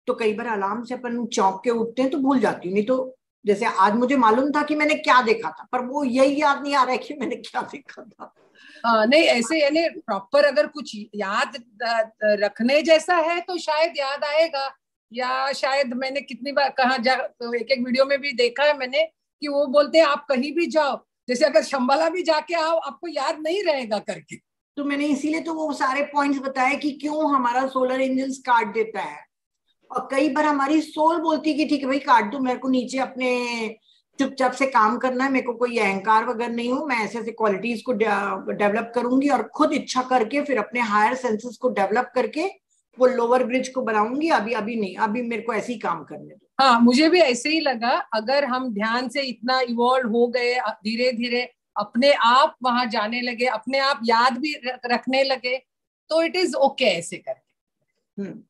तो कई बार अलार्म से अपन चौंक के उठते हैं तो भूल जाती हूँ। नहीं तो जैसे आज मुझे मालूम था कि मैंने क्या देखा था, पर वो यही याद नहीं आ रहा है कि मैंने क्या देखा था। हाँ नहीं, ऐसे यानी प्रॉपर अगर कुछ याद रखने जैसा है तो शायद याद आएगा, या शायद मैंने कितनी बार कहा जा, एक एक वीडियो में भी देखा है मैंने कि वो बोलते हैं आप कहीं भी जाओ, जैसे अगर शंबाला भी जाके आओ आपको याद नहीं रहेगा करके। तो मैंने इसीलिए तो वो सारे पॉइंट्स बताए कि क्यों हमारा सोलर एंजल्स काट देता है। और कई बार हमारी सोल बोलती है कि ठीक है भाई काट दो, मेरे को नीचे अपने चुपचाप से काम करना है, मेरे को कोई अहंकार वगैरह नहीं हो, मैं ऐसे ऐसे क्वालिटीज को डेवलप करूंगी और खुद इच्छा करके फिर अपने हायर सेंसेस को डेवलप करके वो लोअर ब्रिज को बनाऊंगी। अभी अभी नहीं, अभी मेरे को ऐसे ही काम करने दो। हाँ मुझे भी ऐसे ही लगा, अगर हम ध्यान से इतना इवॉल्व हो गए, धीरे धीरे अपने आप वहां जाने लगे, अपने आप याद भी रखने लगे, तो इट इज ओके ऐसे करके। हम्म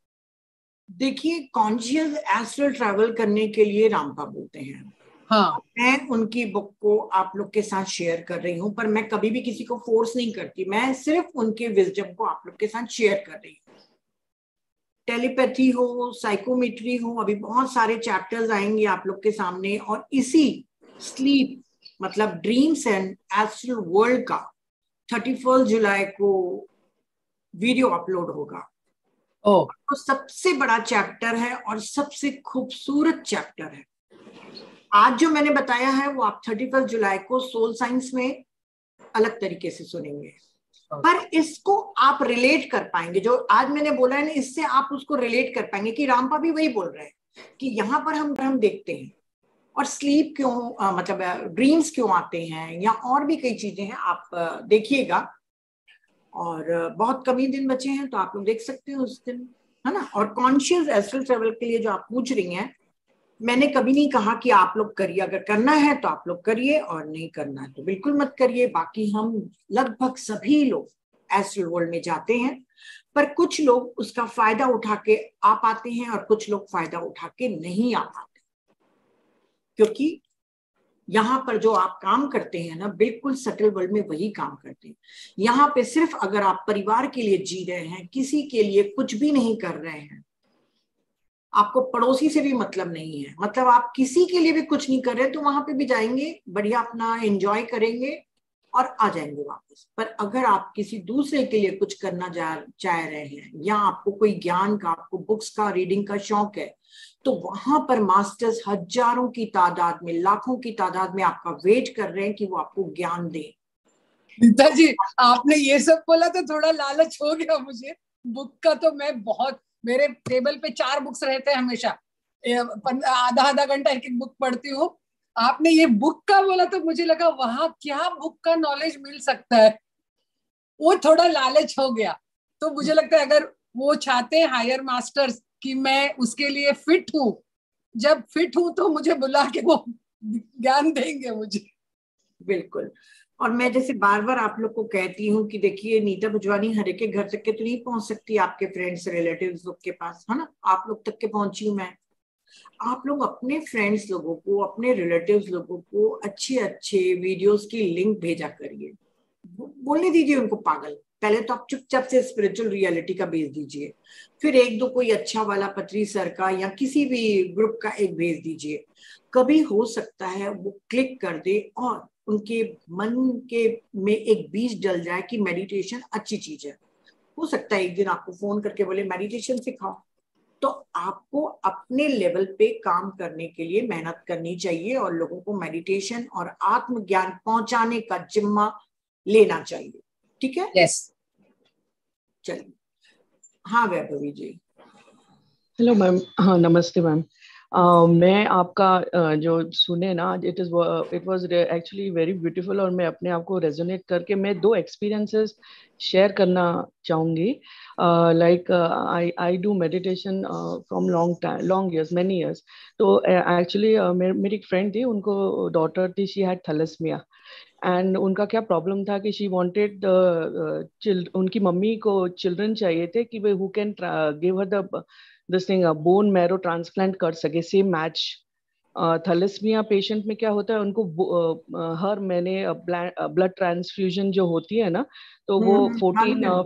देखिए, कॉन्शियस एस्ट्रल ट्रैवल करने के लिए रामपा बोलते हैं। हाँ मैं उनकी बुक को आप लोग के साथ शेयर कर रही हूँ, पर मैं कभी भी किसी को फोर्स नहीं करती, मैं सिर्फ उनके विजडम को आप लोग के साथ शेयर कर रही हूँ। टेलीपैथी हो, साइकोमेट्री हो, अभी बहुत सारे चैप्टर्स आएंगे आप लोग के सामने। और इसी स्लीप मतलब ड्रीम्स एंड एस्ट्रल वर्ल्ड का थर्टी फर्स्ट जुलाई को वीडियो अपलोड होगा। ओ तो सबसे बड़ा चैप्टर है और सबसे खूबसूरत चैप्टर है। आज जो मैंने बताया है वो आप थर्टी फर्स्ट जुलाई को सोल साइंस में अलग तरीके से सुनेंगे, पर इसको आप रिलेट कर पाएंगे। जो आज मैंने बोला है ना, इससे आप उसको रिलेट कर पाएंगे कि रामपा भी वही बोल रहे हैं कि यहाँ पर हम हम देखते हैं और स्लीप क्यों आ, मतलब ड्रीम्स क्यों आते हैं, या और भी कई चीजें हैं, आप देखिएगा। और बहुत कम ही दिन बचे हैं तो आप लोग देख सकते हैं उस दिन, है ना। और कॉन्शियस एस्ट्रल ट्रेवल के लिए जो आप पूछ रही हैं, मैंने कभी नहीं कहा कि आप लोग करिए, अगर करना है तो आप लोग करिए और नहीं करना है तो बिल्कुल मत करिए। बाकी हम लगभग सभी लोग एस्ट्रल वर्ल्ड में जाते हैं, पर कुछ लोग उसका फायदा उठा के आ पाते हैं और कुछ लोग फायदा उठा के नहीं आ पाते, क्योंकि यहाँ पर जो आप काम करते हैं ना, बिल्कुल सटल वर्ल्ड में वही काम करते हैं। यहाँ पे सिर्फ अगर आप परिवार के लिए जी रहे हैं, किसी के लिए कुछ भी नहीं कर रहे हैं, आपको पड़ोसी से भी मतलब नहीं है, मतलब आप किसी के लिए भी कुछ नहीं कर रहे, तो वहां पे भी जाएंगे, बढ़िया अपना एंजॉय करेंगे और आ जाएंगे वापस। पर अगर आप किसी दूसरे के लिए कुछ करना चाह रहे हैं, या आपको कोई ज्ञान का, आपको बुक्स का, रीडिंग का शौक है, तो वहां पर मास्टर्स हजारों की तादाद में, लाखों की तादाद में आपका वेट कर रहे हैं कि वो आपको ज्ञान दें। नीता जी आपने ये सब बोला तो थोड़ा लालच हो गया मुझे। बुक का तो मैं बहुत, मेरे टेबल पे चार बुक्स रहते हैं हमेशा, आधा आधा घंटा एक एक बुक पढ़ती हूँ। आपने ये बुक का बोला तो मुझे लगा वहां क्या बुक का नॉलेज मिल सकता है, वो थोड़ा लालच हो गया। तो मुझे लगता है अगर वो चाहते हैं हायर मास्टर्स कि मैं उसके लिए फिट हूँ, जब फिट हूँ तो मुझे बुला के वो ज्ञान देंगे मुझे। बिल्कुल। और मैं जैसे बार बार आप लोग को कहती हूँ कि देखिए, नीता भुजवानी हर एक के घर तक के तो नहीं पहुंच सकती, आपके फ्रेंड्स रिलेटिव्स लोग के पास, है ना, आप लोग तक के पहुंची हूँ मैं। आप लोग अपने फ्रेंड्स लोगों को, अपने रिलेटिव्स लोगों को अच्छे अच्छे वीडियोस की लिंक भेजा करिए। बोलने दीजिए उनको पागल, पहले तो आप चुपचाप से स्पिरिचुअल रियलिटी का भेज दीजिए, फिर एक दो कोई अच्छा वाला पत्री सर का या किसी भी ग्रुप का एक भेज दीजिए। कभी हो सकता है वो क्लिक कर दे और उनके मन के में एक बीज डल जाए कि मेडिटेशन अच्छी चीज है। हो सकता है एक दिन आपको फोन करके बोले मेडिटेशन सिखाओ। तो आपको अपने लेवल पे काम करने के लिए मेहनत करनी चाहिए और लोगों को मेडिटेशन और आत्मज्ञान पहुंचाने का जिम्मा लेना चाहिए। ठीक है? Yes yes. चलिए, हाँ वैभवी जी। Hello ma'am. हाँ नमस्ते मैम। Uh, मैं आपका uh, जो सुने ना, it is it was actually very beautiful, और मैं अपने आप को रेजोनेट करके मैं दो एक्सपीरियंसेस शेयर करना चाहूँगी। Like I I do meditation from long time, long years, many years. तो एक्चुअली uh, uh, मेरी एक फ्रेंड थी, उनको डॉटर थी, शी हैड थैलेसीमिया। एंड उनका क्या प्रॉब्लम था कि शी वांटेड चिल्ड उनकी मम्मी को चिल्ड्रन चाहिए थे कि वे who can give her the this thing bone marrow transplant कर सके, सेम मैच। थैलेसीमिया पेशेंट में क्या होता है, उनको uh, uh, हर महीने ब्लड ट्रांसफ्यूजन जो होती है ना, तो वो fourteen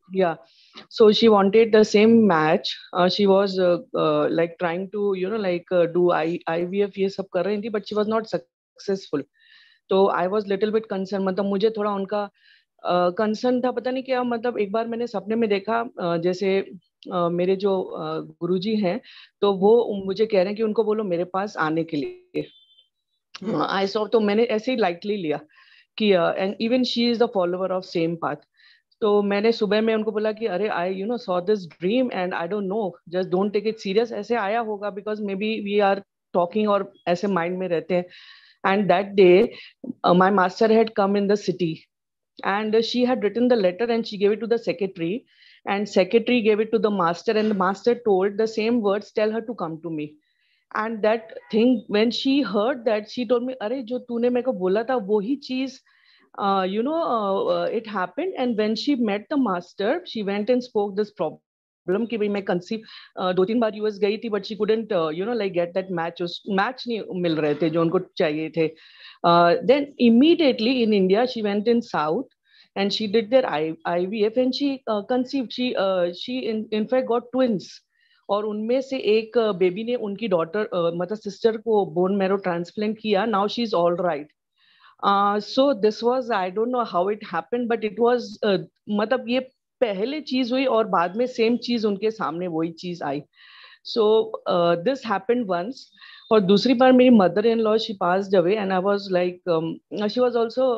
Yeah, so she wanted the same match. Uh, she was uh, uh, like trying to you know like uh, do I IVF ये सब कर रही थी, but she was not successful. तो I was little bit concerned. मतलब मुझे थोड़ा उनका कंसर्न uh, था, पता नहीं क्या, मतलब एक बार मैंने सपने में देखा uh, जैसे uh, मेरे जो uh, गुरुजी हैं, तो वो मुझे कह रहे हैं कि उनको बोलो मेरे पास आने के लिए. आई सॉ, तो मैंने ऐसे ही लाइटली लिया कि and even she is the follower of same path. तो मैंने सुबह में उनको बोला कि अरे I you know saw this dream and I don't know, just don't take it serious. ऐसे आया होगा because maybe we are talking और ऐसे माइंड में रहते हैं. And that day my master had come in the city and she had written the letter and she gave it to the secretary, and secretary gave it to the master, and the master told the same words, tell her to come to me. And that thing, when she heard that, she told me, अरे जो तूने मेरे को बोला था वही चीज, uh, you know uh, uh, it happened. And when she met the master, she went and spoke this problem कि भाई मैं कंसीव uh, दो तीन बार यूएस गई थी, but she couldn't uh, you know like get that match. उस मैच नहीं मिल रहे थे जो उनको चाहिए थे. uh, then immediately in India she went in south and she did their I V F and she uh, conceived. She uh, she in, in fact got twins. और उनमें से एक बेबी ने उनकी डॉटर मतलब सिस्टर को बोन मैरो ट्रांसप्लांट किया. Now she is all right. So this was, I don't know how it happened, but it was, मतलब ये पहले चीज हुई और बाद में सेम चीज उनके सामने वही चीज आई. So this happened once. और दूसरी बार मेरी mother in law, she passed away and I was like, she was also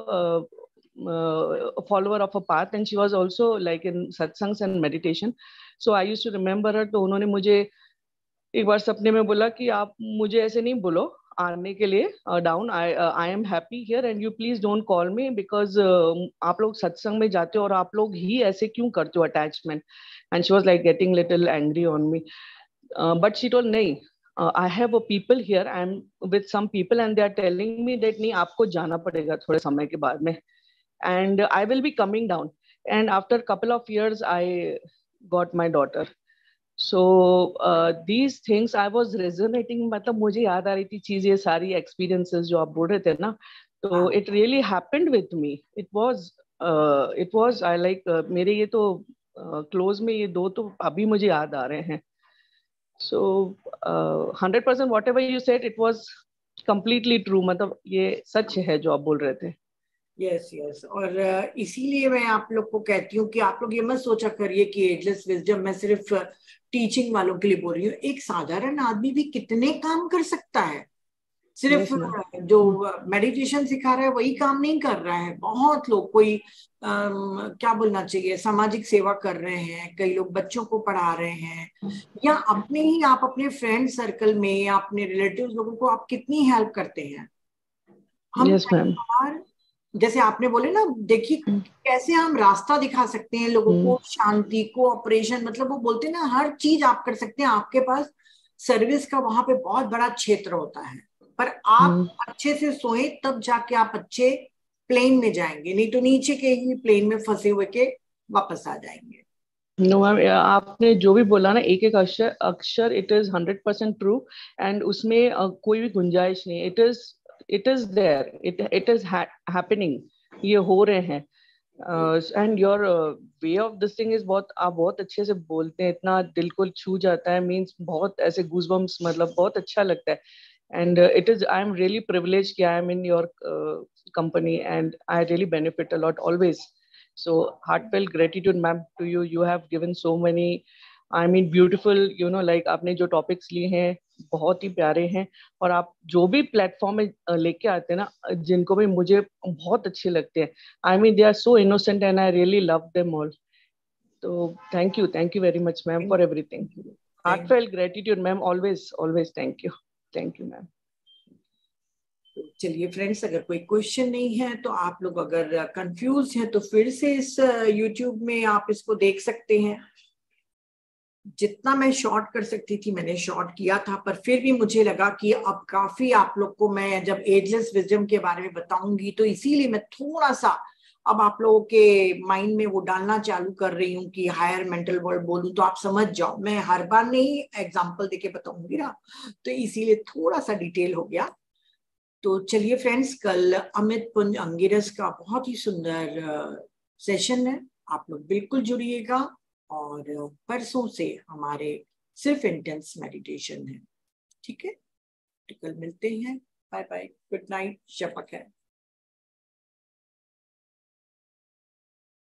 a follower of a path and she was also like in satsangs and meditation. So I used to remember her. तो उन्होंने मुझे एक बार सपने में बोला कि आप मुझे ऐसे नहीं बोलो आने के लिए down, I I am happy here and you please don't call me because आप लोग सत्संग में जाते हो और आप लोग ही ऐसे क्यों करते हो attachment. And she was like getting little angry on me, but she told नहीं, I have a people here, I am with some people and they are telling me that नहीं आपको जाना पड़ेगा थोड़े समय के बाद में, and I will be coming down. And after a couple of years I got my daughter. So uh, these things I was resonating, मतलब मुझे याद आ रही थी चीज, ये सारी experiences जो आप बोल रहे थे ना, तो it really happened with me. It was uh, it was I like uh, मेरे ये तो uh, close में ये दो तो अभी मुझे याद आ रहे हैं. So uh, one hundred percent whatever you said, it was completely true. मतलब ये सच है जो आप बोल रहे थे. Yes yes, yes yes. और इसीलिए मैं आप लोग को कहती हूँ कि आप लोग ये मत सोचा करिए कि एजलेस विजडम मैं सिर्फ टीचिंग वालों के लिए बोल रही हूँ. एक साधारण आदमी भी कितने काम कर सकता है. सिर्फ yes, जो मेडिटेशन सिखा रहा है वही काम नहीं कर रहा है. बहुत लोग, कोई आम, क्या बोलना चाहिए, सामाजिक सेवा कर रहे हैं, कई लोग बच्चों को पढ़ा रहे हैं, या अपने ही आप अपने फ्रेंड सर्कल में या अपने रिलेटिव्स लोगों को आप कितनी हेल्प करते हैं. हम yes, ma'am. जैसे आपने बोले ना, देखिए कैसे हम रास्ता दिखा सकते हैं लोगों को, शांति, कोऑपरेशन, मतलब वो बोलते हैं ना हर चीज आप कर सकते हैं. आपके पास सर्विस का वहां पे बहुत बड़ा क्षेत्र होता है, पर आप अच्छे से सोए तब जाके आप अच्छे प्लेन में जाएंगे, नहीं तो नीचे के ही प्लेन में फंसे हुए के वापस आ जाएंगे. नो मैम, आपने जो भी बोला ना एक एक अक्षर अक्षर it is hundred percent true and उसमें uh, कोई भी गुंजाइश नहीं. It is it is there, it it is ha- happening, ये हो रहे हैं. And your way of this thing is बहुत, आप बहुत अच्छे से बोलते हैं, इतना दिल को छू जाता है, मीन्स बहुत ऐसे गूजबम्स, मतलब बहुत अच्छा लगता है. And it is, I am really privilege कि I am in your company and I really benefit a lot always. So heartfelt gratitude ma'am to you. You have given so many, I mean beautiful, you know like आपने जो टॉपिक्स लिए हैं बहुत ही प्यारे हैं, और आप जो भी प्लेटफॉर्म में लेके आते हैं ना, जिनको भी मुझे बहुत अच्छे लगते हैं. I mean they are so innocent and I really love them all. तो thank you, thank you very much ma'am for everything. Heartfelt gratitude ma'am, always always. Thank you, thank you ma'am. चलिए फ्रेंड्स, अगर कोई क्वेश्चन नहीं है तो आप लोग अगर कंफ्यूज हैं तो फिर से इस यूट्यूब में आप इसको देख सकते हैं. जितना मैं शॉर्ट कर सकती थी मैंने शॉर्ट किया था, पर फिर भी मुझे लगा कि अब काफी आप लोग को मैं जब एजलेस विजडम के बारे में बताऊंगी तो इसीलिए मैं थोड़ा सा अब आप लोगों के माइंड में वो डालना चालू कर रही हूँ कि हायर मेंटल वर्ल्ड बोलूं तो आप समझ जाओ. मैं हर बार नहीं एग्जाम्पल देके बताऊंगी ना, तो इसीलिए थोड़ा सा डिटेल हो गया. तो चलिए फ्रेंड्स, कल अमित पुंज अंगिरस का बहुत ही सुंदर सेशन है, आप लोग बिल्कुल जुड़िएगा। और परसों से हमारे सिर्फ इंटेंस मेडिटेशन है, ठीक है? तो कल मिलते हैं। बाय बाय, गुड नाइट, शपक है।